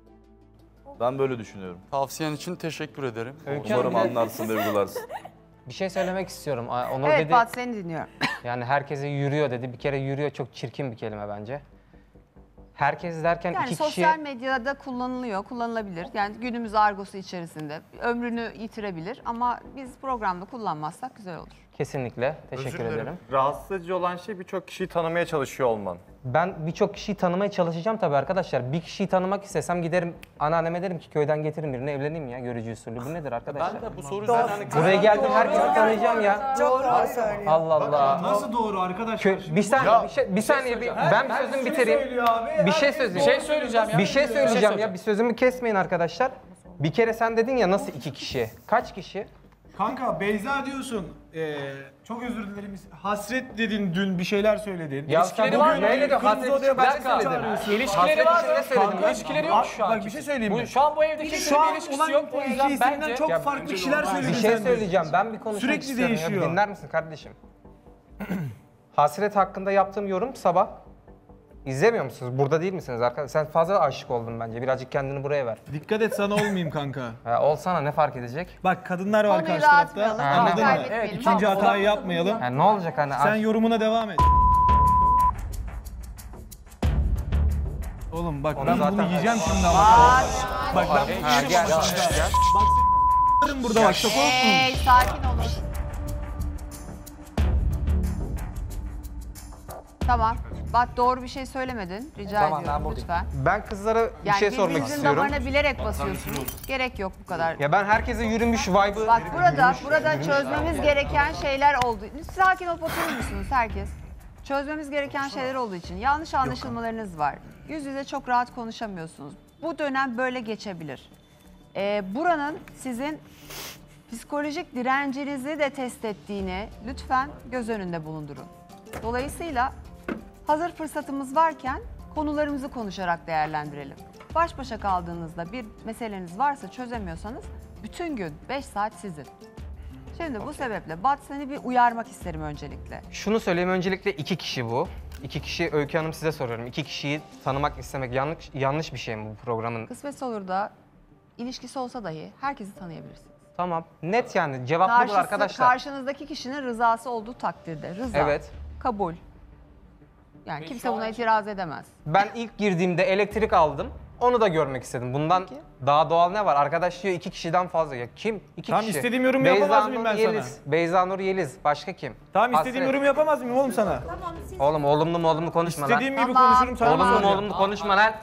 Ben böyle düşünüyorum. Tavsiyen için teşekkür ederim. Umarım anlarsın ve uygularsın. Bir şey söylemek istiyorum. Onur Evet dedi, Bat seni dinliyorum. yani herkese yürüyor dedi. Bir kere yürüyor çok çirkin bir kelime bence. Herkes derken Yani iki kişi... sosyal medyada kullanılabilir. Yani günümüz argosu içerisinde ömrünü yitirebilir ama biz programda kullanmazsak güzel olur. Kesinlikle. Teşekkür ederim. Rahatsız edici olan şey birçok kişiyi tanımaya çalışıyor olman. Ben birçok kişiyi tanımaya çalışacağım tabii arkadaşlar. Bir kişiyi tanımak istesem giderim anneanneme derim ki köyden getirin birini evleneyim ya görücü usulü. Bu nedir arkadaşlar? Ben de bu soruyu zaten... Buraya geldim herkesi tanıyacağım ya. Çok doğru söylüyor. Allah Allah. Nasıl doğru arkadaşlar? Bir saniye, ben bir sözümü bitireyim. Bir şey söyleyeceğim ya. Bir şey söyleyeceğim ya. Bir sözümü kesmeyin arkadaşlar. Bir kere sen dedin ya nasıl iki kişi? Kaç kişi? Kanka Beyza diyorsun. Çok özür dilerim. Hasret dedin dün bir şeyler söyledin. Ya İlişkileri var mı? Neyle de hasret odaya başka söyledin. İlişkileri var mı? Kanka, İlişkileri yok şu an. Bak bir şey söyleyeyim mi? Şu an bu evde kimsenin bir ilişkisi yok. O yüzden bence... çok farklı şeyler söyledin Bir sen. şey söyleyeceğim. Ben bir konuşmak Sürekli istiyorum. değişiyor. Ya, dinler misin kardeşim? Hasret hakkında yaptığım yorum sabah. İzlemiyor musunuz? Burada değil misiniz arkadaşlar? Sen fazla aşık oldun bence. Birazcık kendini buraya ver. Dikkat et sana olmayayım kanka. Olsana ne fark edecek? Bak kadınlar var Konuyu karşı tarafta. dağıtmayalım, Anladın mı? kaybetmeyelim. İkinci Tamam, hatayı yapmayalım. Ne olacak hani? Sen yorumuna devam et. Oğlum bak Onu ben zaten- bunu yiyeceğim şimdi ama. Bak ben bunu yiyeceğim gel, ama. gel. Bak s***larım burada bak şaka olsun. Hey, sakin olun. Tamam. Bak doğru bir şey söylemedin. Rica Tamam, ben ediyorum buradayım. lütfen. Ben kızlara bir şey sormak birbirinizin istiyorum. damarına bilerek basıyorsunuz. Gerek yok bu kadar. Ya ben herkese yürümüş vibe'ı... Bak burada çözmemiz gereken şeyler oldu. Sakin olup oturur musunuz herkes? Çözmemiz gereken şeyler olduğu için yanlış anlaşılmalarınız var. Yüz yüze çok rahat konuşamıyorsunuz. Bu dönem böyle geçebilir. Buranın sizin psikolojik direncinizi de test ettiğini lütfen göz önünde bulundurun. Dolayısıyla hazır fırsatımız varken konularımızı konuşarak değerlendirelim. Baş başa kaldığınızda bir meseleniz varsa çözemiyorsanız bütün gün 5 saat sizin. Şimdi bu sebeple Bat seni bir uyarmak isterim öncelikle. Şunu söyleyeyim, öncelikle 2 kişi bu. 2 kişi, Öykü Hanım size soruyorum. 2 kişiyi tanımak istemek yanlış bir şey mi bu programın? Kısmetse olur da ilişkisi olsa dahi herkesi tanıyabilirsiniz. Tamam. Net yani cevap budur arkadaşlar. Karşınızdaki kişinin rızası olduğu takdirde. Rıza, Evet. kabul. Yani kimse buna itiraz edemez. Ben ilk girdiğimde elektrik aldım. Onu da görmek istedim. Bundan daha doğal ne var? Arkadaş diyor 2 kişiden fazla. Ya kim? 2 Tamam, kişi. istediğim yorumu Beyza yapamaz mıyım Nur ben Yeliz. sana? Beyza Nur Yeliz. Başka kim? Tamam istediğim Hasret. yorum yapamaz mıyım oğlum sana? Oğlum olumlu konuşma lan. İstediğim gibi konuşurum sana. Olumlu konuşma lan.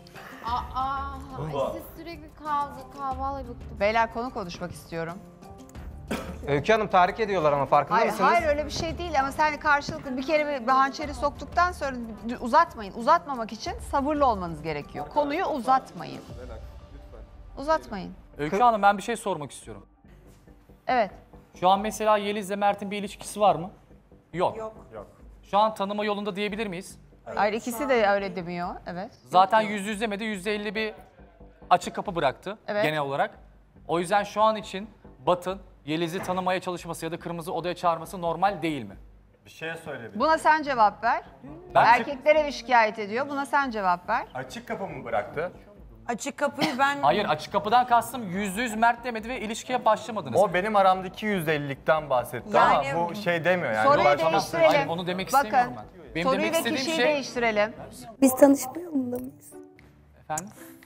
Siz sürekli kahvalı bıktım. Beyler konu konuşmak istiyorum. Öykü Hanım tahrik ediyorlar ama farkında Hayır, mısınız? hayır öyle bir şey değil ama sen karşılıklı bir kere bir hançeri soktuktan sonra uzatmayın. Uzatmamak için sabırlı olmanız gerekiyor. Konuyu uzatmayın. Uzatmayın. Öykü Hanım ben bir şey sormak istiyorum. Evet. Şu an mesela Yeliz'le Mert'in bir ilişkisi var mı? Yok. Yok. Şu an tanıma yolunda diyebilir miyiz? Hayır ikisi de öyle demiyor. Evet. Zaten yüz yüz demedi, %50 bir açık kapı bıraktı Evet. genel olarak. O yüzden şu an için Bat'ın Yeliz'i tanımaya çalışması ya da kırmızı odaya çağırması normal değil mi? Bir şey söyleyebilirim. Buna sen cevap ver. Erkekler evi şikayet ediyor. Buna sen cevap ver. Açık kapı mı bıraktı? Açık kapıyı ben... Hayır, açık kapıdan kastım %100 Mert demedi ve ilişkiye başlamadınız. O benim aramdaki %50'likten bahsetti Yani- ama bu şey demiyor yani. Soruyu Ulaşamazsın. değiştirelim. Hayır, onu demek Bakın, istemiyorum ben. Benim soruyu demek ve istediğim kişiyi şey... değiştirelim. Biz tanışma yolunda mıyız? Efendim?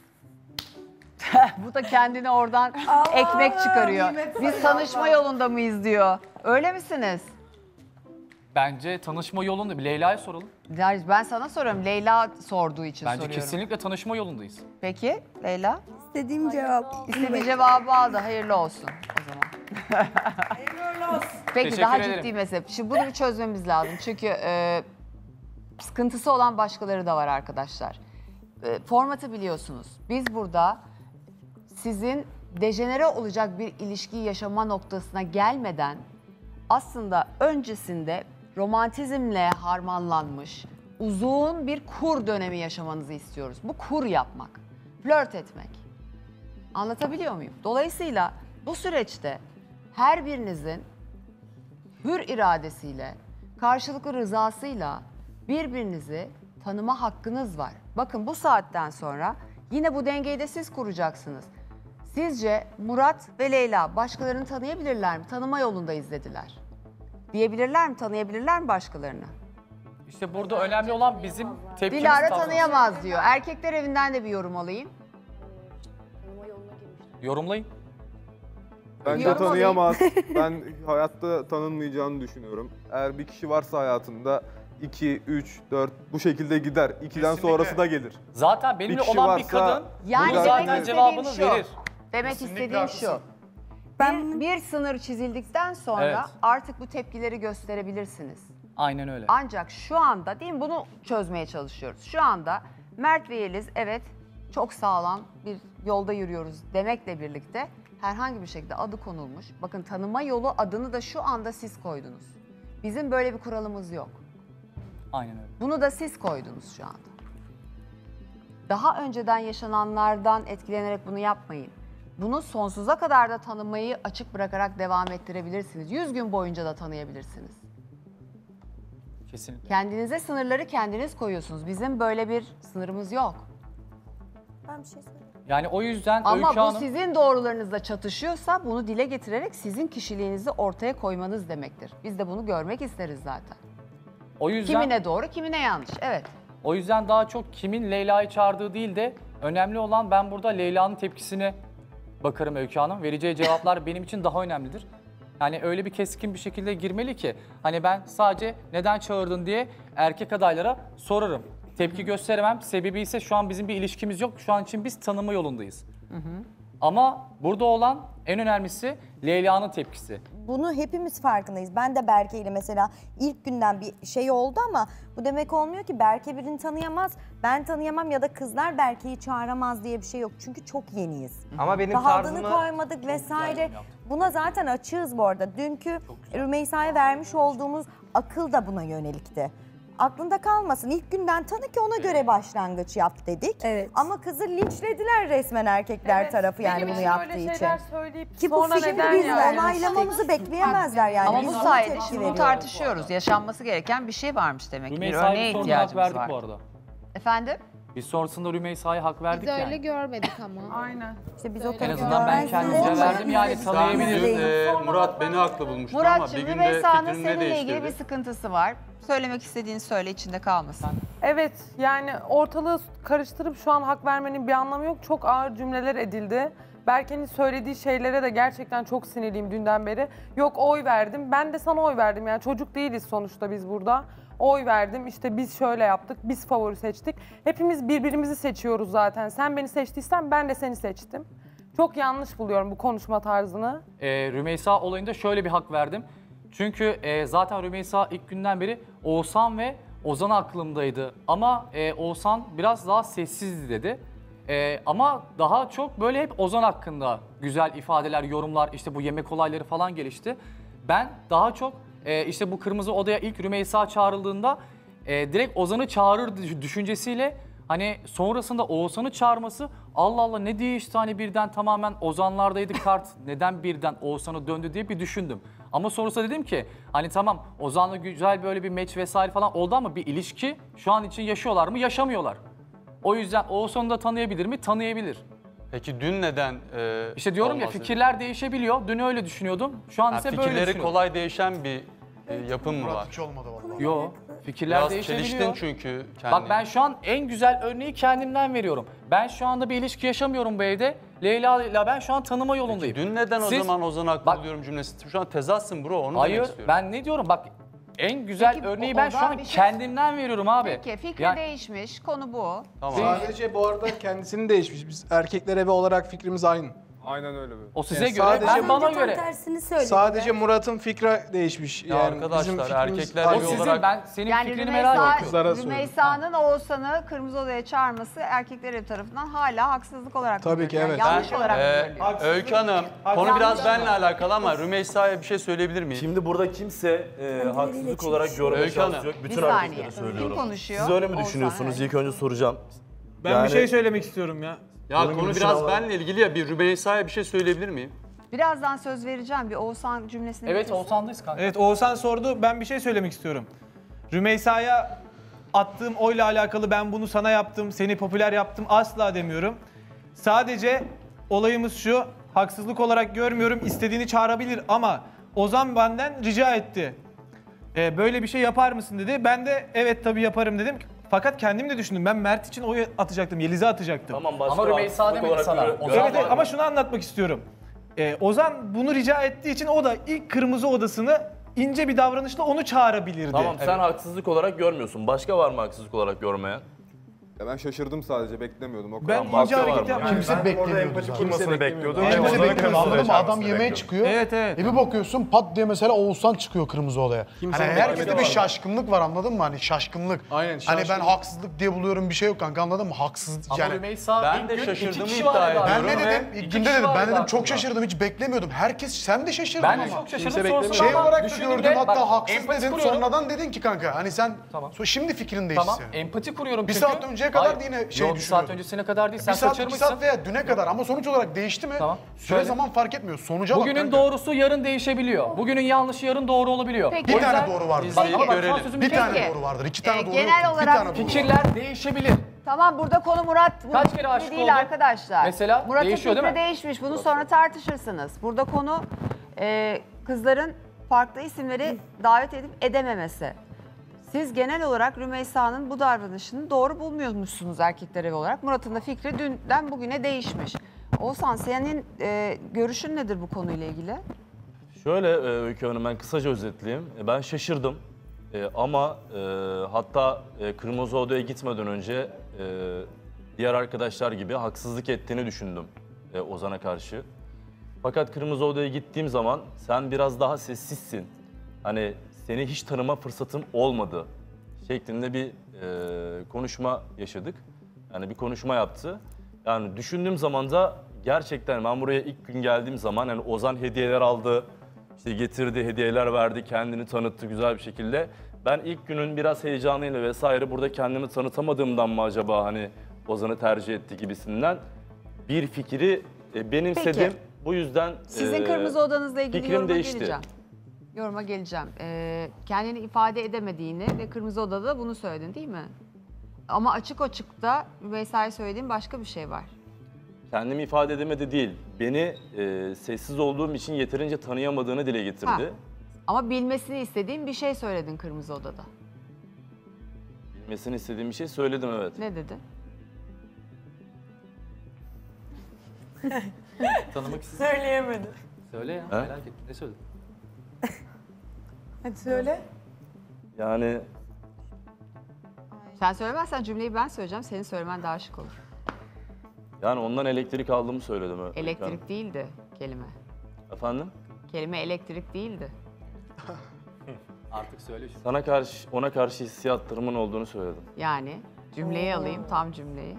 Bu da kendine oradan ekmek çıkarıyor. Biz tanışma yolunda mıyız diyor. Öyle misiniz? Bence tanışma yolunda. Leyla'ya soralım. Yani ben sana soruyorum. Leyla sorduğu için Bence soruyorum. kesinlikle tanışma yolundayız. Peki Leyla? İstediğim cevap. İstediği cevabı aldı. Hayırlı olsun o zaman. Peki Teşekkür daha ederim. ciddi mesele. Şimdi bunu bir çözmemiz lazım. Çünkü sıkıntısı olan başkaları da var arkadaşlar. Formatı biliyorsunuz. Biz burada sizin dejenere olacak bir ilişki yaşama noktasına gelmeden aslında öncesinde romantizmle harmanlanmış uzun bir kur dönemi yaşamanızı istiyoruz. Bu kur yapmak, flört etmek. Anlatabiliyor muyum? Dolayısıyla bu süreçte her birinizin hür iradesiyle, karşılıklı rızasıyla birbirinizi tanıma hakkınız var. Bakın bu saatten sonra yine bu dengeyi de siz kuracaksınız. Sizce Murat ve Leyla başkalarını tanıyabilirler mi? Tanıma yolunda izlediler. Diyebilirler mi? Tanıyabilirler mi başkalarını? İşte burada önemli olan bizim tepkimiz. Dilara tavrımız. tanıyamaz diyor. Erkekler evinden de bir yorum alayım. Yorumlayın. Bence Yorum tanıyamaz. Ben hayatta tanınmayacağını düşünüyorum. Eğer bir kişi varsa hayatında 2, 3, 4 bu şekilde gider. 2'den Kesinlikle. sonrası da gelir. Zaten benimle Bir kişi olan bir varsa- kadın Yani bunun demek zaten istediğim cevabını şu. verir. Demek Kesinlikle istediğim şu. haklısın. Bir sınır çizildikten sonra Evet. artık bu tepkileri gösterebilirsiniz. Aynen öyle. Ancak şu anda değil mi bunu çözmeye çalışıyoruz. Şu anda Mert ve Yeliz evet çok sağlam bir yolda yürüyoruz demekle birlikte herhangi bir şekilde adı konulmuş. Bakın tanıma yolu adını da şu anda siz koydunuz. Bizim böyle bir kuralımız yok. Aynen öyle. Bunu da siz koydunuz şu anda. Daha önceden yaşananlardan etkilenerek bunu yapmayın. Bunu sonsuza kadar da tanımayı açık bırakarak devam ettirebilirsiniz. 100 gün boyunca da tanıyabilirsiniz. Kesinlikle. Kendinize sınırları kendiniz koyuyorsunuz. Bizim böyle bir sınırımız yok. Ben bir şey söyleyeyim. Yani o yüzden Ama Öykü bu Hanım... sizin doğrularınızla çatışıyorsa bunu dile getirerek sizin kişiliğinizi ortaya koymanız demektir. Biz de bunu görmek isteriz zaten. O yüzden... Kimine doğru, kimine yanlış. Evet. O yüzden daha çok kimin Leyla'yı çağırdığı değil de önemli olan ben burada Leyla'nın tepkisine bakarım Öykü Hanım. Vereceği cevaplar benim için daha önemlidir. Yani öyle bir keskin bir şekilde girmeli ki hani ben sadece neden çağırdın diye erkek adaylara sorarım. Tepki gösteremem. Sebebi ise şu an bizim bir ilişkimiz yok. Şu an için biz tanıma yolundayız. Ama burada olan en önemlisi Leyla'nın tepkisi. Bunu hepimiz farkındayız. Ben de Berke ile mesela ilk günden bir şey oldu ama bu demek olmuyor ki Berke birini tanıyamaz, ben tanıyamam ya da kızlar Berke'yi çağıramaz diye bir şey yok. Çünkü çok yeniyiz. Ama benim Daha adını tarzımı... koymadık vesaire. Buna zaten açığız bu arada. Dünkü Rümeysa'ya vermiş olduğumuz akıl da buna yönelikti. Aklında kalmasın. İlk günden tanı ki ona göre başlangıç yap dedik. Evet. Ama kızı linçlediler resmen erkekler tarafı yani benim bunu için yaptığı öyle için. şeyler söyleyip Ki bu sonra fikri neden biz yani? onaylamamızı bekleyemezler yani. Ama Biz bu buna sayede tepki şimdi bunu veriyoruz. tartışıyoruz. Yaşanması gereken bir şey varmış demek ki. Bir Rümeysa'ya örneğe bir soruna hak ihtiyacımız verdik var. bu arada. Efendim? Biz sonrasında Rümeysa'ya hak verdik Biz öyle yani. görmedik ama. Aynen. İşte biz o En azından ben kendimce Olmayan verdim yani tanıyabilirim. Murat beni haklı bulmuştu ama bir Murat'cığım günde Rümeysa'nın fikrini seninle ilgili değiştirdi. bir sıkıntısı var. Söylemek istediğini söyle, içinde kalmasın. Evet yani ortalığı karıştırıp şu an hak vermenin bir anlamı yok. Çok ağır cümleler edildi. Berke'nin söylediği şeylere de gerçekten çok sinirliyim dünden beri. Yok oy verdim. Ben de sana oy verdim. Yani çocuk değiliz sonuçta biz burada. Oy verdim. İşte biz şöyle yaptık. Biz favori seçtik. Hepimiz birbirimizi seçiyoruz zaten. Sen beni seçtiysen ben de seni seçtim. Çok yanlış buluyorum bu konuşma tarzını. Rümeysa olayında şöyle bir hak verdim. Çünkü zaten Rümeysa ilk günden beri Oğuzhan ve Ozan aklımdaydı. Ama Oğuzhan biraz daha sessizdi dedi. Ama daha çok böyle hep Ozan hakkında güzel ifadeler, yorumlar, işte bu yemek olayları falan gelişti. Ben daha çok işte bu kırmızı odaya ilk Rümeysa çağrıldığında direkt Ozan'ı çağırır düşüncesiyle hani sonrasında Oğuzhan'ı çağırması Allah Allah ne değişti hani birden tamamen Ozan'lardaydı kart neden birden Oğuzhan'a döndü diye bir düşündüm. Ama sonrasında dedim ki hani tamam Ozan'la güzel böyle bir meç vesaire falan oldu ama bir ilişki şu an için yaşıyorlar mı? Yaşamıyorlar. O yüzden Oğuzhan'ı da tanıyabilir mi? Tanıyabilir. Peki dün neden İşte diyorum ya olmaz fikirler değişebiliyor. Dün öyle düşünüyordum. Şu an ise böyle fikirleri düşünüyorum. kolay değişen bir yapım mı var? Hiç olmadı vallahi. Yo, fikirler Biraz değişebiliyor. çeliştin çünkü kendine. Bak ben şu an en güzel örneği kendimden veriyorum. Ben şu anda bir ilişki yaşamıyorum bu evde. Leyla ile ben şu an tanıma yolundayım. Dün neden o zaman Ozan haklı diyorum cümlesi? Şu an tezatsın bro onu demek Hayır istiyorum. ben ne diyorum bak en güzel Peki, örneği ben şu Ozan an bir şey- kendimden veriyorum abi. Peki fikri Yani- değişmiş, konu bu. Sadece bu arada kendisinin değişmiş. Biz erkekler evi olarak fikrimiz aynı. Aynen öyle. O size Yani göre, sadece- ben bana göre. Tersini söyledi. Sadece Murat'ın fikri değişmiş. Ya Yani arkadaşlar, bizim fikrimiz erkekler aynı. evi O sizin olarak- ben senin Yani fikrini merak ediyorum. Kızlara söylüyorum. Rümeysa'nın Oğuzhan'ı Kırmızı Oda'ya çağırması erkekler evi tarafından hala haksızlık olarak Tabii ki, görülüyor. evet. Yanlış olarak görülüyor. Öykü Hanım, konu biraz benimle alakalı ama Rümeysa'ya bir şey söyleyebilir miyim? Şimdi burada kimse haksızlık olarak görmeye Öykü Hanım, şansı yok. Bütün bir saniye. erkeklere söylüyorum. Kim konuşuyor? Siz öyle mi Oğuzhan, düşünüyorsunuz? evet. İlk önce soracağım. Ben Yani- bir şey söylemek istiyorum ya. Ya Bunun konu gibi biraz sınavlar- benimle ilgili ya. Bir Rümeysa'ya bir şey söyleyebilir miyim? Birazdan söz vereceğim. Bir Oğuzhan cümlesini Evet bitirsin. Oğuzhan'dayız kanka. Evet Oğuzhan sordu. Ben bir şey söylemek istiyorum. Rümeysa'ya attığım oyla alakalı ben bunu sana yaptım, seni popüler yaptım asla demiyorum. Sadece olayımız şu, haksızlık olarak görmüyorum, istediğini çağırabilir ama Ozan benden rica etti. Böyle bir şey yapar mısın dedi. Ben de evet tabii yaparım dedim. Fakat kendim de düşündüm. Ben Mert için oy atacaktım, Yeliz'e atacaktım. Tamam başka Ama Rümeysa haksızlık demedi olarak sana. göre- Ozan Evet, var. ama şunu anlatmak istiyorum. Ozan bunu rica ettiği için o da ilk kırmızı odasını ince bir davranışla onu çağırabilirdi. Tamam sen haksızlık olarak görmüyorsun. Başka var mı haksızlık olarak görmeyen? Ya ben şaşırdım sadece, beklemiyordum. O Ben kadar. ince hareket yapmadım. Kimse beklemiyordu zaten. Kurmasını bekliyordum. Kimse Ozan'ın beklemiyordu, kırmızı anladın mı? odaya Adam yemeğe çağırmasını çıkıyor. Evet, evet. Bir bakıyorsun pat diye mesela Oğuzhan çıkıyor kırmızı odaya. Kimsenin Hani herkeste beklemediği bir var. şaşkınlık var, anladın mı? Hani şaşkınlık. Aynen, Hani ben şaşkınlık. haksızlık diye buluyorum, bir şey yok kanka, anladın mı? Haksız Ama yani. Rümeysa Ben ilk de gün şaşırdığımı iki kişi iddia vardı ediyorum. Ben ne aklımda. dedim? İki İlk günde kişi dedim. Ben vardı dedim çok aklımda. şaşırdım, hiç beklemiyordum. Herkes, sen de şaşırdın Ben de ama. çok şaşırdım. Kimse Sonrasında Şey ama olarak da düşündüm gördüm, de, hatta bak, haksız empati dedin, kuruyorum. sonradan dedin ki kanka hani sen Tamam. şimdi fikrin değişti Tamam, senin. empati kuruyorum Bir çünkü. saat önceye kadar Hayır, da yine şey yok, bir saat düşünüyordun. öncesine kadar değil. Sen Bir saat, iki kaçırmışsın. saat veya düne kadar ama sonuç olarak değişti mi? Tamam. Süre Şöyle. zaman fark etmiyor. Sonuca bak Bugünün kanka. doğrusu yarın değişebiliyor. Bugünün yanlışı yarın doğru olabiliyor. Peki. Bir O yüzden- tane doğru vardır. Bak, Peki. ama bak, son Görelim. sözümü Bir tane bitireyim. doğru vardır. İki tane doğru genel yoktur. olarak Bir tane doğru vardır. Fikirler değişebilir. Tamam, burada konu Murat bu Kaç kere aşık değil oldun? arkadaşlar. Mesela Murat'ın değişiyor değil fikri mi? değişmiş. Bunu sonra tartışırsınız. Burada konu kızların farklı isimleri davet edip edememesi. Siz genel olarak Rümeysa'nın bu davranışını doğru bulmuyormuşsunuz erkekler evi olarak. Murat'ın da fikri dünden bugüne değişmiş. Oğuzhan, senin görüşün nedir bu konuyla ilgili? Şöyle Öykü Hanım, ben kısaca özetleyeyim. Ben şaşırdım ama hatta Kırmızı Oda'ya gitmeden önce diğer arkadaşlar gibi haksızlık ettiğini düşündüm Ozan'a karşı. Fakat Kırmızı Oda'ya gittiğim zaman sen biraz daha sessizsin. Hani seni hiç tanıma fırsatım olmadı şeklinde bir konuşma yaşadık. Yani bir konuşma yaptı. Yani düşündüğüm zaman da gerçekten ben buraya ilk gün geldiğim zaman yani Ozan hediyeler aldı. İşte getirdi, hediyeler verdi, kendini tanıttı güzel bir şekilde. Ben ilk günün biraz heyecanıyla vesaire burada kendimi tanıtamadığımdan mı acaba hani Ozan'ı tercih etti gibisinden bir fikri benimsedim. Peki. Bu yüzden Sizin kırmızı odanızla ilgili fikrim yoruma değişti. geleceğim. Yoruma geleceğim. Kendini ifade edemediğini ve kırmızı odada da bunu söyledin değil mi? Ama açık açıkta Rümeysa'ya söylediğin başka bir şey var. Kendimi ifade edemedi değil. Beni sessiz olduğum için yeterince tanıyamadığını dile getirdi. Ha. Ama bilmesini istediğin bir şey söyledin kırmızı odada. Bilmesini istediğim bir şey söyledim, evet. Ne dedi? Tanımak istedim. Söyleyemedi. Söyle ya, Ha? merak ettim. Ne söyledin? Hadi söyle. Yani Sen söylemezsen cümleyi ben söyleyeceğim. Senin söylemen daha şık olur. yani ondan elektrik aldığımı söyledim. Öykü Hanım. Elektrik değildi kelime. Efendim? Kelime elektrik değildi. Artık söyle şu. Sana karşı, ona karşı hissiyatlarımın olduğunu söyledim. Yani cümleyi alayım, tam cümleyi.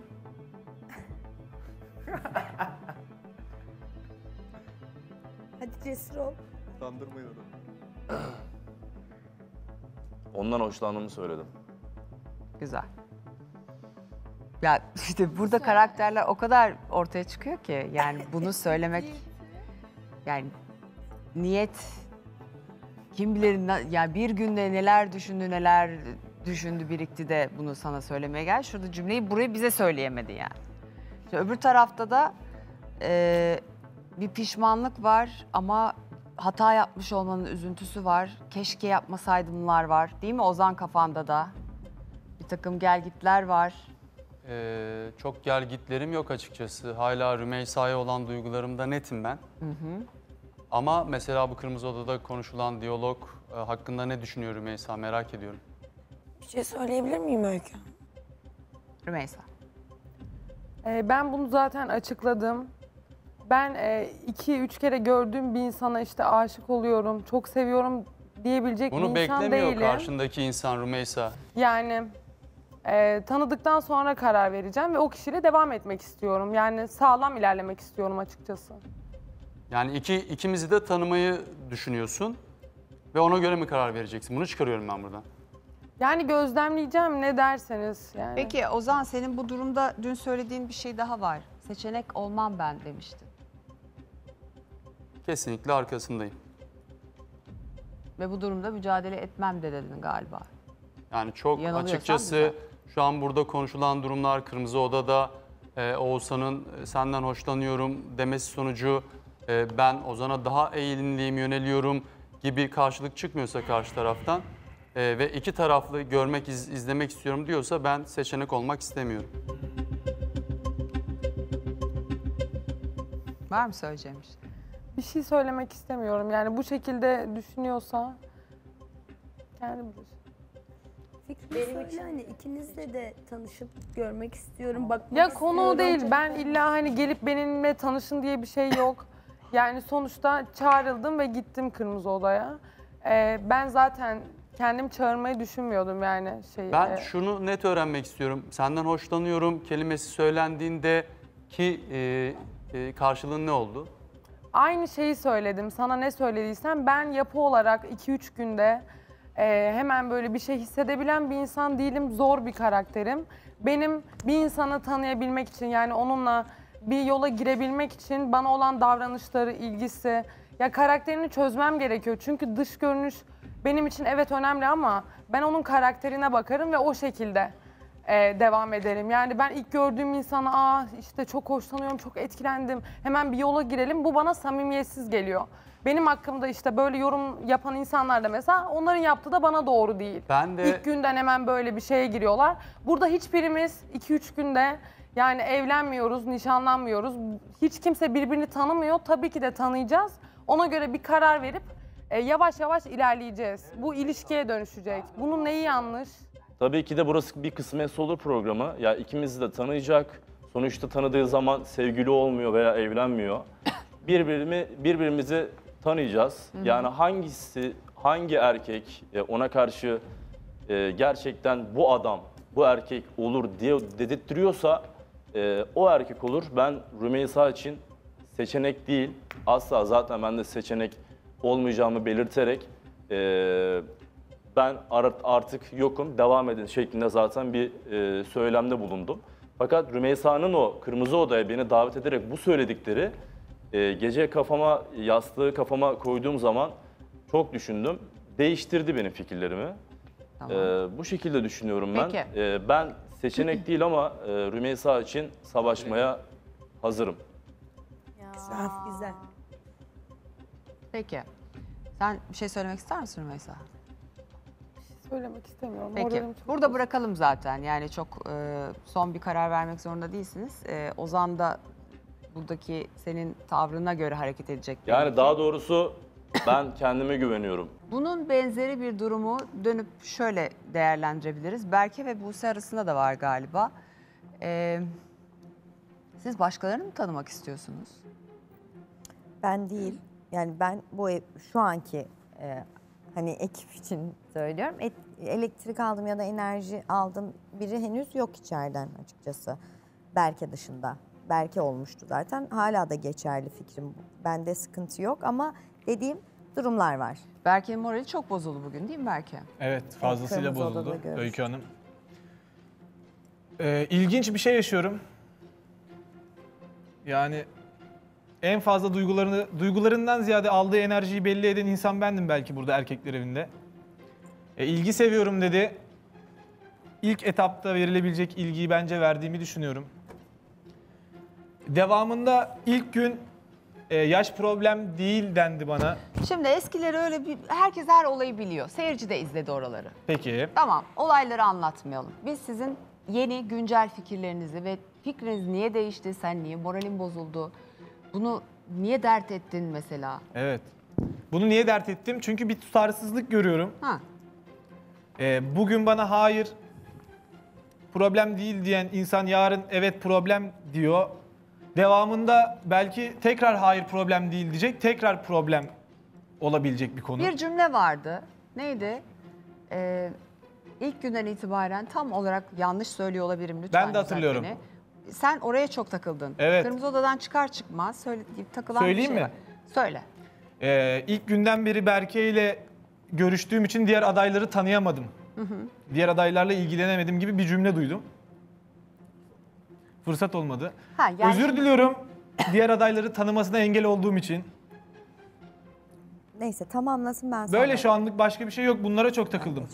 Hadi cesur ol. Kandırmayın adamı. Ondan hoşlandığımı söyledim. Güzel. Ya işte burada karakterler o kadar ortaya çıkıyor ki yani bunu söylemek yani niyet kim bilir yani bir günde neler düşündü birikti de bunu sana söylemeye gel. Şurada cümleyi buraya bize söyleyemedi yani. Şimdi öbür tarafta da bir pişmanlık var ama hata yapmış olmanın üzüntüsü var. Keşke yapmasaydımlar var değil mi Ozan kafanda da? Bir takım gelgitler var. Çok gelgitlerim yok açıkçası. Hala Rümeysa'ya olan duygularımda netim ben. Ama mesela bu Kırmızı Oda'da konuşulan diyalog hakkında ne düşünüyor Rümeysa merak ediyorum. Bir şey söyleyebilir miyim Öykü? Rümeysa. Ben bunu zaten açıkladım. Ben 2-3 kere gördüğüm bir insana işte aşık oluyorum, çok seviyorum diyebilecek Bunu bir insan beklemiyor değilim. karşındaki insan Rümeysa. Yani tanıdıktan sonra karar vereceğim ve o kişiyle devam etmek istiyorum. Yani sağlam ilerlemek istiyorum açıkçası. Yani ikimizi de tanımayı düşünüyorsun ve ona göre mi karar vereceksin? Bunu çıkarıyorum ben buradan. Yani gözlemleyeceğim ne derseniz yani. Peki Ozan senin bu durumda dün söylediğin bir şey daha var. Seçenek olmam ben demiştin. Kesinlikle arkasındayım. Ve bu durumda mücadele etmem de dedin galiba. Yani çok Yanılıyorsam açıkçası şu an burada konuşulan durumlar Kırmızı Oda'da Oğuzhan'ın senden hoşlanıyorum demesi sonucu ben Ozan'a daha eğilimliyim, yöneliyorum gibi karşılık çıkmıyorsa karşı taraftan ve iki taraflı görmek, izlemek istiyorum diyorsa ben seçenek olmak istemiyorum. Var mı söyleyeceğim bir şey? Bir şey söylemek istemiyorum. Yani bu şekilde düşünüyorsa kendi bilir. Benim için hani ikinizle de tanışıp görmek istiyorum. Bakmak Ya konu o istiyorum. değil. Ben illa hani gelip benimle tanışın diye bir şey yok. Yani sonuçta çağrıldım ve gittim Kırmızı Oda'ya. Ben zaten kendim çağırmayı düşünmüyordum yani şeyi. Ben şunu net öğrenmek istiyorum. Senden hoşlanıyorum kelimesi söylendiğinde ki karşılığın ne oldu? Aynı şeyi söyledim. Sana ne söylediysem ben yapı olarak 2-3 günde hemen böyle bir şey hissedebilen bir insan değilim. Zor bir karakterim. Benim bir insanı tanıyabilmek için yani onunla bir yola girebilmek için bana olan davranışları, ilgisi, ya karakterini çözmem gerekiyor. Çünkü dış görünüş benim için evet önemli ama ben onun karakterine bakarım ve o şekilde devam ederim. Yani ben ilk gördüğüm insana işte çok hoşlanıyorum, çok etkilendim, hemen bir yola girelim. Bu bana samimiyetsiz geliyor. Benim hakkımda işte böyle yorum yapan insanlar da mesela onların yaptığı da bana doğru değil. Ben de İlk günden hemen böyle bir şeye giriyorlar. Burada hiçbirimiz 2-3 günde yani evlenmiyoruz, nişanlanmıyoruz. Hiç kimse birbirini tanımıyor. Tabii ki de tanıyacağız. Ona göre bir karar verip yavaş yavaş ilerleyeceğiz. Bu ilişkiye dönüşecek. Bunun neyi yanlış? Tabii ki de burası bir kısmetse olur programı. Ya ikimizi de tanıyacak. Sonuçta tanıdığı zaman sevgili olmuyor veya evlenmiyor. Birbirimizi tanıyacağız. Hı hı. Yani hangi erkek ona karşı gerçekten bu adam, bu erkek olur diye dedirtiyorsa o erkek olur. Ben Rümeysa için seçenek değil, asla zaten ben de seçenek olmayacağımı belirterek ben artık yokum, devam edin şeklinde zaten bir söylemde bulundum. Fakat Rümeysa'nın o Kırmızı Oda'ya beni davet ederek bu söyledikleri gece yastığı kafama koyduğum zaman çok düşündüm. Değiştirdi benim fikirlerimi. Tamam. Bu şekilde düşünüyorum ben. Peki. Ben seçenek değil ama Rümeysa için savaşmaya hazırım. Güzel, güzel. Peki. Sen bir şey söylemek ister misin Rümeysa? Söylemek istemiyorum. Peki. Moralim çok Burada bırakalım zaten. Yani çok son bir karar vermek zorunda değilsiniz. Ozan da buradaki senin tavrına göre hareket edecek. Yani daha doğrusu ben kendime güveniyorum. Bunun benzeri bir durumu dönüp şöyle değerlendirebiliriz. Berke ve Buse arasında da var galiba. Siz başkalarını mı tanımak istiyorsunuz? Ben değil. Yani ben bu şu anki hani ekip için söylüyorum. Elektrik aldım ya da enerji aldım biri henüz yok içeriden açıkçası. Berke dışında. Berke olmuştu zaten. Hala da geçerli fikrim. Bende sıkıntı yok ama dediğim durumlar var. Berke'nin morali çok bozuldu bugün değil mi Berke? Evet, fazlasıyla Kırmızı Oda'da bozuldu görürüz. Öykü Hanım. İlginç bir şey yaşıyorum. Yani en fazla duygularından ziyade aldığı enerjiyi belli eden insan bendim belki burada erkekler evinde. İlgi seviyorum dedi. İlk etapta verilebilecek ilgiyi bence verdiğimi düşünüyorum. Devamında ilk gün yaş problem değil dendi bana. Şimdi eskileri öyle bir... Herkes her olayı biliyor. Seyirci de izledi oraları. Peki. Tamam, olayları anlatmayalım. Biz sizin yeni, güncel fikirlerinizi ve fikriniz niye değişti, sen niye moralin bozuldu, bunu niye dert ettin mesela? Evet. Bunu niye dert ettim? Çünkü bir tutarsızlık görüyorum. Ha. Bugün bana hayır, problem değil diyen insan yarın evet problem diyor. Devamında belki tekrar hayır problem değil diyecek, tekrar problem olabilecek bir konu. Bir cümle vardı. Neydi? İlk günden itibaren tam olarak yanlış söylüyor olabilirim lütfen. Ben de hatırlıyorum. düzelt beni. Sen oraya çok takıldın. Evet. Kırmızı Oda'dan çıkar çıkmaz takılan Söyleyeyim bir şey mi? var. Söyle. İlk günden beri Berke ile görüştüğüm için diğer adayları tanıyamadım. Hı hı. Diğer adaylarla ilgilenemedim gibi bir cümle duydum. Fırsat olmadı. Ha, yani Özür diliyorum diğer adayları tanımasına engel olduğum için. Neyse tamamlasın ben sonra. Böyle şu anlık başka bir şey yok. Bunlara çok takıldım.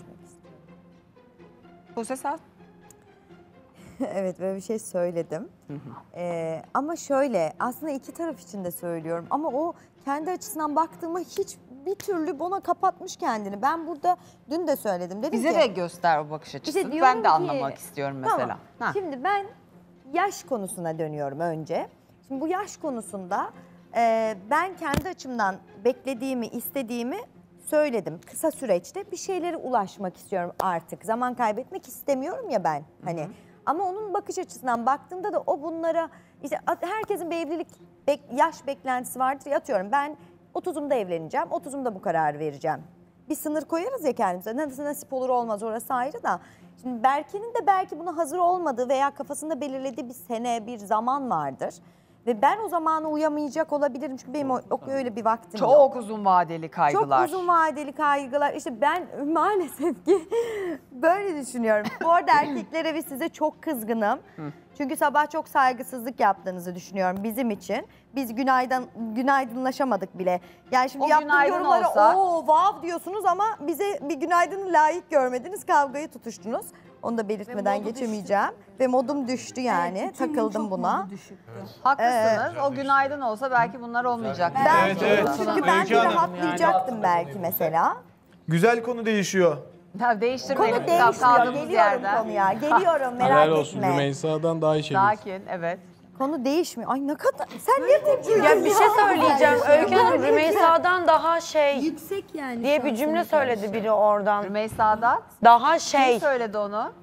Buse sen? Evet böyle bir şey söyledim. Ama şöyle aslında iki taraf için de söylüyorum. Ama o kendi açısından baktığıma bir türlü ona kapatmış kendini. Ben burada dün de söyledim. Dedim Bize ki, de göster o bakış açısını. diyorum Ben de ki- anlamak istiyorum mesela. Tamam. Ha. Şimdi ben yaş konusuna dönüyorum önce. Şimdi bu yaş konusunda ben kendi açımdan beklediğimi, istediğimi söyledim. Kısa süreçte bir şeylere ulaşmak istiyorum artık. Zaman kaybetmek istemiyorum ya ben. Hani ama onun bakış açısından baktığımda da o bunlara işte herkesin bir evlilik yaş beklentisi vardır. Atıyorum ben 30'umda evleneceğim. 30'umda bu kararı vereceğim. Bir sınır koyarız ya kendimize. Nasip olur olmaz orası ayrı da. Şimdi Berke'nin de belki buna hazır olmadığı veya kafasında belirlediği bir sene, bir zaman vardır. Ve ben o zamana uyamayacak olabilirim çünkü benim öyle bir vaktim yok. Çok uzun vadeli kaygılar. Çok uzun vadeli kaygılar. İşte ben maalesef ki böyle düşünüyorum. Bu arada erkeklere ve size çok kızgınım. Çünkü sabah çok saygısızlık yaptığınızı düşünüyorum bizim için. Biz günaydınlaşamadık bile. Yani şimdi O yaptığım günaydın yorumlara olsa- wow diyorsunuz ama bize bir günaydını layık görmediniz. Kavgayı tutuştunuz. Onu da belirtmeden geçemeyeceğim. Ve modum düştü yani. Takıldım buna. Haklısınız. O günaydın olsa belki bunlar olmayacak. Belki. Çünkü ben de rahatlayacaktım belki mesela. Güzel konu değişiyor. Ya değiştirmeyelim. Konu değişmiyor. Kaldığımız Geliyorum yerden. konuya. Geliyorum Helal merak olsun etme. Rümeysa'dan daha iyi şey biliyorsun. Sakin, evet. Konu değişmiyor. Ay ne kadar... Sen niye tepki Ya veriyorsun? bir şey söyleyeceğim. Öykü Hanım Rümeysa'dan daha Yüksek yani. diye bir cümle söyledi biri oradan. Rümeysa'dan? Daha Kim söyledi onu?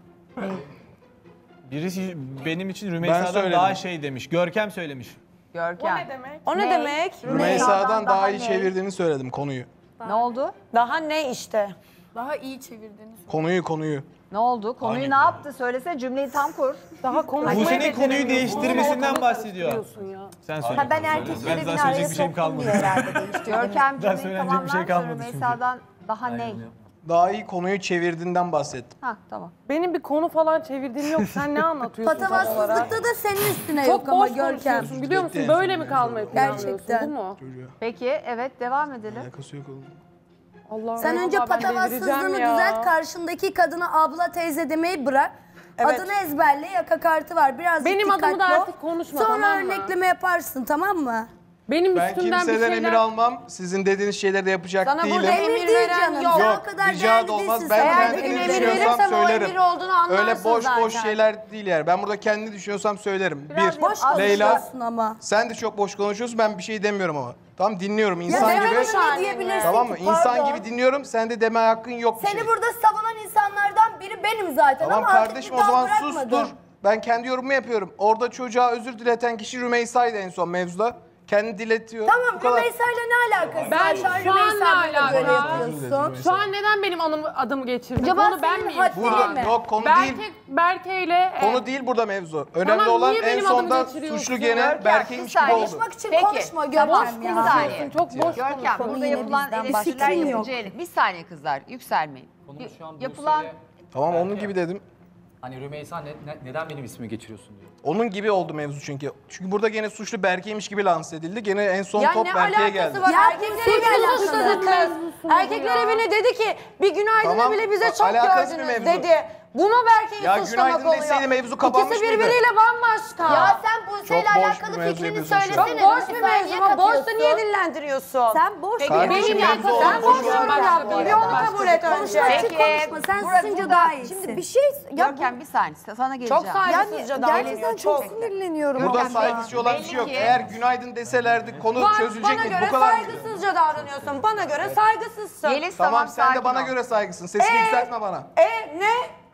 Birisi benim için Ben Rümeysa'dan söyledim. daha şey demiş. Görkem söylemiş. Görkem. O ne demek? Rümeysa'dan daha iyi ne? çevirdiğini söyledim konuyu. Ne oldu? Daha ne işte? Daha iyi çevirdiğini Konuyu. Ne oldu? Konuyu ne yaptı? Söylesene, cümleyi tam kur. Daha Bu senin konuyu değiştirmesinden bahsediyor. Sen söyle. Ha ben erkekleri Ben bir daha araya söyleyecek bir şeyim soktum kalmadı. diye herhalde değiştirdim. Görkem Daha cümleyi söyleyecek bir tamamlar şey sonra kalmadı çünkü. Rümeysa'dan daha ne? Daha iyi konuyu çevirdiğinden bahsettim. Ha tamam. Benim bir konu falan çevirdiğim yok. Sen ne anlatıyorsun tam olarak? Patavatsızlıkta da senin üstüne Çok yok ama boş Görkem. konuşuyorsun biliyor musun? Böyle mi kalmayı planlıyorsun? Gerçekten. Bu mu? Peki, evet devam edelim. Alakası yok oğlum. Allah Sen Allah, önce ben patavatsızlığını delireceğim ya. düzelt, karşındaki kadına abla teyze demeyi bırak. Evet. Adını ezberle, yaka kartı var. Birazcık Benim adımı da dikkatli ol. artık konuşma, Sonra tamam mı? örnekleme yaparsın, tamam mı? Benim Ben üstümden bir kimseden şeyler... emir almam. Sizin dediğiniz şeyleri de yapacak Sana değilim. burada emir değil canım. Yok, Sen o kadar rica değerli da olmaz. değilsin. Ben Eğer kendi bir gün ne emir düşünüyorsam verirsem o söylerim. emir olduğunu anlarsın Öyle boş zaten. şeyler değil yani. Ben burada kendi düşünüyorsam söylerim. Biraz boş konuşuyorsun ama. Sen de çok boş konuşuyorsun. Ben bir şey demiyorum ama. Tamam dinliyorum Ya insan gibi. demeden ne diyebilirsin Tamam mı? ki? İnsan Pardon. gibi dinliyorum. Sen de deme hakkın yok bir Seni şey. burada savunan insanlardan biri benim zaten Tamam ama artık kardeşim bir o daha zaman sus bırakmadım. dur. Ben kendi yorumumu yapıyorum. Orada çocuğa özür dileten kişi Rümeysa'ydı en son mevzuda. Kendi diletiyor. Bu Tamam kadar. Rümeysa'yla ne alakası Ben var? şu an ne Rümeysa'yla böyle alaka? yapıyorsun. Şu an neden benim adımı geçirdin? Acaba Konu ben senin miyim? haddine Burada mi? yok konu Berke, değil. Berke ile... Konu değil burada mevzu. Önemli Tamam, olan niye en benim sonda adımı geçiriyorsun? suçlu gene Görkem, Berke'ymiş bir gibi saniye. oldu. Konuşmak için Peki, konuşma boş Görkem ya. saniye. Çok boş Görkem, konuşuyorsun. burada yine yapılan bizden eleştiriler fikrim yok. yapıcı. Bir saniye kızlar, yükselmeyin. Yapılan... Tamam onun gibi dedim. Hani Rümeysa neden benim ismimi geçiriyorsun diyor. Onun gibi oldu mevzu çünkü. Çünkü burada gene suçlu Berke'ymiş gibi lanse edildi. Gene en son Ya top ne Berke'ye alakası geldi. var? Ya Erkekler evine suçlu suçladı kız. Erkekler evine dedi ki bir günaydını Tamam, bile bize çok alakasız bir gördünüz mevzu. dedi. Bu mu Berke'yi Ya suçlamak günaydın oluyor? deseydi mevzu kapanmış İkisi mıydı? birbiriyle bambaşka. Ya sen Buse'yle Çok boş alakalı bir mevzu fikrini yapıyorsun şu an. söylesene. Çok boş bir Rümeysa, mevzu niye ama boşta katıyorsun? niye dillendiriyorsun? Sen boş Kardeşim Benim mevzu sen olmuş boş şu an. yorum yaptın. Bir onu kabul et önce. Konuşmak için konuşma. Sen susunca daha iyisin. Şimdi bir şey... Ya Görkem bir saniye, sana geleceğim. Çok saygısızca yani davranıyor. gerçekten Çok. çok sinirleniyorum. Burada Görkem Bey, saygısızca olan bir şey yok. belli ki- Eğer günaydın deselerdi konu Bana çözülecekti. göre Bu kadar. saygısızca davranıyorsun. Bana göre saygısızsın. Yeliz Tamam sen sakin de bana ol. göre saygısın. Sesini yükseltme bana. Ne?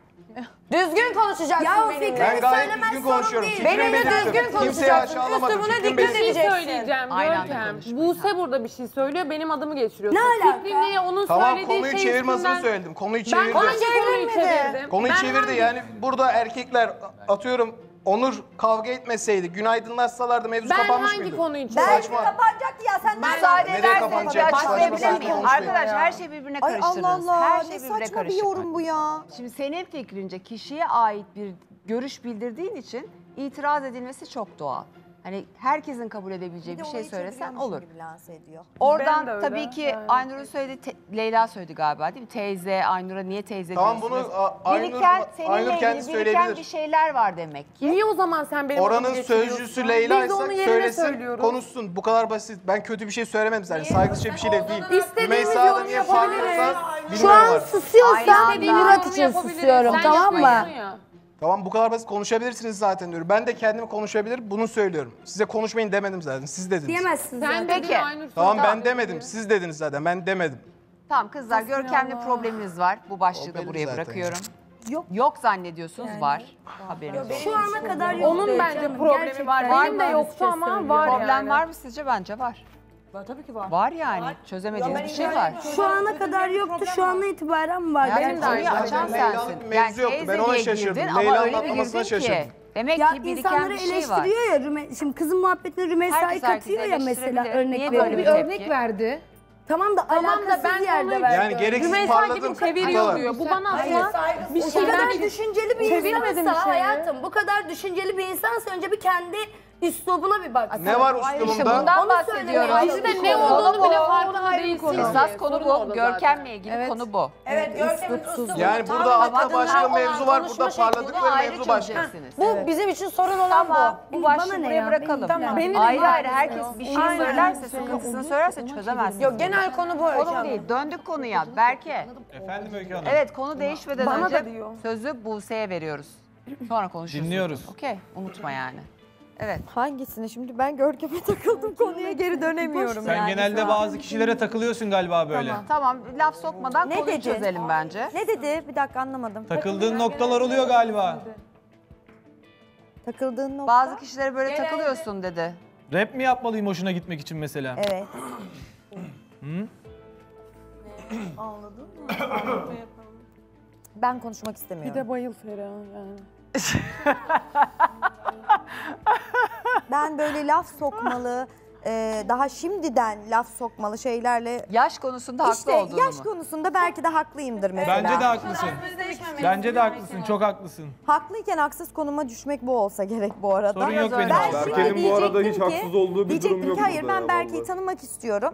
Düzgün konuşacaksın Ya o benimle. fikrini Ben gayet söylemez düzgün sorun konuşuyorum. değil. Fikrimi Benimle belirttim. düzgün Kimseyi konuşacaksın. aşağılamadım. Üstümüne Fikrimi dikkat Bir şey belirttim. edeceksin. söyleyeceğim Aynı anda Görkem. konuşma. Buse burada bir şey söylüyor, benim adımı geçiriyorsun. Ne alaka? Fikrini onun Tamam söylediği konuyu şey çevirmesini üstünden- söyledim. Konuyu Ben çevirdi. hangi konuyu çevirdim? Konuyu Ben çevirdi hangi- yani burada erkekler atıyorum Onur kavga etmeseydi, günaydınlaşsalardı mevzu Ben kapanmış hangi mıydı? konuyu Belki Saçma. kapanacaktı ya sen Müsaade Nereye ederseniz kapanacak? bir Saçma açıklayabilir sapan miyim? konuşmayın. Arkadaş her şeyi birbirine Ay karıştırdınız. Allah Allah Her ne şey birbirine saçma bir karıştı. yorum bu ya. Şimdi senin fikrince kişiye ait bir görüş bildirdiğin için itiraz edilmesi çok doğal. Hani herkesin kabul edebileceği bir şey söylesen olur. Ediyor. Oradan Ben de öyle, tabii ki yani. Aynur'un söylediği, Leyla söyledi galiba değil mi? Teyze, Aynur'a niye teyze Tamam, diyorsunuz? bunu, Aynur- Biriken, seninle Aynur ilgili kendisi biriken söyleyebilir. bir şeyler var demek ki. Niye o zaman sen benim adımı Oranın geçiriyorsun? sözcüsü Leyla Biz de onun ise yerine söylesin, söylüyoruz. konuşsun. Bu kadar basit. Ben kötü bir şey söylemedim zaten. Saygısızca bir şey de değil. İstediğimiz Rümeysa'da yorum niye yapabiliriz. farklıysa Şu bilmiyorum an artık. susuyorsan Aynen. Murat için susuyorum, Sen tamam mı? yapıyorsun ya. Tamam bu kadar basit konuşabilirsiniz zaten diyorum. Ben de kendimi konuşabilir bunu söylüyorum. Size konuşmayın demedim zaten. Siz dediniz. Diyemezsin Sen zaten. dedin Peki. Aynur Tamam Sultan ben demedim. Siz dediniz zaten. Ben demedim. Tamam kızlar, Nasıl görkemli ya? probleminiz var. Bu başlığı da belli buraya zaten bırakıyorum. Yok. Yok zannediyorsunuz, var. Haberiniz olsun. Şu ana kadar yok. Onun bence problemi var. Benim de yoktu ama var Problem yani. var mı sizce? Bence var. Tabii ki var. Var yani. Çözemediğiniz bir şey var. Şu ana kadar yoktu, şu ana itibaren var. Yani konuyu açan sensin. Yani Ben ona teyze diye şaşırdım. girdin ama Leyla'nın öyle bir atlamasına girdin ki. şaşırdım. Demek Ya ki biriken insanları bir şey var. eleştiriyor ya, şimdi kızın muhabbetine Rümeysa'yı Herkes herkesi katıyor ya mesela, eleştirebilir. örnek Niye veriyor. böyle Bir bir örnek tepki? verdi. Tamam da alakasız ben yerde onu- verdi. Yani gereksiz Rümeysa gibi parladım. çeviriyor diyor. Bu bana asla bir O şeyler kadar düşünceli bir çevirmedim insansa şeyi. hayatım, bu kadar düşünceli bir insansa önce bir kendi üslubuna bir bak. Ne var İşte üslubumda? bundan Onu bahsediyoruz. söylemeye Biz de çalışıyorum. ne olduğunu Konu bile bu. farkında değilsin. Esas konu Sorun bu. orada Görkemle ilgili Evet. konu bu. Evet, Görkem'in üslubu. Yani Tamamen burada altta kadınlar başka olan mevzu var, konuşma burada şekli. parladıkları mevzu başka. Bu bizim için sorun olan Tamam, bu. bu Bana başlığı ne buraya ya? bırakalım. Tamam. Benim de Ayrı var. ayrı herkes bir şey Aynen. söylerse, sıkıntısını söylerse çözemezsiniz. Yok, genel konu bu Öykü Konu bu Hanım. değil. Döndük konuya. Berke. Efendim Öykü Hanım. Evet, konu değişmeden Bana önce da diyor. sözü Buse'ye veriyoruz. Sonra konuşuruz. Dinliyoruz. Okey, unutma yani. Evet. Hangisini? Şimdi ben Görkem'e takıldım, konuya geri dönemiyorum Sen yani. genelde bazı kişilere takılıyorsun galiba böyle. Tamam, laf sokmadan Ne konuyu dedi? çözelim bence. Ne dedi? Bir dakika anlamadım. Takıldığın noktalar oluyor galiba. Takıldığın nokta. Bazı kişilere böyle takılıyorsun dedi. Rap mi yapmalıyım hoşuna gitmek için mesela? Evet. Hı? Anladın mı? Ben konuşmak istemiyorum. Bir de bayıl Feriha yani. Ben böyle laf sokmalı, daha şimdiden laf sokmalı şeylerle... Yaş konusunda haklı İşte olduğunu yaş mu? konusunda belki de haklıyımdır mesela. Bence de haklısın. Bence de haklısın, çok haklısın. Haklıyken haksız konuma düşmek bu olsa gerek bu arada. Sorun yok benim. Ben Berke'nin şimdi bu arada hiç diyecektim ki- haksız olduğu bir diyecektim durum yok ki hayır burada ben ya, Berke'yi vallahi. tanımak istiyorum.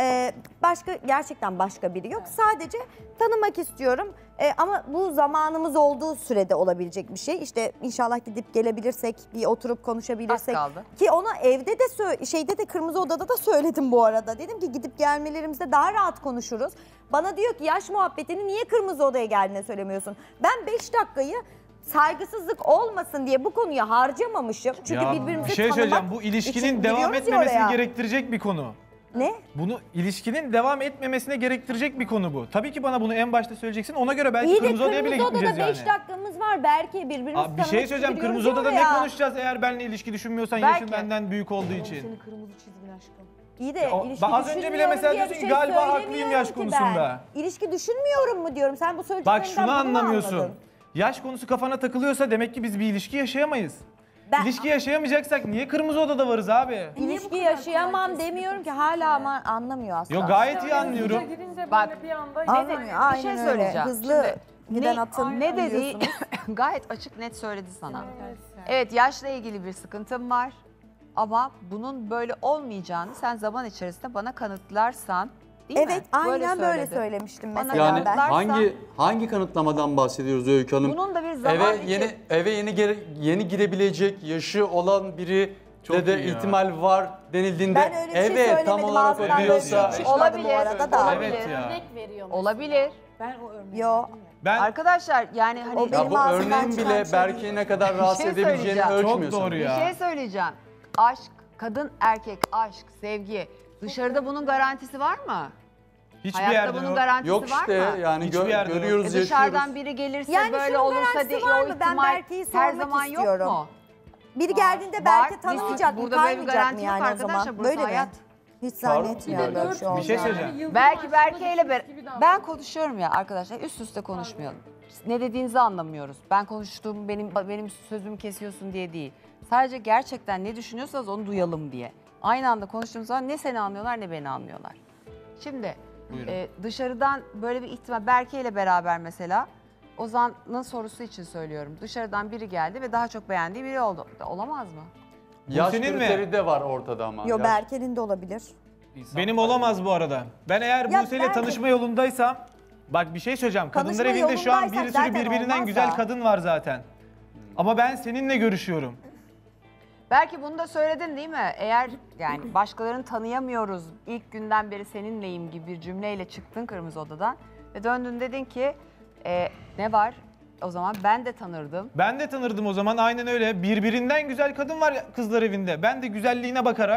Gerçekten başka biri yok. Sadece tanımak istiyorum. Ama bu zamanımız olduğu sürede olabilecek bir şey. İşte inşallah gidip gelebilirsek, bir oturup konuşabilirsek. Az kaldı. Ki ona evde de şeyde de Kırmızı Oda'da da söyledim bu arada. Dedim ki gidip gelmelerimizde daha rahat konuşuruz. Bana diyor ki yaş muhabbetini niye Kırmızı Oda'ya geldiğine söylemiyorsun. Ben 5 dakikayı saygısızlık olmasın diye bu konuya harcamamışım. Çünkü Ya, birbirimizi bir şey tanımak söyleyeceğim. Bu için ilişkinin devam giriyoruz ya etmemesini oraya. gerektirecek bir konu. Ne? Bunu ilişkinin devam etmemesine gerektirecek bir konu bu. Tabii ki bana bunu en başta söyleyeceksin. Ona göre belki İyi de Kırmızı Oda'ya bile Kırmızı Oda'da gitmeyeceğiz 5 yani. dakikamız var belki birbirimizi Abi bir şey tanımak söyleyeceğim. için Kırmızı giriyoruz Oda'da ya ne oraya. konuşacağız eğer benimle ilişki düşünmüyorsan Belki. yaşın benden büyük olduğu için. Senin kırmızı çizgin aşkım. İyi de ilişki Az önce bile düşünmüyorum mesela diye bir diyorsun ki şey galiba haklıyım söylemiyorum yaş ki konusunda. Ben. İlişki düşünmüyorum mu diyorum. Sen bu Bak söylediklerinden şunu bunu mu anlamıyorsun. anladın? Yaş konusu kafana takılıyorsa demek ki biz bir ilişki yaşayamayız. Ben- İlişki yaşayamayacaksak niye Kırmızı Oda'da varız abi? İlişki yaşayamam demiyorum ki hala ama anlamıyor aslında. Yo gayet iyi anlıyorum. Bak, Bir anda Anlamıyor. bir şey Aynen öyle. söyleyeceğim. Hızlı Şimdi giden atın ne dediği biliyorsunuz. gayet açık net söyledi sana. Evet, yaşla ilgili bir sıkıntım var ama bunun böyle olmayacağını sen zaman içerisinde bana kanıtlarsan, değil mi? Evet aynen böyle söyledi. söylemiştim Bana mesela Yani ben. hangi kanıtlamadan bahsediyoruz Öykü Hanım? Bunun da bir zaman Eve yeni girebilecek yaşı olan biri Çok de iyi ya. ihtimal var denildiğinde Ben öyle bir şey evet tam söylemedim, olarak ağzından böyle diyorsa bir şey çıkmadı bu arada da. Evet ya. olabilir. Ben o örneği. Yo. Ben Arkadaşlar yani hani O ya benim bu ağzımdan örneğin çıkan bile şey Berke'yi değil. ne kadar rahatsız şey edebileceğini söyleyeceğim. Çok ölçmüyorsun. doğru bir ya. şey söyleyeceğim. Aşk, kadın erkek aşk, sevgi. Dışarıda bunun garantisi var mı? hiçbir Hayatta yerde bunun yok. garantisi Yok var işte mı? yani Hiçbir yerde yok. görüyoruz, yaşıyoruz. Dışarıdan biri gelirse Yani böyle şunun olursa garantisi diye var o mı? Ben ihtimal Berke'yi her sormak zaman istiyorum. yok mu? Biri geldiğinde Var. belki Biz- tanımayacak mı? burada böyle bir Kaymayacak garanti mı yok yani o arkadaşlar, zaman? burası Böyle mi? hayat. Hiç zannetmiyorum böyle bir şey Bir şey olacağını. söyleyeceğim. Belki Berke ile ben konuşuyorum ya arkadaşlar, üst üste konuşmayalım. Ne dediğinizi anlamıyoruz. Ben konuştuğum benim sözümü kesiyorsun diye değil. Sadece gerçekten ne düşünüyorsanız onu duyalım diye. Aynı anda konuştuğumuz zaman ne seni anlıyorlar ne beni anlıyorlar. Şimdi dışarıdan böyle bir ihtimal Berke ile beraber mesela Ozan'ın sorusu için söylüyorum. Dışarıdan biri geldi ve daha çok beğendiği biri oldu. Olamaz mı? Yaş senin mi? kriteri de var ortada ama. Yo Yaş- Berke'nin de olabilir. Benim olamaz bu arada. Ben eğer Ya Buse ile belki- tanışma yolundaysam, bak bir şey söyleyeceğim. Kadınlar Tanışma evinde şu an bir yolundaysak sürü zaten birbirinden olmaz güzel da. kadın var zaten. Ama ben seninle görüşüyorum. Belki bunu da söyledin değil mi? Eğer yani başkalarını tanıyamıyoruz, ilk günden beri seninleyim gibi bir cümleyle çıktın Kırmızı Oda'dan ve döndün dedin ki ne var? O zaman ben de tanırdım. Ben de tanırdım o zaman aynen öyle. Birbirinden güzel kadın var kızlar evinde. Ben de güzelliğine bakarak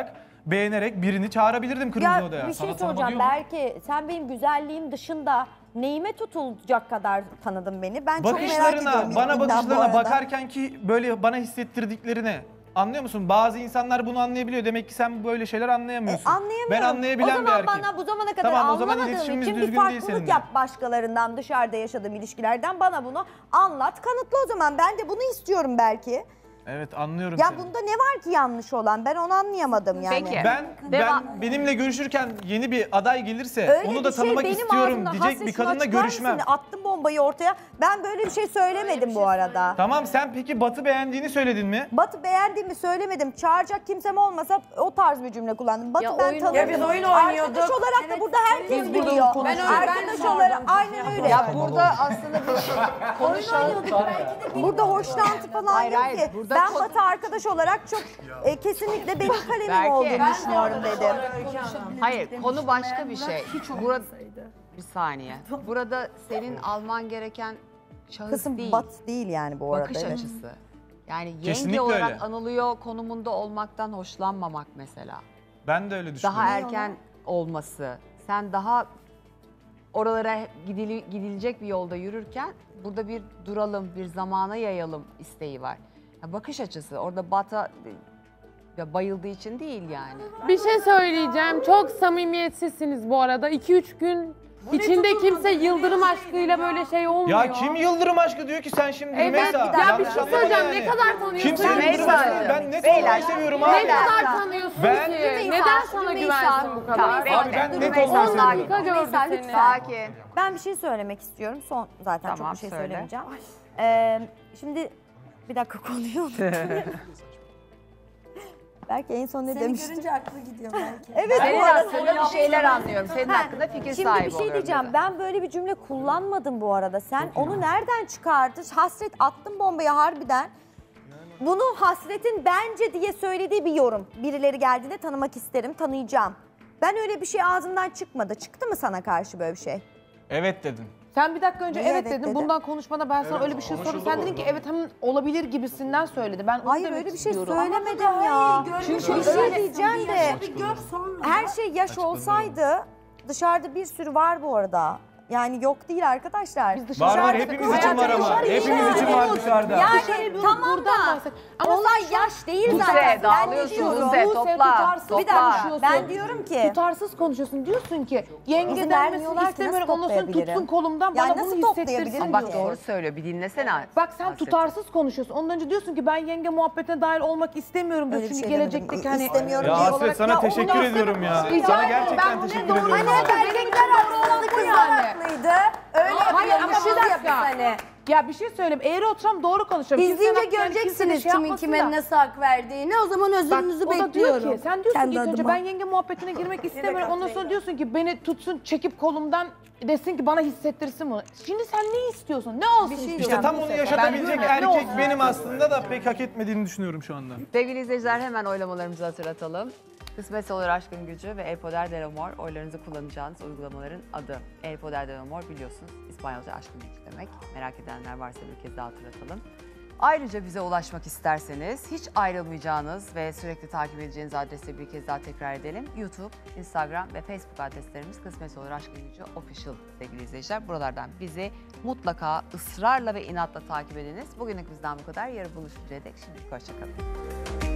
beğenerek birini çağırabilirdim kırmızı Ya odaya. bir şey Sana tanıma soracağım. diyor mu? Belki sen benim güzelliğim dışında neyime tutulacak kadar tanıdın beni. Ben çok merak Bakışlarına, ediyorum. bana ilk günden bu bakışlarına arada. bakarken ki böyle bana hissettirdiklerine anlıyor musun? Bazı insanlar bunu anlayabiliyor. Demek ki sen böyle şeyler anlayamıyorsun. Anlayamıyorum. Ben anlayabilen o bir zaman erkeğim. bana bu zamana kadar Tamam, o zaman anlamadığın iletişimimiz için bir düzgün değil farklılık seninle. yap başkalarından, dışarıda yaşadığım ilişkilerden bana bunu anlat, kanıtla o zaman. Ben de bunu istiyorum belki. Evet, anlıyorum Ya seni. bunda ne var ki yanlış olan? Ben onu anlayamadım yani. Ben benimle görüşürken yeni bir aday gelirse Öyle onu da bir şey tanımak benim istiyorum ağzımdan diyecek hasret bir şuna kadınla çıkar görüşmem. mısın? Attım bombayı ortaya. Ben böyle bir şey söylemedim bu arada. Tamam, sen peki Batı beğendiğini söyledin mi? Batı beğendiğimi söylemedim. Çağıracak kimsem olmasa o tarz bir cümle kullandım. Batı ben tanıdım. Ya biz oyun oynuyorduk. Arkadaş olarak da burada herkes Biz burada biliyor. konuşuyoruz. Arkadaş olarak aynen öyle. Ya burada aslında bir şey konuşalım. Burada hoşlantı falan Hayır, yok hayır, ki. burada Ben konu- Batı arkadaş olarak çok kesinlikle benim kalemim Belki. olduğunu düşünüyorum dedim. Hayır, konu başka bir şey. Burada bir saniye. Burada senin alman gereken şahıs Kısım değil. Batı değil yani bu arada. Bakış evet. açısı. Yani yenge Kesinlikle olarak öyle. anılıyor konumunda olmaktan hoşlanmamak mesela. Ben de öyle düşünüyorum. Daha erken olması. Sen daha oralara gidilecek bir yolda yürürken burada bir duralım, bir zamana yayalım isteği var. Ya bakış açısı orada Batı ya bayıldığı için değil yani. Bir şey söyleyeceğim. Çok samimiyetsizsiniz bu arada. 2-3 gün içinde kimse yıldırım aşkıyla böyle şey olmuyor. Ya kim yıldırım aşkı diyor ki sen şimdi Evet, Rümeysa? ya bir Yanlış şey anlama söyleyeceğim. yani. Ne kadar tanıyorsun? Kimse yıldırım Rümeysa. aşkı. Ben net Beyler, olmayı seviyorum abi. Ne kadar tanıyorsun Ben- ki? Neden sana güvensin bu kadar? Abi ben net olmayı 10 seviyorum. dakika gördü Rümeysa, seni. lütfen. Sakin. Ben bir şey söylemek istiyorum. Son zaten Tamam, çok bir şey söyle. söylemeyeceğim. Şimdi bir dakika konuyu unuttum. Belki en son ne demiştim? Seni görünce aklı gidiyor belki. Evet, Senin bu arada. hakkında bir şeyler anlıyorum. Senin hakkında fikir Şimdi sahibi bir şey oluyorum diyeceğim. dedi. Ben böyle bir cümle kullanmadım bu arada. Sen onu nereden çıkardın? Hasret attın bombayı harbiden. Bunu Hasret'in bence diye söylediği bir yorum. Birileri geldiğinde tanımak isterim, tanıyacağım. Ben öyle bir şey ağzımdan çıkmadı. Çıktı mı sana karşı böyle bir şey? Evet dedim. Sen bir dakika önce Niye evet evet dedin. dedin? Bundan konuşmada ben sana Evet, öyle bir şey sordum. konuşuldu Sen dedin orada. ki evet hemen olabilir gibisinden söyledi. Ben onu Hayır demek öyle bir şey istiyorum. söylemedim ya. Çünkü bir şey diyeceğim de her şey yaş Açıkladım. olsaydı dışarıda bir sürü var bu arada. Yani yok değil arkadaşlar. Var var, hepimiz için var ama. Hepimiz için var dışarıda. Yani tamam da olay yaş değil Buse, zaten. Ben dağılıyorsun, diyorum. Buse, topla, Bir topla. dakika ben diyorum ki. Tutarsız konuşuyorsun. Diyorsun ki yenge İzin denmesini vermiyorlar ki, istemiyorum. nasıl Ondan sonra toplayabilirim? tutsun kolumdan Yani bana nasıl bunu toplayabilirim hissettirsin Bak diyorsun. doğru söylüyor. Bir dinlesene. Bak sen Hasret. tutarsız konuşuyorsun. Ondan önce diyorsun ki ben yenge muhabbetine dahil olmak istemiyorum diyorsun. Öyle bir Çünkü şey gelecekteki demedim. hani... İstemiyorum Ya diye Hasret olarak- sana Ya teşekkür onu ediyorum ya. Rica Sana ederim. gerçekten Ben bunu teşekkür doğru- ediyorum. Hani hep erkekler haklıydı, kızlar yani. haklıydı. Öyle Hayır ama yapıyormuşuz bir ya biz dakika. hani. Ya bir şey söyleyeyim. Eğri oturam doğru konuşuyorum. İzleyince Kimsenin hakkı, yani kimse de göreceksiniz şey kimin yapmasın kime da. nasıl hak verdiğini. O zaman Bak, özrünüzü o da diyor bekliyorum. ki, sen diyorsun Kendi ki ilk önce adıma. ben yenge muhabbetine girmek istemiyorum. Ondan sonra diyorsun ki beni tutsun, çekip kolumdan desin ki bana hissettirsin bunu. Şimdi sen ne istiyorsun? Ne olsun istiyorsun? İşte tam onu yaşatabilecek Ben diyorum, ne erkek olsun? benim aslında da pek hak etmediğini düşünüyorum şu anda. Sevgili izleyiciler hemen oylamalarımızı hatırlatalım. Kısmetse olur aşkın gücü ve El Poder del Amor oylarınızı kullanacağınız uygulamaların adı. El Poder del Amor biliyorsunuz İspanyolca aşkın gücü demek. Merak edenler varsa bir kez daha hatırlatalım. Ayrıca bize ulaşmak isterseniz hiç ayrılmayacağınız ve sürekli takip edeceğiniz adresi bir kez daha tekrar edelim. YouTube, Instagram ve Facebook adreslerimiz Kısmetse olur aşkın gücü official sevgili izleyiciler. Buralardan bizi mutlaka ısrarla ve inatla takip ediniz. Bugünlük bizden bu kadar. Yarın buluşuncaya dek şimdilik hoşçakalın.